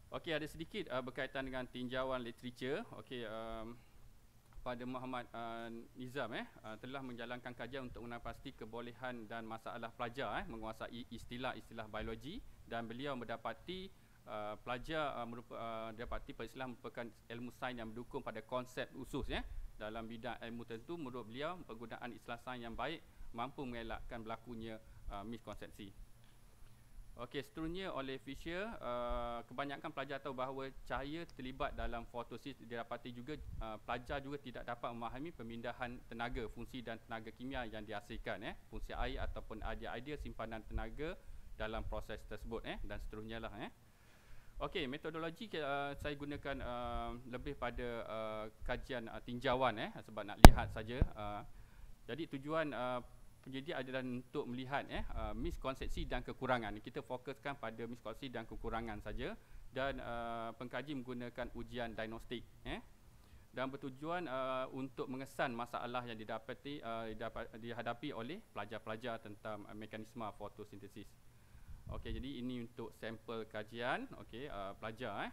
S12: Okey, ada sedikit berkaitan dengan tinjauan literature. Okey, pada Muhammad Nizam telah menjalankan kajian untuk menapasti kebolehan dan masalah pelajar menguasai istilah-istilah biologi, dan beliau mendapati pelajar dapati peristilah merupakan ilmu sains yang mendukung pada konsep usus dalam bidang ilmu tertentu. Menurut beliau, penggunaan istilah sains yang baik mampu mengelakkan berlakunya miskonsepsi. Okey, seterusnya oleh Fisher, kebanyakan pelajar tahu bahawa cahaya terlibat dalam fotosintesis. Didapati juga pelajar juga tidak dapat memahami pemindahan tenaga, fungsi dan tenaga kimia yang dihasilkan, fungsi air ataupun idea simpanan tenaga dalam proses tersebut, dan seterusnya lah. Okey, metodologi saya gunakan lebih pada kajian tinjauan, sebab nak lihat saja. Jadi tujuan pendidik adalah untuk melihat miskonsepsi dan kekurangan. Kita fokuskan pada miskonsepsi dan kekurangan saja, dan pengkaji menggunakan ujian diagnostik dan bertujuan untuk mengesan masalah yang dihadapi oleh pelajar-pelajar tentang mekanisme fotosintesis. Okey, jadi ini untuk sampel kajian pelajar.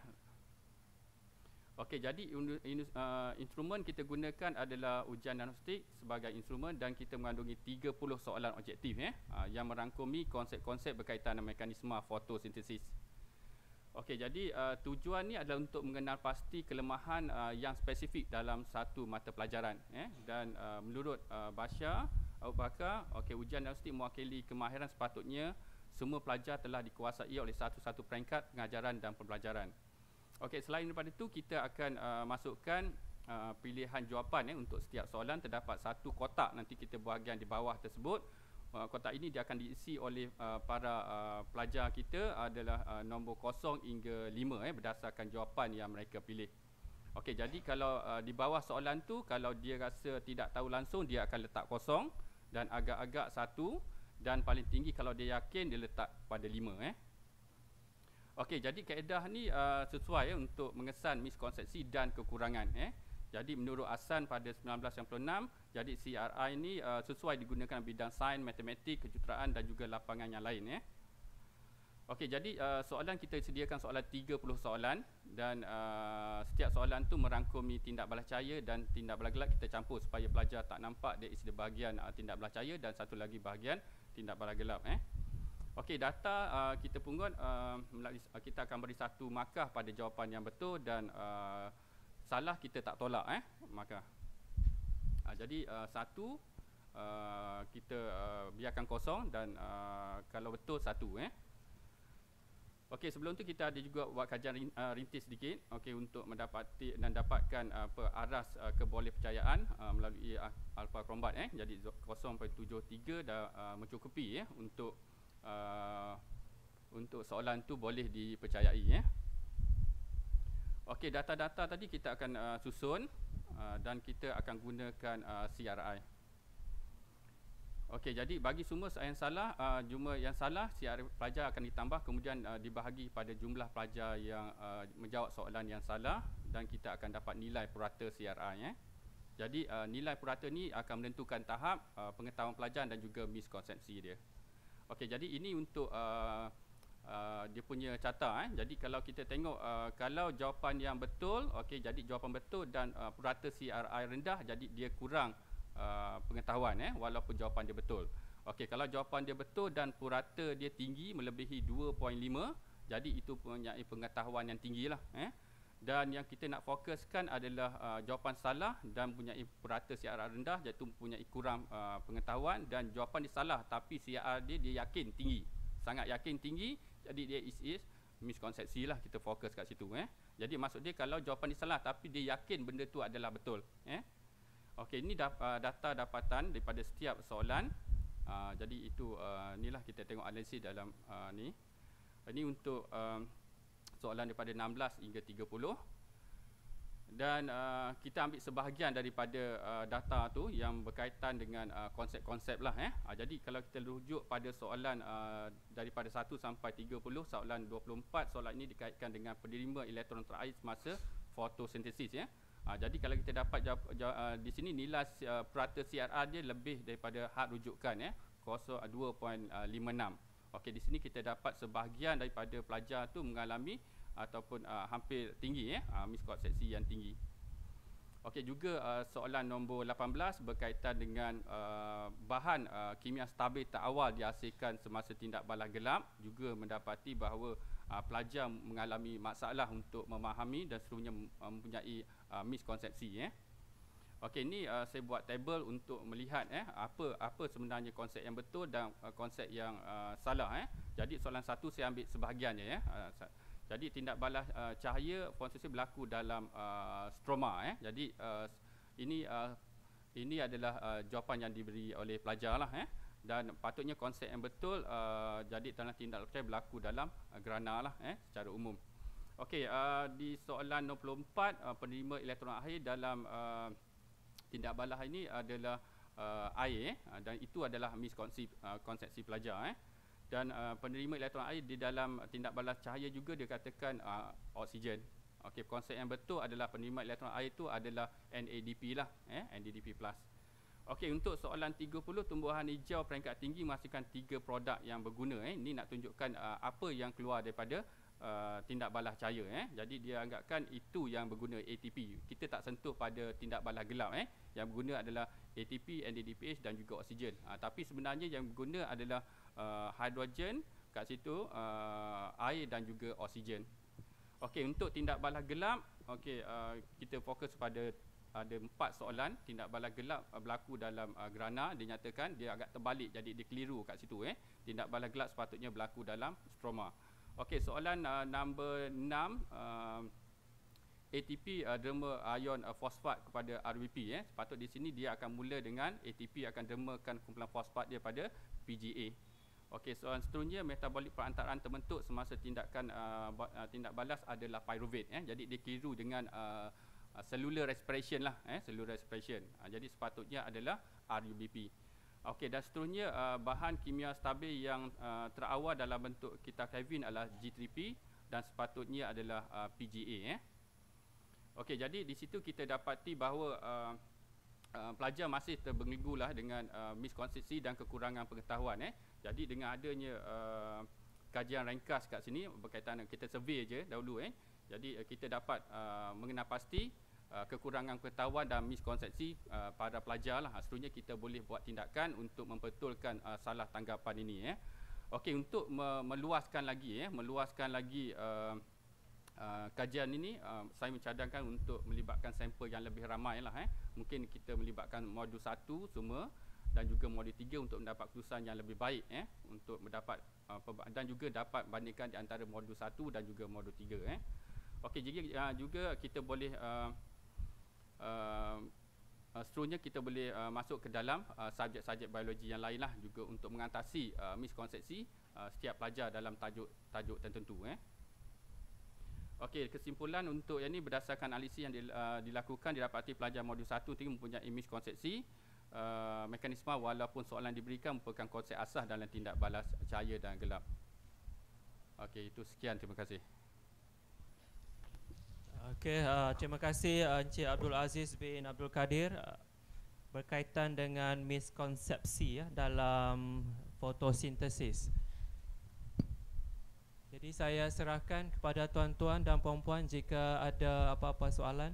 S12: Okey, jadi instrumen kita gunakan adalah ujian diagnostik sebagai instrumen, dan kita mengandungi 30 soalan objektif yang merangkumi konsep-konsep berkaitan dengan mekanisme fotosintesis. Okey, jadi tujuan ni adalah untuk mengenal pasti kelemahan yang spesifik dalam satu mata pelajaran, dan menurut Bashar Abu Bakar, ujian diagnostik mewakili kemahiran sepatutnya semua pelajar telah dikuasai oleh satu-satu peringkat pengajaran dan pembelajaran. Okey, selain daripada itu, kita akan masukkan pilihan jawapan untuk setiap soalan. Terdapat satu kotak, nanti kita bahagian di bawah tersebut. Kotak ini dia akan diisi oleh para pelajar kita adalah nombor 0 hingga 5 berdasarkan jawapan yang mereka pilih. Okey, jadi kalau di bawah soalan tu, kalau dia rasa tidak tahu langsung, dia akan letak 0, dan agak-agak 1, dan paling tinggi kalau dia yakin dia letak pada 5. Okey, jadi kaedah ni sesuai untuk mengesan miskonsepsi dan kekurangan. Jadi menurut Hasan pada 1996, jadi CRI ni sesuai digunakan bidang sains, matematik, kejuruteraan dan juga lapangan yang lain. Okey, jadi soalan kita sediakan soalan 30 soalan, dan setiap soalan tu merangkumi tindak balas cahaya dan tindak balas gelap. Kita campur supaya pelajar tak nampak dia isi bahagian tindak balas cahaya dan satu lagi bahagian tindak balas gelap. Okey, data kita pungut, kita akan beri 1 markah pada jawapan yang betul, dan salah kita tak tolak markah. Jadi 1 kita biarkan 0, dan kalau betul 1. Okey, sebelum tu kita ada juga buat kajian rintis sedikit, untuk mendapati dan dapatkan aras kebolehpercayaan melalui alpha crombat. Jadi 0.73 dah mencukupi untuk soalan tu boleh dipercayai. Okey, data-data tadi kita akan susun, dan kita akan gunakan CRI. Okey, jadi bagi semua yang salah, jumlah yang salah CRI pelajar akan ditambah, kemudian dibahagi pada jumlah pelajar yang menjawab soalan yang salah, dan kita akan dapat nilai purata CRI. Jadi nilai purata ni akan menentukan tahap pengetahuan pelajar dan juga miskonsepsi dia. Okey, jadi ini untuk dia punya carta. Jadi kalau kita tengok kalau jawapan yang betul, jadi jawapan betul dan purata CRI rendah, jadi dia kurang pengetahuan walaupun jawapan dia betul. Okey, kalau jawapan dia betul dan purata dia tinggi melebihi 2.5, jadi itu punya pengetahuan yang tinggilah. Dan yang kita nak fokuskan adalah jawapan salah dan punya purata CRI rendah, iaitu punya kurang pengetahuan, dan jawapan dia salah tapi CRI dia yakin tinggi, sangat yakin tinggi, jadi dia is miskonsepsi lah, kita fokus kat situ. Jadi maksud dia kalau jawapan dia salah tapi dia yakin benda tu adalah betul. Okey, ini data dapatan daripada setiap soalan. Jadi itu inilah kita tengok analisis dalam ni. Ini untuk soalan daripada 16 hingga 30, dan kita ambil sebahagian daripada data tu yang berkaitan dengan konsep-konsep lah. Jadi kalau kita rujuk pada soalan daripada 1 sampai 30, soalan 24, soalan ini dikaitkan dengan penerima elektron terair semasa fotosintesis. Jadi kalau kita dapat di sini nilai purata CRI dia lebih daripada had rujukan 2.56. Okey, di sini kita dapat sebahagian daripada pelajar tu mengalami ataupun hampir tinggi miskonsepsi yang tinggi. Okey, juga soalan nombor 18 berkaitan dengan bahan kimia stabil terawal dihasilkan semasa tindak balas gelap, juga mendapati bahawa pelajar mengalami masalah untuk memahami dan seterusnya mempunyai miskonsepsi. Okey, ini saya buat table untuk melihat apa sebenarnya konsep yang betul dan konsep yang salah. Jadi soalan 1 saya ambil sebahagiannya. Jadi tindak balas cahaya konsepsi berlaku dalam stroma. Jadi ini adalah jawapan yang diberi oleh pelajar lah. Dan patutnya konsep yang betul jadi dalam tindak balas cahaya berlaku dalam gerana lah secara umum. Okey, di soalan 24 penerima elektron air dalam tindak balas ini adalah air dan itu adalah miskonsepsi pelajar. Dan penerima elektron air di dalam tindak balas cahaya juga dikatakan oksigen. Okey, konsep yang betul adalah penerima elektron air itu adalah NADP lah, NADP+. Okey, untuk soalan 30 tumbuhan hijau peringkat tinggi menghasilkan 3 produk yang berguna. Ini nak tunjukkan apa yang keluar daripada tindak balas cahaya. Jadi dia anggapkan itu yang berguna ATP. Kita tak sentuh pada tindak balas gelap. Yang berguna adalah ATP, NADPH dan juga oksigen. Tapi sebenarnya yang berguna adalah hidrogen kat situ, air dan juga oksigen. Okey, untuk tindak balas gelap, okey, kita fokus pada ada 4 soalan. Tindak balas gelap berlaku dalam gerana, dinyatakan dia agak terbalik, jadi dia keliru kat situ. Tindak balas gelap sepatutnya berlaku dalam stroma. Okey, soalan nombor 6, ATP derma ion fosfat kepada RBP. Sepatut di sini dia akan mula dengan ATP akan dermakan kumpulan fosfat dia pada PGA. Okey, soalan seterusnya metabolik perantaraan terbentuk semasa tindakan tindak balas adalah pyruvate. Jadi dia keliru dengan cellular respiration lah, cellular respiration. Jadi sepatutnya adalah RUBP. Okey, dan seterusnya bahan kimia stabil yang terawal dalam bentuk kita Kelvin adalah G3P dan sepatutnya adalah PGA. Okey, jadi di situ kita dapati bahawa pelajar masih terbelenggu lah dengan miskonsepsi dan kekurangan pengetahuan. Jadi dengan adanya kajian ringkas kat sini berkaitan, kita survey je dahulu. Jadi kita dapat mengenal pasti kekurangan pengetahuan dan miskonsepsi pada pelajar lah. Seterusnya kita boleh buat tindakan untuk membetulkan salah tanggapan ini. Okey, untuk meluaskan lagi kajian ini, saya mencadangkan untuk melibatkan sampel yang lebih ramai lah. Mungkin kita melibatkan modul 1 semua dan juga modul 3 untuk mendapat keputusan yang lebih baik untuk mendapat dan juga dapat bandingkan di antara modul 1 dan juga modul 3. Okey, jadi juga kita boleh seterusnya kita boleh masuk ke dalam subjek-subjek biologi yang lain lah juga untuk mengatasi miskonsepsi setiap pelajar dalam tajuk tertentu. Okey, kesimpulan untuk yang ini berdasarkan analisis yang dilakukan, didapati pelajar modul 1 mempunyai miskonsepsi mekanisme walaupun soalan diberikan merupakan konsep asas dalam tindak balas cahaya dan gelap. Okey, itu sekian, terima kasih.
S2: Okey, terima kasih Encik Abdul Aziz bin Abdul Kadir berkaitan dengan miskonsepsi dalam fotosintesis. Jadi saya serahkan kepada tuan-tuan dan puan-puan jika ada apa-apa soalan.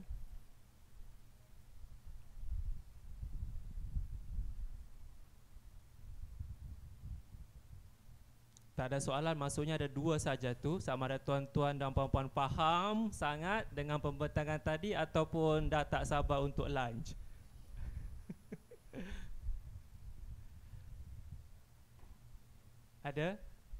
S2: Tak ada soalan, maksudnya ada 2 saja tu. Sama ada tuan-tuan dan puan-puan faham sangat dengan pembentangan tadi ataupun dah tak sabar untuk lunch. Ada?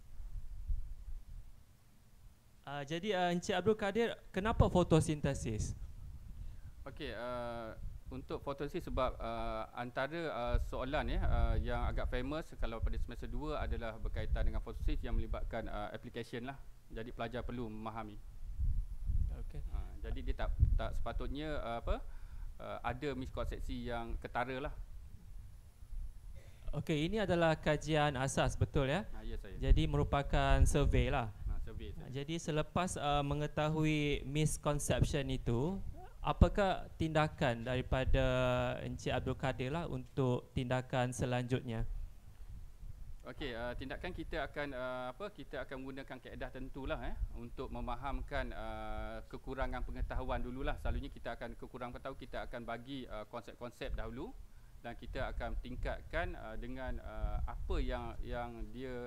S2: Jadi Encik Abdul Kadir, kenapa fotosintesis?
S12: Okey, untuk fotosintesis sebab antara soalan yang agak famous kalau pada semester 2 adalah berkaitan dengan fotosintesis yang melibatkan application lah. Jadi pelajar perlu memahami.
S2: Okey.
S12: Jadi dia tak sepatutnya ada miskonsepsi yang ketara lah.
S2: Okey, ini adalah kajian asas, betul ya?
S12: Ya, saya.
S2: Jadi merupakan survey lah.
S12: Survey.
S2: Jadi selepas mengetahui misconception itu, apakah tindakan daripada Encik Abdul Kadir lah untuk tindakan selanjutnya?
S12: Okey, tindakan kita akan kita akan menggunakan kaedah tentulah untuk memahamkan kekurangan pengetahuan dululah. Selalunya kita akan kekurangan pengetahuan, kita akan bagi konsep-konsep dahulu dan kita akan tingkatkan dengan apa yang dia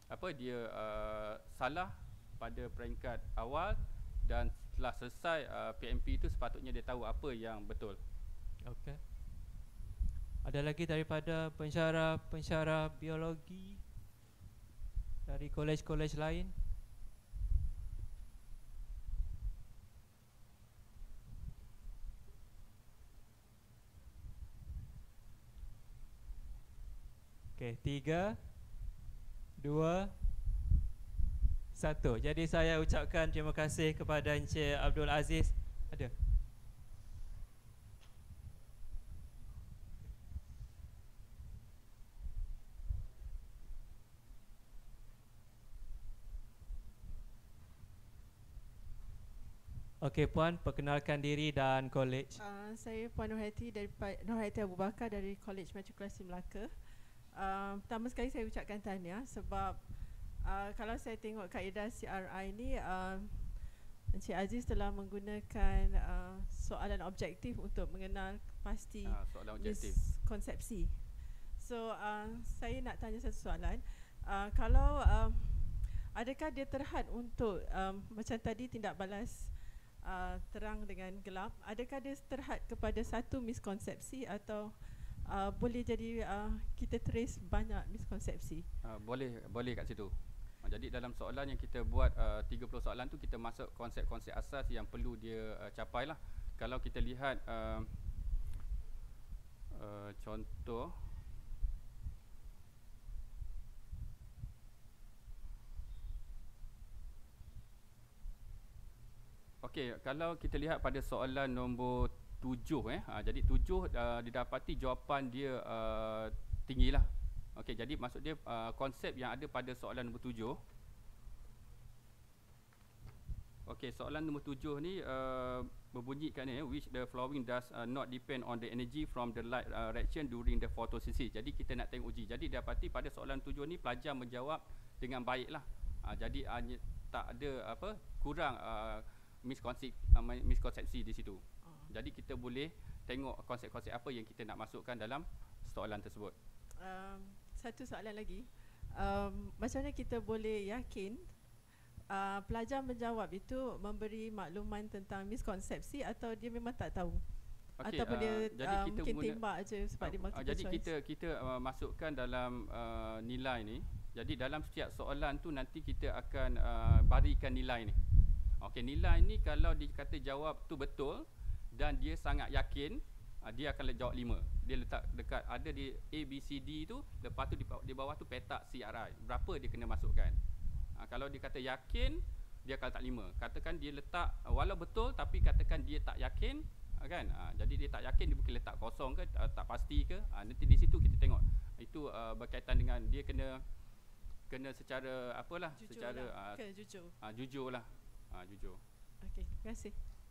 S12: salah pada peringkat awal, dan setelah selesai PMP itu sepatutnya dia tahu apa yang betul.
S2: Okey. Ada lagi daripada pensyarah biologi dari kolej-kolej lain? Okey, 3, 2, 1. Jadi saya ucapkan terima kasih kepada Encik Abdul Aziz. Ada? Okey Puan, perkenalkan diri dan kolej.
S13: Saya Puan Nurhayati Nurhayati Abu Bakar dari Kolej Matrikulasi Melaka. Pertama sekali saya ucapkan tahniah sebab kalau saya tengok kaedah CRI ni, Encik Aziz telah menggunakan soalan objektif untuk mengenal pasti miskonsepsi. So saya nak tanya satu soalan. Kalau adakah dia terhad untuk macam tadi tindak balas terang dengan gelap, adakah dia terhad kepada satu miskonsepsi atau boleh jadi kita trace banyak miskonsepsi?
S12: Boleh kat situ. Jadi dalam soalan yang kita buat 30 soalan tu, kita masuk konsep-konsep asas yang perlu dia capai lah. Kalau kita lihat contoh, okey, kalau kita lihat pada soalan nombor 7 jadi 7 didapati jawapan dia tinggilah. Okey, jadi maksud dia konsep yang ada pada soalan nombor 7. Okey, soalan nombor 7 ni berbunyikan which the following does not depend on the energy from the light reaction during the photosynthesis. Jadi kita nak tengok uji. Jadi dapati pada soalan 7 ni pelajar menjawab dengan baiklah. Jadi tak ada kurang miskonsepsi di situ. Jadi kita boleh tengok konsep-konsep apa yang kita nak masukkan dalam soalan tersebut.
S13: Satu soalan lagi. Macam mana kita boleh yakin pelajar menjawab itu memberi makluman tentang miskonsepsi atau dia memang tak tahu? Okay, ataupun dia mungkin tembak aja sebab dia multiple
S12: jadi
S13: choice.
S12: kita masukkan dalam nilai ni. Jadi dalam setiap soalan tu nanti kita akan barikan nilai ni. Okey, nilai ni kalau dikata jawab tu betul dan dia sangat yakin, dia akan jawab 5. Dia letak dekat ada di A, B, C, D tu, lepas tu di bawah tu petak CRI. Berapa dia kena masukkan. Kalau dia kata yakin, dia akan letak 5. Katakan dia letak walau betul tapi katakan dia tak yakin, kan? Jadi dia tak yakin, dia mungkin letak kosong ke, tak pasti ke. Nanti di situ kita tengok. Itu berkaitan dengan dia kena secara apalah,
S13: jujur
S12: secara
S13: lah. Jujur.
S12: Jujurlah. Jujur.
S13: Okey, terima kasih.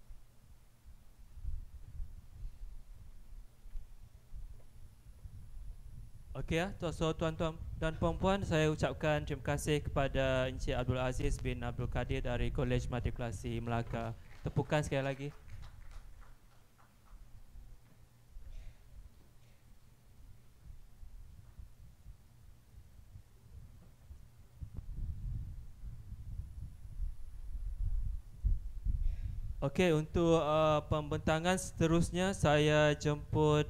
S2: Okey so tuan-tuan dan puan-puan, saya ucapkan terima kasih kepada Encik Abdul Aziz bin Abdul Kadir dari Kolej Matrikulasi Melaka. Tepukan sekali lagi. Okey, untuk pembentangan seterusnya saya jemput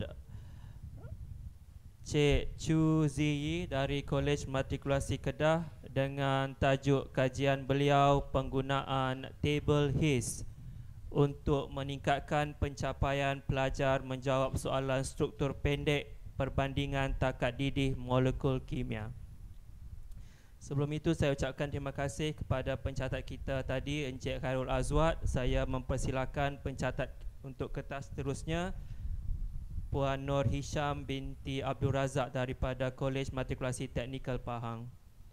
S2: Cik Chu Ziyi dari Kolej Matrikulasi Kedah dengan tajuk kajian beliau penggunaan table HIS untuk meningkatkan pencapaian pelajar menjawab soalan struktur pendek perbandingan takat didih molekul kimia. Sebelum itu saya ucapkan terima kasih kepada pencatat kita tadi, Encik Khairul Azwad. Saya mempersilakan pencatat untuk kertas seterusnya, Puan Nur Hisham binti Abdul Razak daripada Kolej Matrikulasi Teknikal Pahang.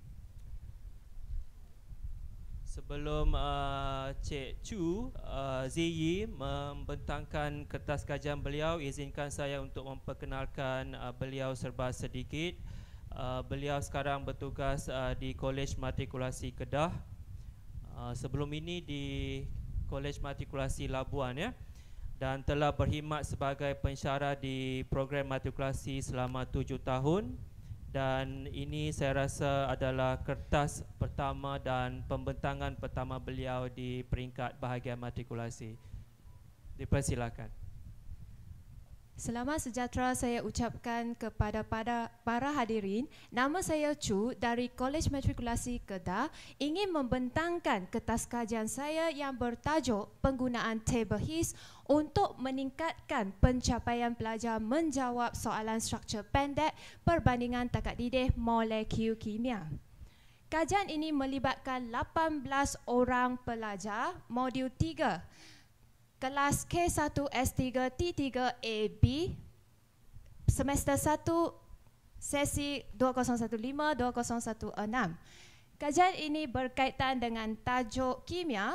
S2: Sebelum Cik Chu Ziyi membentangkan kertas kajian beliau, izinkan saya untuk memperkenalkan beliau serba sedikit. Beliau sekarang bertugas di Kolej Matrikulasi Kedah. Sebelum ini di Kolej Matrikulasi Labuan ya, dan telah berkhidmat sebagai pensyarah di program matrikulasi selama 7 tahun. Dan ini saya rasa adalah kertas pertama dan pembentangan pertama beliau di peringkat bahagian matrikulasi. Dipersilakan.
S14: Selamat sejahtera saya ucapkan kepada para hadirin. Nama saya Chu dari Kolej Matrikulasi Kedah, ingin membentangkan kertas kajian saya yang bertajuk penggunaan table HIS untuk meningkatkan pencapaian pelajar menjawab soalan struktur pendek perbandingan takat didih molekul kimia. Kajian ini melibatkan 18 orang pelajar modul 3 kelas K1 S3 T3 AB semester 1 sesi 2015-2016. Kajian ini berkaitan dengan tajuk kimia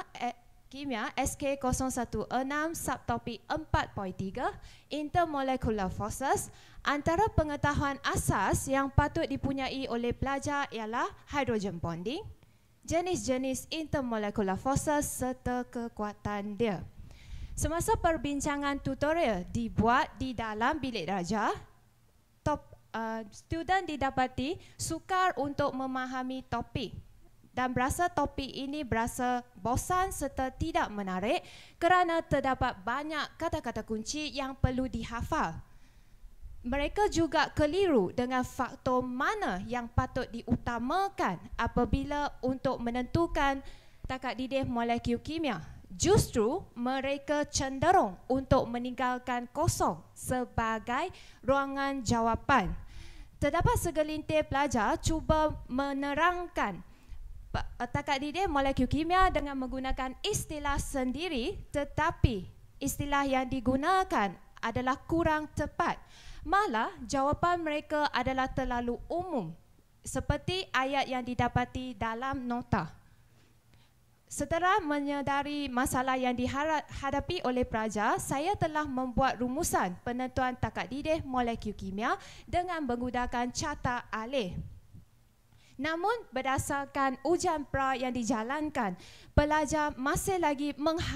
S14: SK016 subtopik 4.3 intermolecular forces. Antara pengetahuan asas yang patut dipunyai oleh pelajar ialah hydrogen bonding, jenis-jenis intermolecular forces serta kekuatan dia. Semasa perbincangan tutorial dibuat di dalam bilik darjah, student didapati sukar untuk memahami topik dan berasa topik ini berasa bosan serta tidak menarik kerana terdapat banyak kata-kata kunci yang perlu dihafal. Mereka juga keliru dengan faktor mana yang patut diutamakan apabila untuk menentukan takat didih molekul kimia. Justru mereka cenderung untuk meninggalkan kosong sebagai ruangan jawapan. Terdapat segelintir pelajar cuba menerangkan takat didih molekul kimia dengan menggunakan istilah sendiri, tetapi istilah yang digunakan adalah kurang tepat. Malah jawapan mereka adalah terlalu umum, seperti ayat yang didapati dalam nota. Setelah menyedari masalah yang dihadapi oleh pelajar, saya telah membuat rumusan penentuan takat didih molekul kimia dengan menggunakan carta alih. Namun berdasarkan ujian pra yang dijalankan, pelajar masih lagi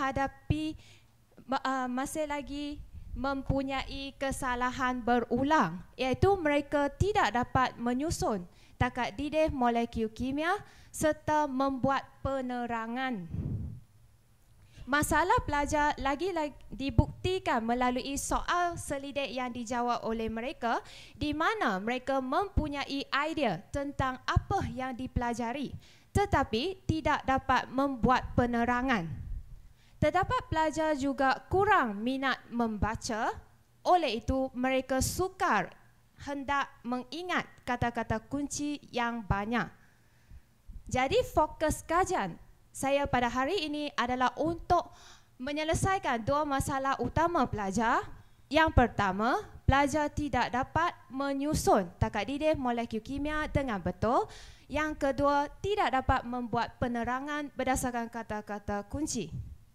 S14: mempunyai kesalahan berulang, iaitu mereka tidak dapat menyusun takat didih molekul kimia serta membuat penerangan. Masalah pelajar lagi-lagi dibuktikan melalui soal selidik yang dijawab oleh mereka, di mana mereka mempunyai idea tentang apa yang dipelajari tetapi tidak dapat membuat penerangan. Terdapat pelajar juga kurang minat membaca, oleh itu mereka sukar hendak mengingat kata-kata kunci yang banyak. Jadi fokus kajian saya pada hari ini adalah untuk menyelesaikan dua masalah utama pelajar. Yang pertama, pelajar tidak dapat menyusun takat didih molekul kimia dengan betul. Yang kedua, tidak dapat membuat penerangan berdasarkan kata-kata kunci.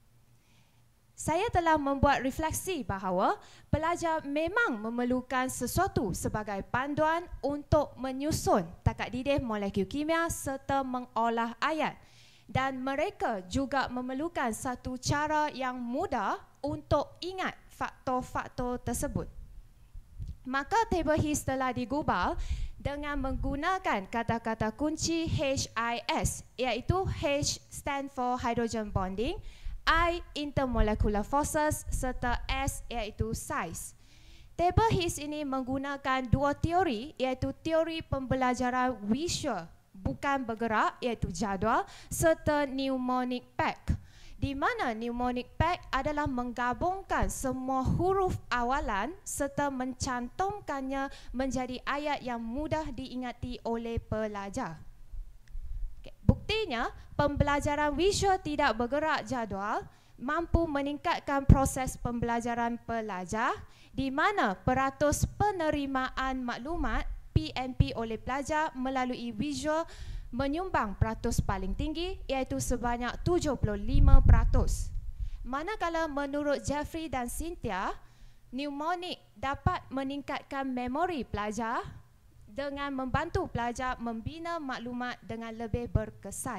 S14: Saya telah membuat refleksi bahawa pelajar memang memerlukan sesuatu sebagai panduan untuk menyusun takat didih molekul kimia serta mengolah ayat, dan mereka juga memerlukan satu cara yang mudah untuk ingat faktor-faktor tersebut. Maka table HIS telah digubal dengan menggunakan kata-kata kunci HIS, iaitu H stand for hydrogen bonding, I intermolecular forces serta S iaitu size. Table HIS ini menggunakan dua teori, iaitu teori pembelajaran visual bukan bergerak iaitu jadual serta mnemonic pack, di mana mnemonic pack adalah menggabungkan semua huruf awalan serta mencantumkannya menjadi ayat yang mudah diingati oleh pelajar. Buktinya, pembelajaran visual tidak bergerak jadual mampu meningkatkan proses pembelajaran pelajar, di mana peratus penerimaan maklumat PMP oleh pelajar melalui visual menyumbang peratus paling tinggi, iaitu sebanyak 75%. Manakala menurut Jeffrey dan Cynthia, mnemonic dapat meningkatkan memori pelajar dengan membantu pelajar membina maklumat dengan lebih berkesan.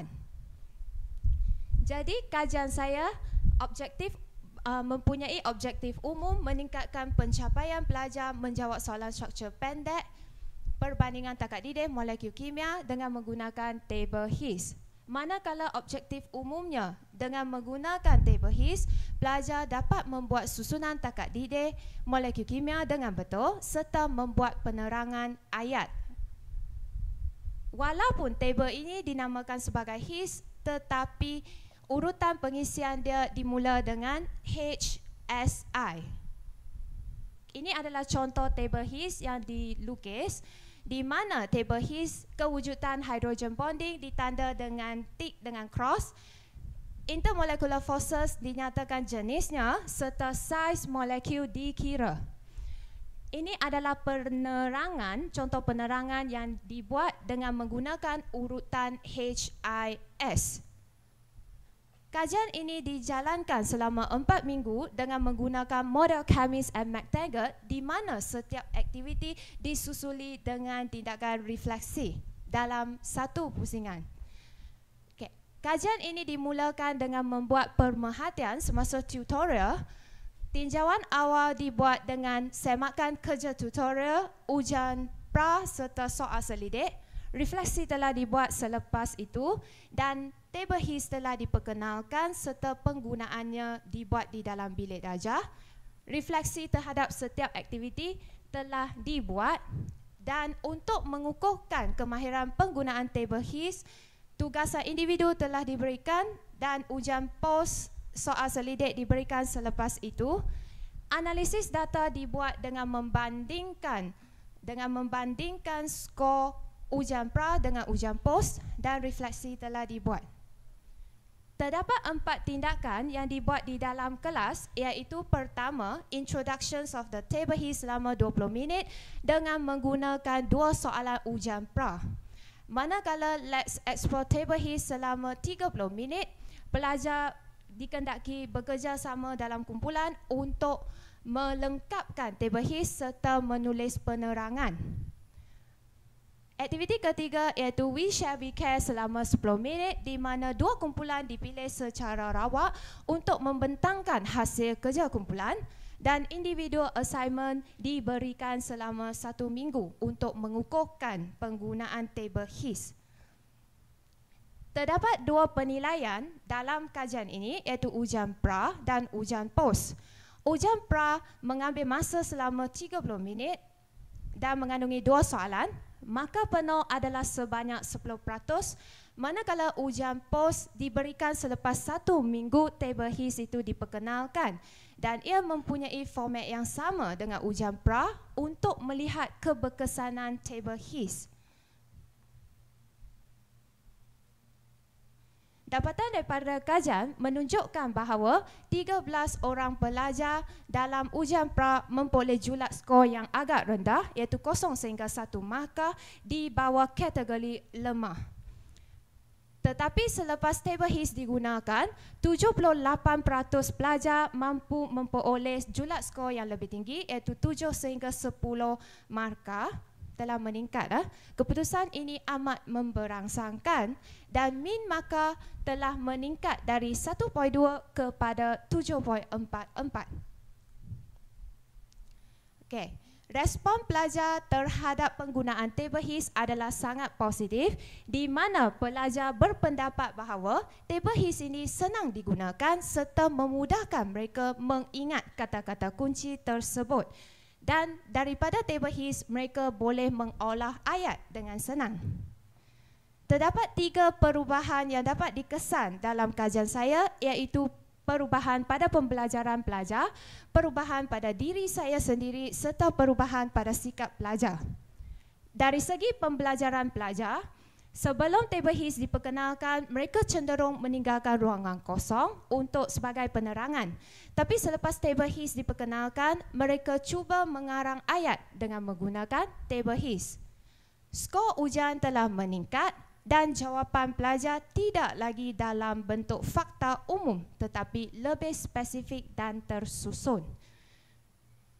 S14: Jadi kajian saya mempunyai objektif umum meningkatkan pencapaian pelajar menjawab soalan struktur pendek, perbandingan takat didik molekul kimia dengan menggunakan tabel HIS. Manakala objektif umumnya dengan menggunakan tabel HIS, pelajar dapat membuat susunan takat didik molekul kimia dengan betul serta membuat penerangan ayat. Walaupun tabel ini dinamakan sebagai HIS, tetapi urutan pengisian dia dimula dengan HSI. Ini adalah contoh tabel HIS yang dilukis, di mana tabel HIS kewujudan hydrogen bonding ditanda dengan tik dengan cross, intermolecular forces dinyatakan jenisnya serta saiz molekul dikira. Ini adalah penerangan, contoh penerangan yang dibuat dengan menggunakan urutan HIS. Kajian ini dijalankan selama 4 minggu dengan menggunakan model Camis and McTaggart, di mana setiap aktiviti disusuli dengan tindakan refleksi dalam satu pusingan. Okay. Kajian ini dimulakan dengan membuat pemerhatian semasa tutorial. Tinjauan awal dibuat dengan semakan kerja tutorial, ujian pra serta soal selidik. Refleksi telah dibuat selepas itu dan tabel HIS telah diperkenalkan serta penggunaannya dibuat di dalam bilik darjah. Refleksi terhadap setiap aktiviti telah dibuat dan untuk mengukuhkan kemahiran penggunaan tabel HIS, tugasan individu telah diberikan dan ujian pos soal selidik diberikan selepas itu. Analisis data dibuat dengan membandingkan skor ujian pra dengan ujian pos dan refleksi telah dibuat. Terdapat 4 tindakan yang dibuat di dalam kelas, iaitu pertama, introductions of the table HIS selama 20 minit dengan menggunakan 2 soalan ujian pra. Manakala let's explore table HIS selama 30 minit, pelajar dikendaki bekerjasama dalam kumpulan untuk melengkapkan table HIS serta menulis penerangan. Aktiviti ketiga iaitu We Share We Care selama 10 minit, di mana 2 kumpulan dipilih secara rawak untuk membentangkan hasil kerja kumpulan dan individual assignment diberikan selama 1 minggu untuk mengukuhkan penggunaan tabel HIS. Terdapat 2 penilaian dalam kajian ini iaitu ujian pra dan ujian pos. Ujian pra mengambil masa selama 30 minit dan mengandungi 2 soalan. Maka penuh adalah sebanyak 10%, manakala ujian pos diberikan selepas 1 minggu tabel HIS itu diperkenalkan dan ia mempunyai format yang sama dengan ujian pra untuk melihat keberkesanan tabel HIS. Dapatan daripada kajian menunjukkan bahawa 13 orang pelajar dalam ujian pra memperoleh julat skor yang agak rendah iaitu 0 sehingga 1 markah di bawah kategori lemah. Tetapi selepas tabel HIS digunakan, 78% pelajar mampu memperoleh julat skor yang lebih tinggi iaitu 7 sehingga 10 markah. Telah meningkat. Keputusan ini amat memberangsangkan dan min markah telah meningkat dari 1.2 kepada 7.44. Okey, respon pelajar terhadap penggunaan tabel HIS adalah sangat positif, di mana pelajar berpendapat bahawa tabel HIS ini senang digunakan serta memudahkan mereka mengingat kata-kata kunci tersebut. Dan daripada tabel HIS, mereka boleh mengolah ayat dengan senang. Terdapat 3 perubahan yang dapat dikesan dalam kajian saya, iaitu perubahan pada pembelajaran pelajar, perubahan pada diri saya sendiri serta perubahan pada sikap pelajar. Dari segi pembelajaran pelajar, sebelum tabel HIS diperkenalkan, mereka cenderung meninggalkan ruangan kosong untuk sebagai penerangan. Tapi selepas tabel HIS diperkenalkan, mereka cuba mengarang ayat dengan menggunakan tabel HIS. Skor ujian telah meningkat dan jawapan pelajar tidak lagi dalam bentuk fakta umum tetapi lebih spesifik dan tersusun.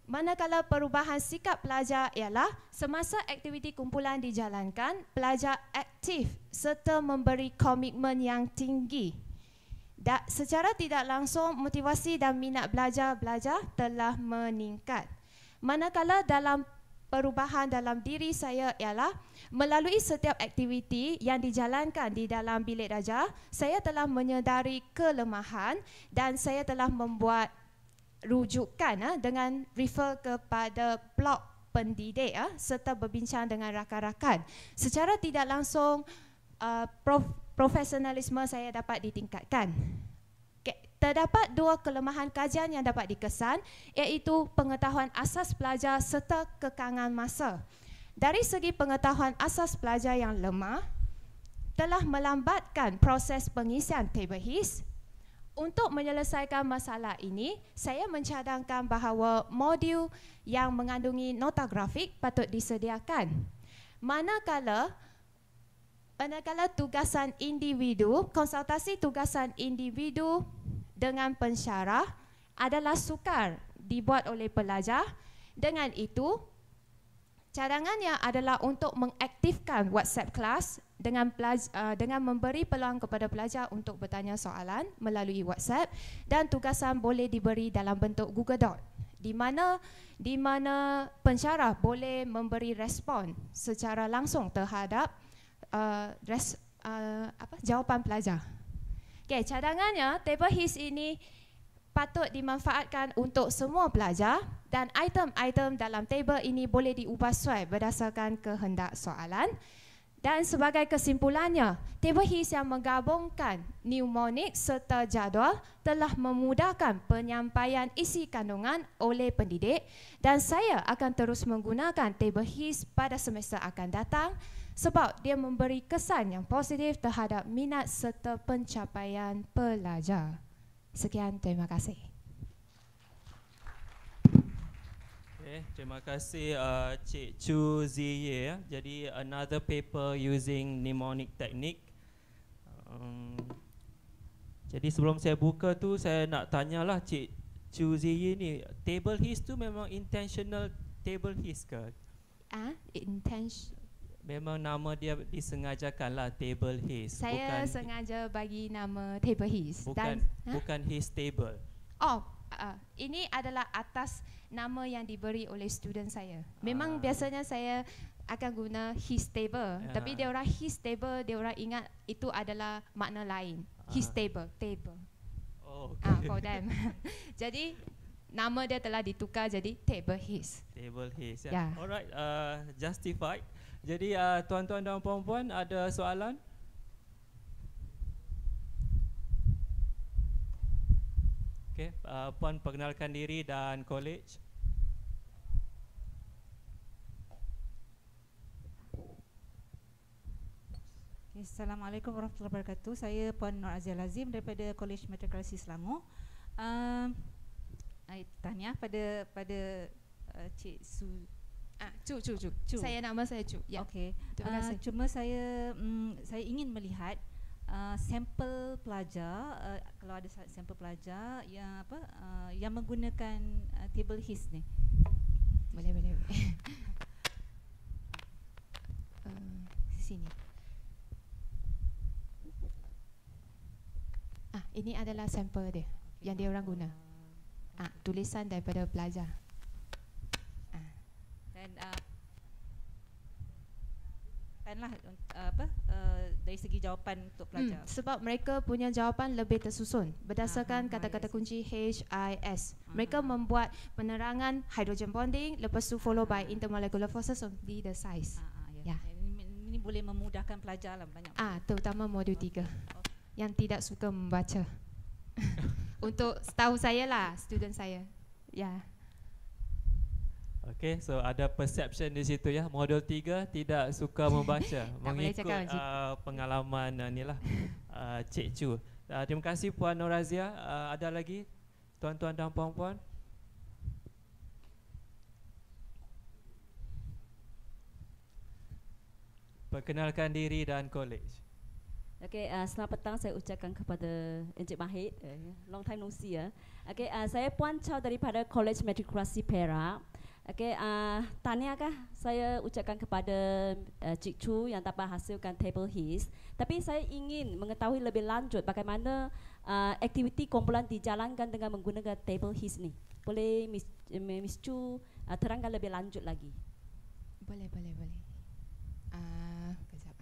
S14: Manakala perubahan sikap pelajar ialah semasa aktiviti kumpulan dijalankan, pelajar aktif serta memberi komitmen yang tinggi. Secara tidak langsung, motivasi dan minat belajar telah meningkat. Manakala dalam perubahan dalam diri saya ialah melalui setiap aktiviti yang dijalankan di dalam bilik darjah, saya telah menyedari kelemahan dan saya telah membuat rujukan dengan refer kepada blog pendidik serta berbincang dengan rakan-rakan. Secara tidak langsung profesionalisme saya dapat ditingkatkan. Terdapat dua kelemahan kajian yang dapat dikesan, iaitu pengetahuan asas pelajar serta kekangan masa. Dari segi pengetahuan asas pelajar yang lemah, telah melambatkan proses pengisian table HIS. Untuk menyelesaikan masalah ini, saya mencadangkan bahawa modul yang mengandungi nota grafik patut disediakan. Manakala tugasan individu, konsultasi tugasan individu dengan pensyarah adalah sukar dibuat oleh pelajar. Dengan itu, cadangannya adalah untuk mengaktifkan WhatsApp kelas dengan memberi peluang kepada pelajar untuk bertanya soalan melalui WhatsApp, dan tugasan boleh diberi dalam bentuk Google Doc di mana pensyarah boleh memberi respon secara langsung terhadap jawapan pelajar. Okay, cadangannya table HIS ini patut dimanfaatkan untuk semua pelajar dan item-item dalam table ini boleh diubah sesuai berdasarkan kehendak soalan. Dan sebagai kesimpulannya, table HIS yang menggabungkan mnemonik serta jadual telah memudahkan penyampaian isi kandungan oleh pendidik, dan saya akan terus menggunakan table HIS pada semester akan datang sebab dia memberi kesan yang positif terhadap minat serta pencapaian pelajar. Sekian, terima kasih.
S2: Terima kasih Cik Chu Ziye. Jadi another paper using mnemonic technique. Jadi sebelum saya buka tu, saya nak tanyalah Cik Chu Ziye ni, table HIS tu memang intentional table HIS ke? Memang nama dia disengajakan lah, table HIS.
S14: Saya sengaja bagi nama table HIS.
S2: Bukan HIS table.
S14: Ini adalah atas nama yang diberi oleh student saya. Memang biasanya saya akan guna HIS table, tapi dia orang HIS table, dia orang ingat itu adalah makna lain. HIS table.
S2: Oh, okay.
S14: For them. Jadi nama dia telah ditukar jadi table HIS.
S2: Table HIS.
S14: Yeah.
S2: Alright, justified. Jadi tuan-tuan dan puan-puan, ada soalan? Okay, puan perkenalkan diri dan college.
S15: Okay, Assalamualaikum warahmatullahi wabarakatuh. Saya Puan Nur Azia Lazim daripada College Matrikulasi Selangor. Tanya pada Cik Chu.
S14: Saya nama saya Chu. Ya.
S15: Okey.
S14: Terima kasih.
S15: Cuma saya ingin melihat sampel pelajar, kalau ada sampel pelajar yang menggunakan table HIS ni.
S14: Boleh. Sini. Ini adalah sampel dia yang dia orang guna. Tulisan daripada pelajar.
S15: Dan dari segi jawapan untuk pelajar.
S14: Sebab mereka punya jawapan lebih tersusun berdasarkan kata-kata kunci HIS. Mereka membuat penerangan hydrogen bonding, lepas tu follow by intermolecular forces of the size.
S15: Ini boleh memudahkan pelajar lah banyak.
S14: Terutama modul 3 yang tidak suka membaca. Untuk setahu saya lah, student saya.
S2: Okay, so ada perception di situ ya. Modul 3 tidak suka membaca. Mengikut pengalaman ni lah Cik Chu. Terima kasih Puan Nur Azia. Ada lagi tuan-tuan dan puan-puan? Perkenalkan diri dan college.
S16: Okay, selamat petang saya ucapkan kepada Encik Mahid. Long time no see ya. Okay, saya Puan Chow daripada College Matrikulasi Perak. Okay, tahniahkah saya ucapkan kepada Cik Chu yang dapat hasilkan table his. Tapi saya ingin mengetahui lebih lanjut bagaimana aktiviti kumpulan dijalankan dengan menggunakan table his ni. Boleh Miss Chu terangkan lebih lanjut lagi?
S14: Boleh. Kejap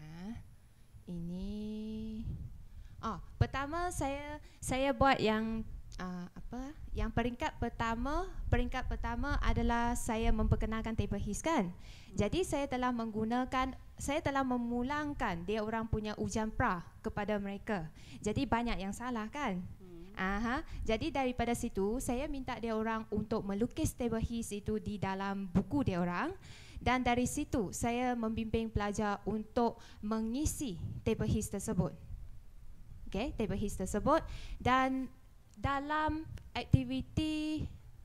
S14: Ini pertama saya buat yang yang peringkat pertama adalah saya memperkenalkan table his kan. Jadi saya telah memulangkan dia orang punya ujian pra kepada mereka. Jadi banyak yang salah kan. Jadi daripada situ saya minta dia orang untuk melukis table his itu di dalam buku dia orang. Dan dari situ saya membimbing pelajar untuk mengisi table his tersebut. Okay, table his tersebut. Dan dalam aktiviti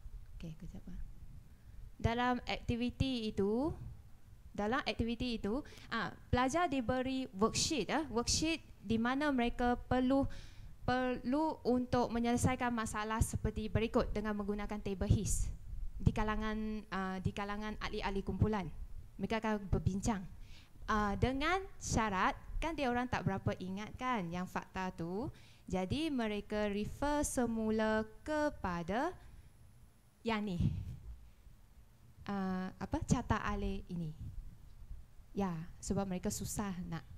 S14: itu pelajar diberi worksheet di mana mereka perlu untuk menyelesaikan masalah seperti berikut dengan menggunakan table his. Di kalangan ahli-ahli kumpulan mereka akan berbincang dengan syarat kan dia orang tak berapa ingat kan yang fakta tu, jadi mereka refer semula kepada yang ni carta ahli ini ya, sebab mereka susah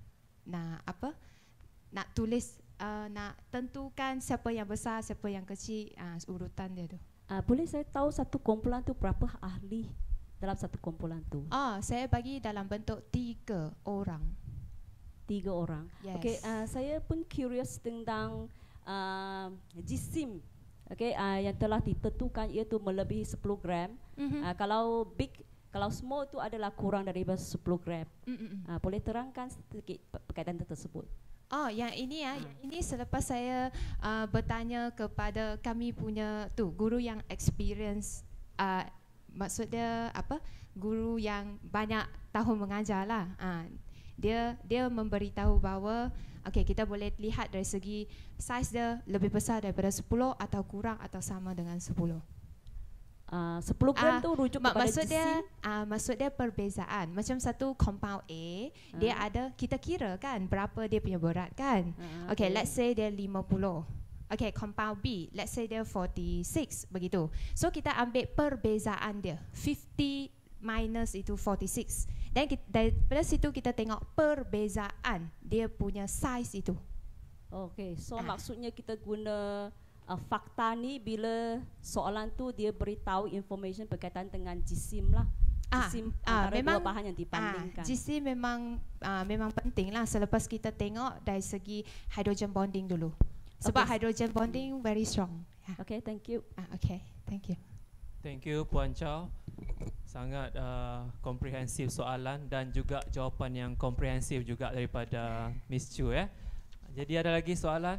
S14: nak tulis, nak tentukan siapa yang besar siapa yang kecil, urutan dia tu.
S16: Boleh saya tahu satu kumpulan tu berapa ahli dalam satu kumpulan tu?
S14: Saya bagi dalam bentuk 3 orang.
S16: 3 orang.
S14: Yes.
S16: Okay, saya pun curious tentang jisim. Okay, yang telah ditentukan iaitu melebihi 10 gram. Kalau small tu adalah kurang daripada 10 gram. Boleh terangkan sedikit berkaitan tersebut?
S14: Yang ini yang ini selepas saya bertanya kepada kami punya guru yang experience, maksudnya guru yang banyak tahun mengajar lah. Dia memberitahu bahawa kita boleh lihat dari segi saiz dia lebih besar daripada 10 atau kurang atau sama dengan 10.
S16: 10 gram tu rujuk kepada jisim.
S14: Maksud dia perbezaan. Macam satu compound A, dia ada, kita kira kan berapa dia punya berat kan. Let's say dia 50. Compound B, let's say dia 46 begitu. So kita ambil perbezaan dia, 50 minus itu 46. Dan daripada situ kita tengok perbezaan dia punya size itu.
S16: So maksudnya kita guna fakta ni bila soalan tu dia beritahu information berkaitan dengan jisim lah. Jisim antara dua bahan yang dibandingkan.
S14: Jisim memang penting lah selepas kita tengok dari segi hydrogen bonding dulu. Sebab hydrogen bonding very strong.
S16: Okay, thank you.
S14: Thank you.
S2: Thank you Puan Chow. Sangat komprehensif soalan dan juga jawapan yang komprehensif juga daripada Miss Chu ya. Jadi ada lagi soalan?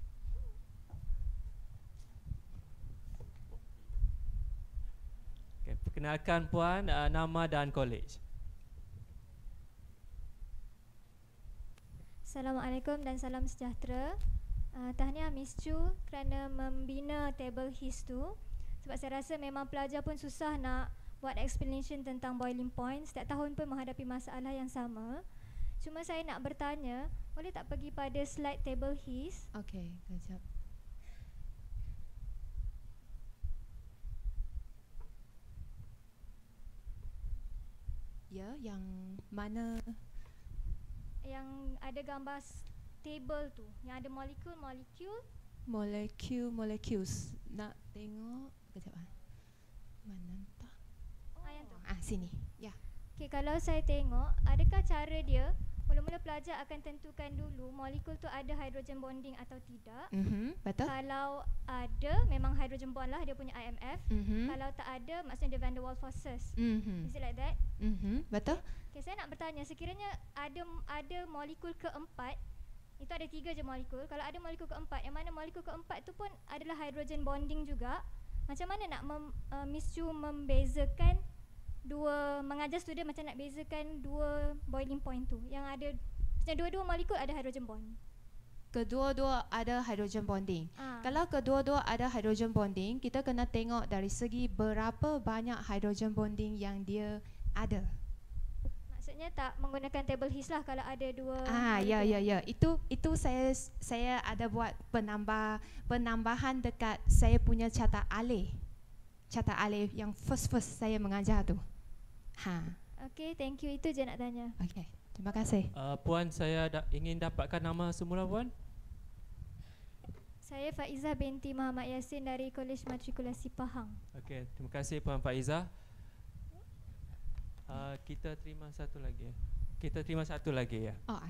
S2: Perkenalkan Puan, nama dan college.
S17: Assalamualaikum dan salam sejahtera. Tahniah Miss Chu kerana membina table his tu. Sebab saya rasa memang pelajar pun susah nak buat explanation tentang boiling point. Setiap tahun pun menghadapi masalah yang sama. Cuma saya nak bertanya, boleh tak pergi pada slide table his?
S14: Kejap. Ya, yang mana?
S17: Yang ada gambar table tu, yang ada
S14: molecules. Nak tengok kejap. Mana entah.
S17: Yang tu.
S14: Sini. Ya.
S17: Kalau saya tengok, adakah cara dia mula-mula pelajar akan tentukan dulu molekul tu ada hydrogen bonding atau tidak.
S14: Betul.
S17: Kalau ada, memang hydrogen bond lah dia punya IMF. Kalau tak ada, maksudnya dia van der Waals forces. Is it like that?
S14: Betul.
S17: Saya nak bertanya, sekiranya ada molekul keempat, itu ada 3 je molekul. Kalau ada molekul keempat, yang mana molekul keempat tu pun adalah hydrogen bonding juga, macam mana nak Miss Chu membezakan mengajar student macam nak bezakan 2 boiling point tu yang ada, dua-dua molekul ada hydrogen bond.
S14: kedua-dua ada hydrogen bonding. Kalau kedua-dua ada hydrogen bonding, kita kena tengok dari segi berapa banyak hydrogen bonding yang dia ada.
S17: Maksudnya tak menggunakan table his lah kalau ada dua.
S14: Ya. Itu saya ada buat penambahan dekat saya punya carta alih. Carta alih yang first saya mengajar tu.
S17: Okay, thank you. Itu je nak tanya.
S14: Okay, terima kasih.
S2: Puan, saya ingin dapatkan nama semula, Puan.
S17: Saya Faizah binti Muhammad Yasin dari Kolej Matrikulasi Pahang.
S2: Okey, terima kasih Puan Faizah. Kita terima satu lagi ya.
S14: Oh,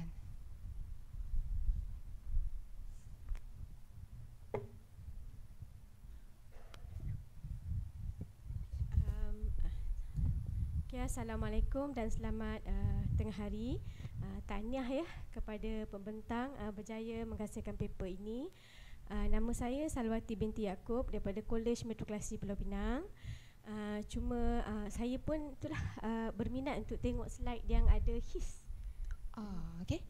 S18: Okay, Assalamualaikum dan selamat tengah hari. Tahniah ya kepada pembentang berjaya menghasilkan paper ini. Nama saya Salwati binti Yaakob daripada Kolej Matrikulasi Pulau Pinang. Cuma saya pun itulah berminat untuk tengok slide yang ada his.
S14: Okay.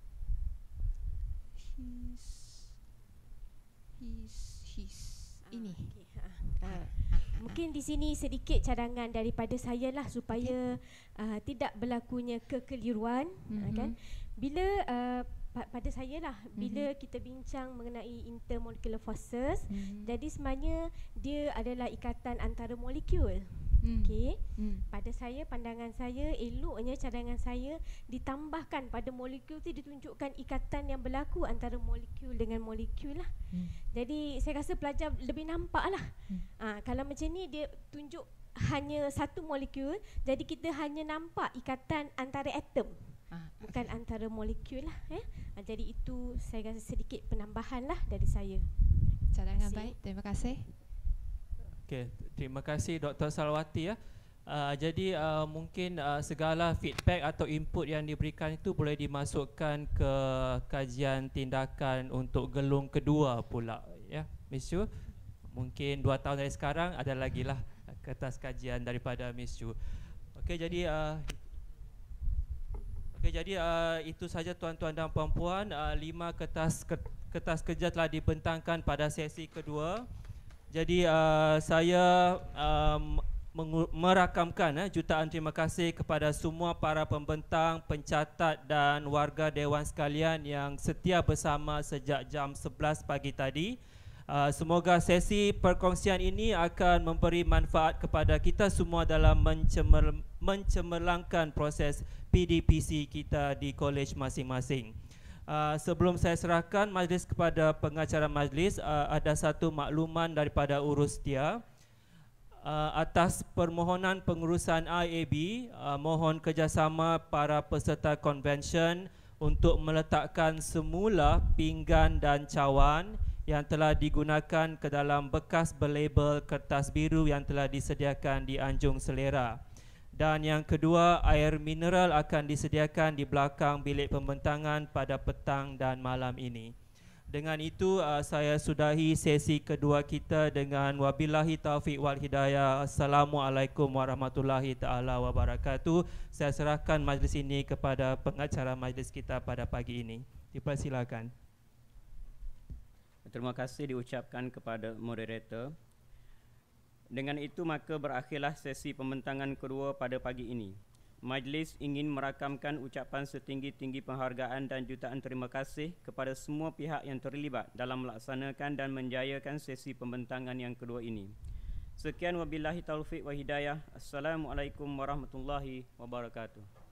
S14: His ini.
S18: Mungkin di sini sedikit cadangan daripada saya lah supaya tidak berlakunya kekeliruan, kan? Bila pada saya lah, bila kita bincang mengenai intermolecular forces, jadi sebenarnya dia adalah ikatan antara molekul. Okey. Pada saya, pandangan saya, eloknya cadangan saya ditambahkan pada molekul tu, ditunjukkan ikatan yang berlaku antara molekul dengan molekul lah. Jadi saya rasa pelajar lebih nampak lah. Kalau macam ni dia tunjuk hanya satu molekul, jadi kita hanya nampak ikatan antara atom, bukan antara molekul lah. Jadi itu saya rasa sedikit penambahan lah dari saya.
S14: Cadangan baik, terima kasih.
S2: Okey, terima kasih Dr. Salwati ya. Jadi mungkin segala feedback atau input yang diberikan itu boleh dimasukkan ke kajian tindakan untuk gelung kedua pula ya, Miss Chu. Mungkin 2 tahun dari sekarang ada lagi lah kertas kajian daripada Miss Chu. Okey, jadi itu saja tuan-tuan dan puan-puan. 5 kertas kerja telah dibentangkan pada sesi kedua. Jadi saya merakamkan jutaan terima kasih kepada semua para pembentang, pencatat dan warga dewan sekalian yang setia bersama sejak jam 11 pagi tadi. Semoga sesi perkongsian ini akan memberi manfaat kepada kita semua dalam mencemerlangkan proses PDPC kita di kolej masing-masing. Sebelum saya serahkan majlis kepada pengacara majlis, ada satu makluman daripada urus dia. Atas permohonan pengurusan IAB, mohon kerjasama para peserta konvensyen untuk meletakkan semula pinggan dan cawan yang telah digunakan ke dalam bekas berlabel kertas biru yang telah disediakan di anjung selera. Dan yang kedua, air mineral akan disediakan di belakang bilik pembentangan pada petang dan malam ini. Dengan itu, saya sudahi sesi kedua kita dengan wabillahi taufiq wal hidayah. Assalamualaikum warahmatullahi taala wabarakatuh. Saya serahkan majlis ini kepada pengacara majlis kita pada pagi ini. Dipersilakan.
S1: Terima kasih diucapkan kepada moderator. Dengan itu maka berakhirlah sesi pembentangan kedua pada pagi ini. Majlis ingin merakamkan ucapan setinggi-tinggi penghargaan dan jutaan terima kasih kepada semua pihak yang terlibat dalam melaksanakan dan menjayakan sesi pembentangan yang kedua ini. Sekian wabillahi taufiq wa hidayah. Assalamualaikum warahmatullahi wabarakatuh.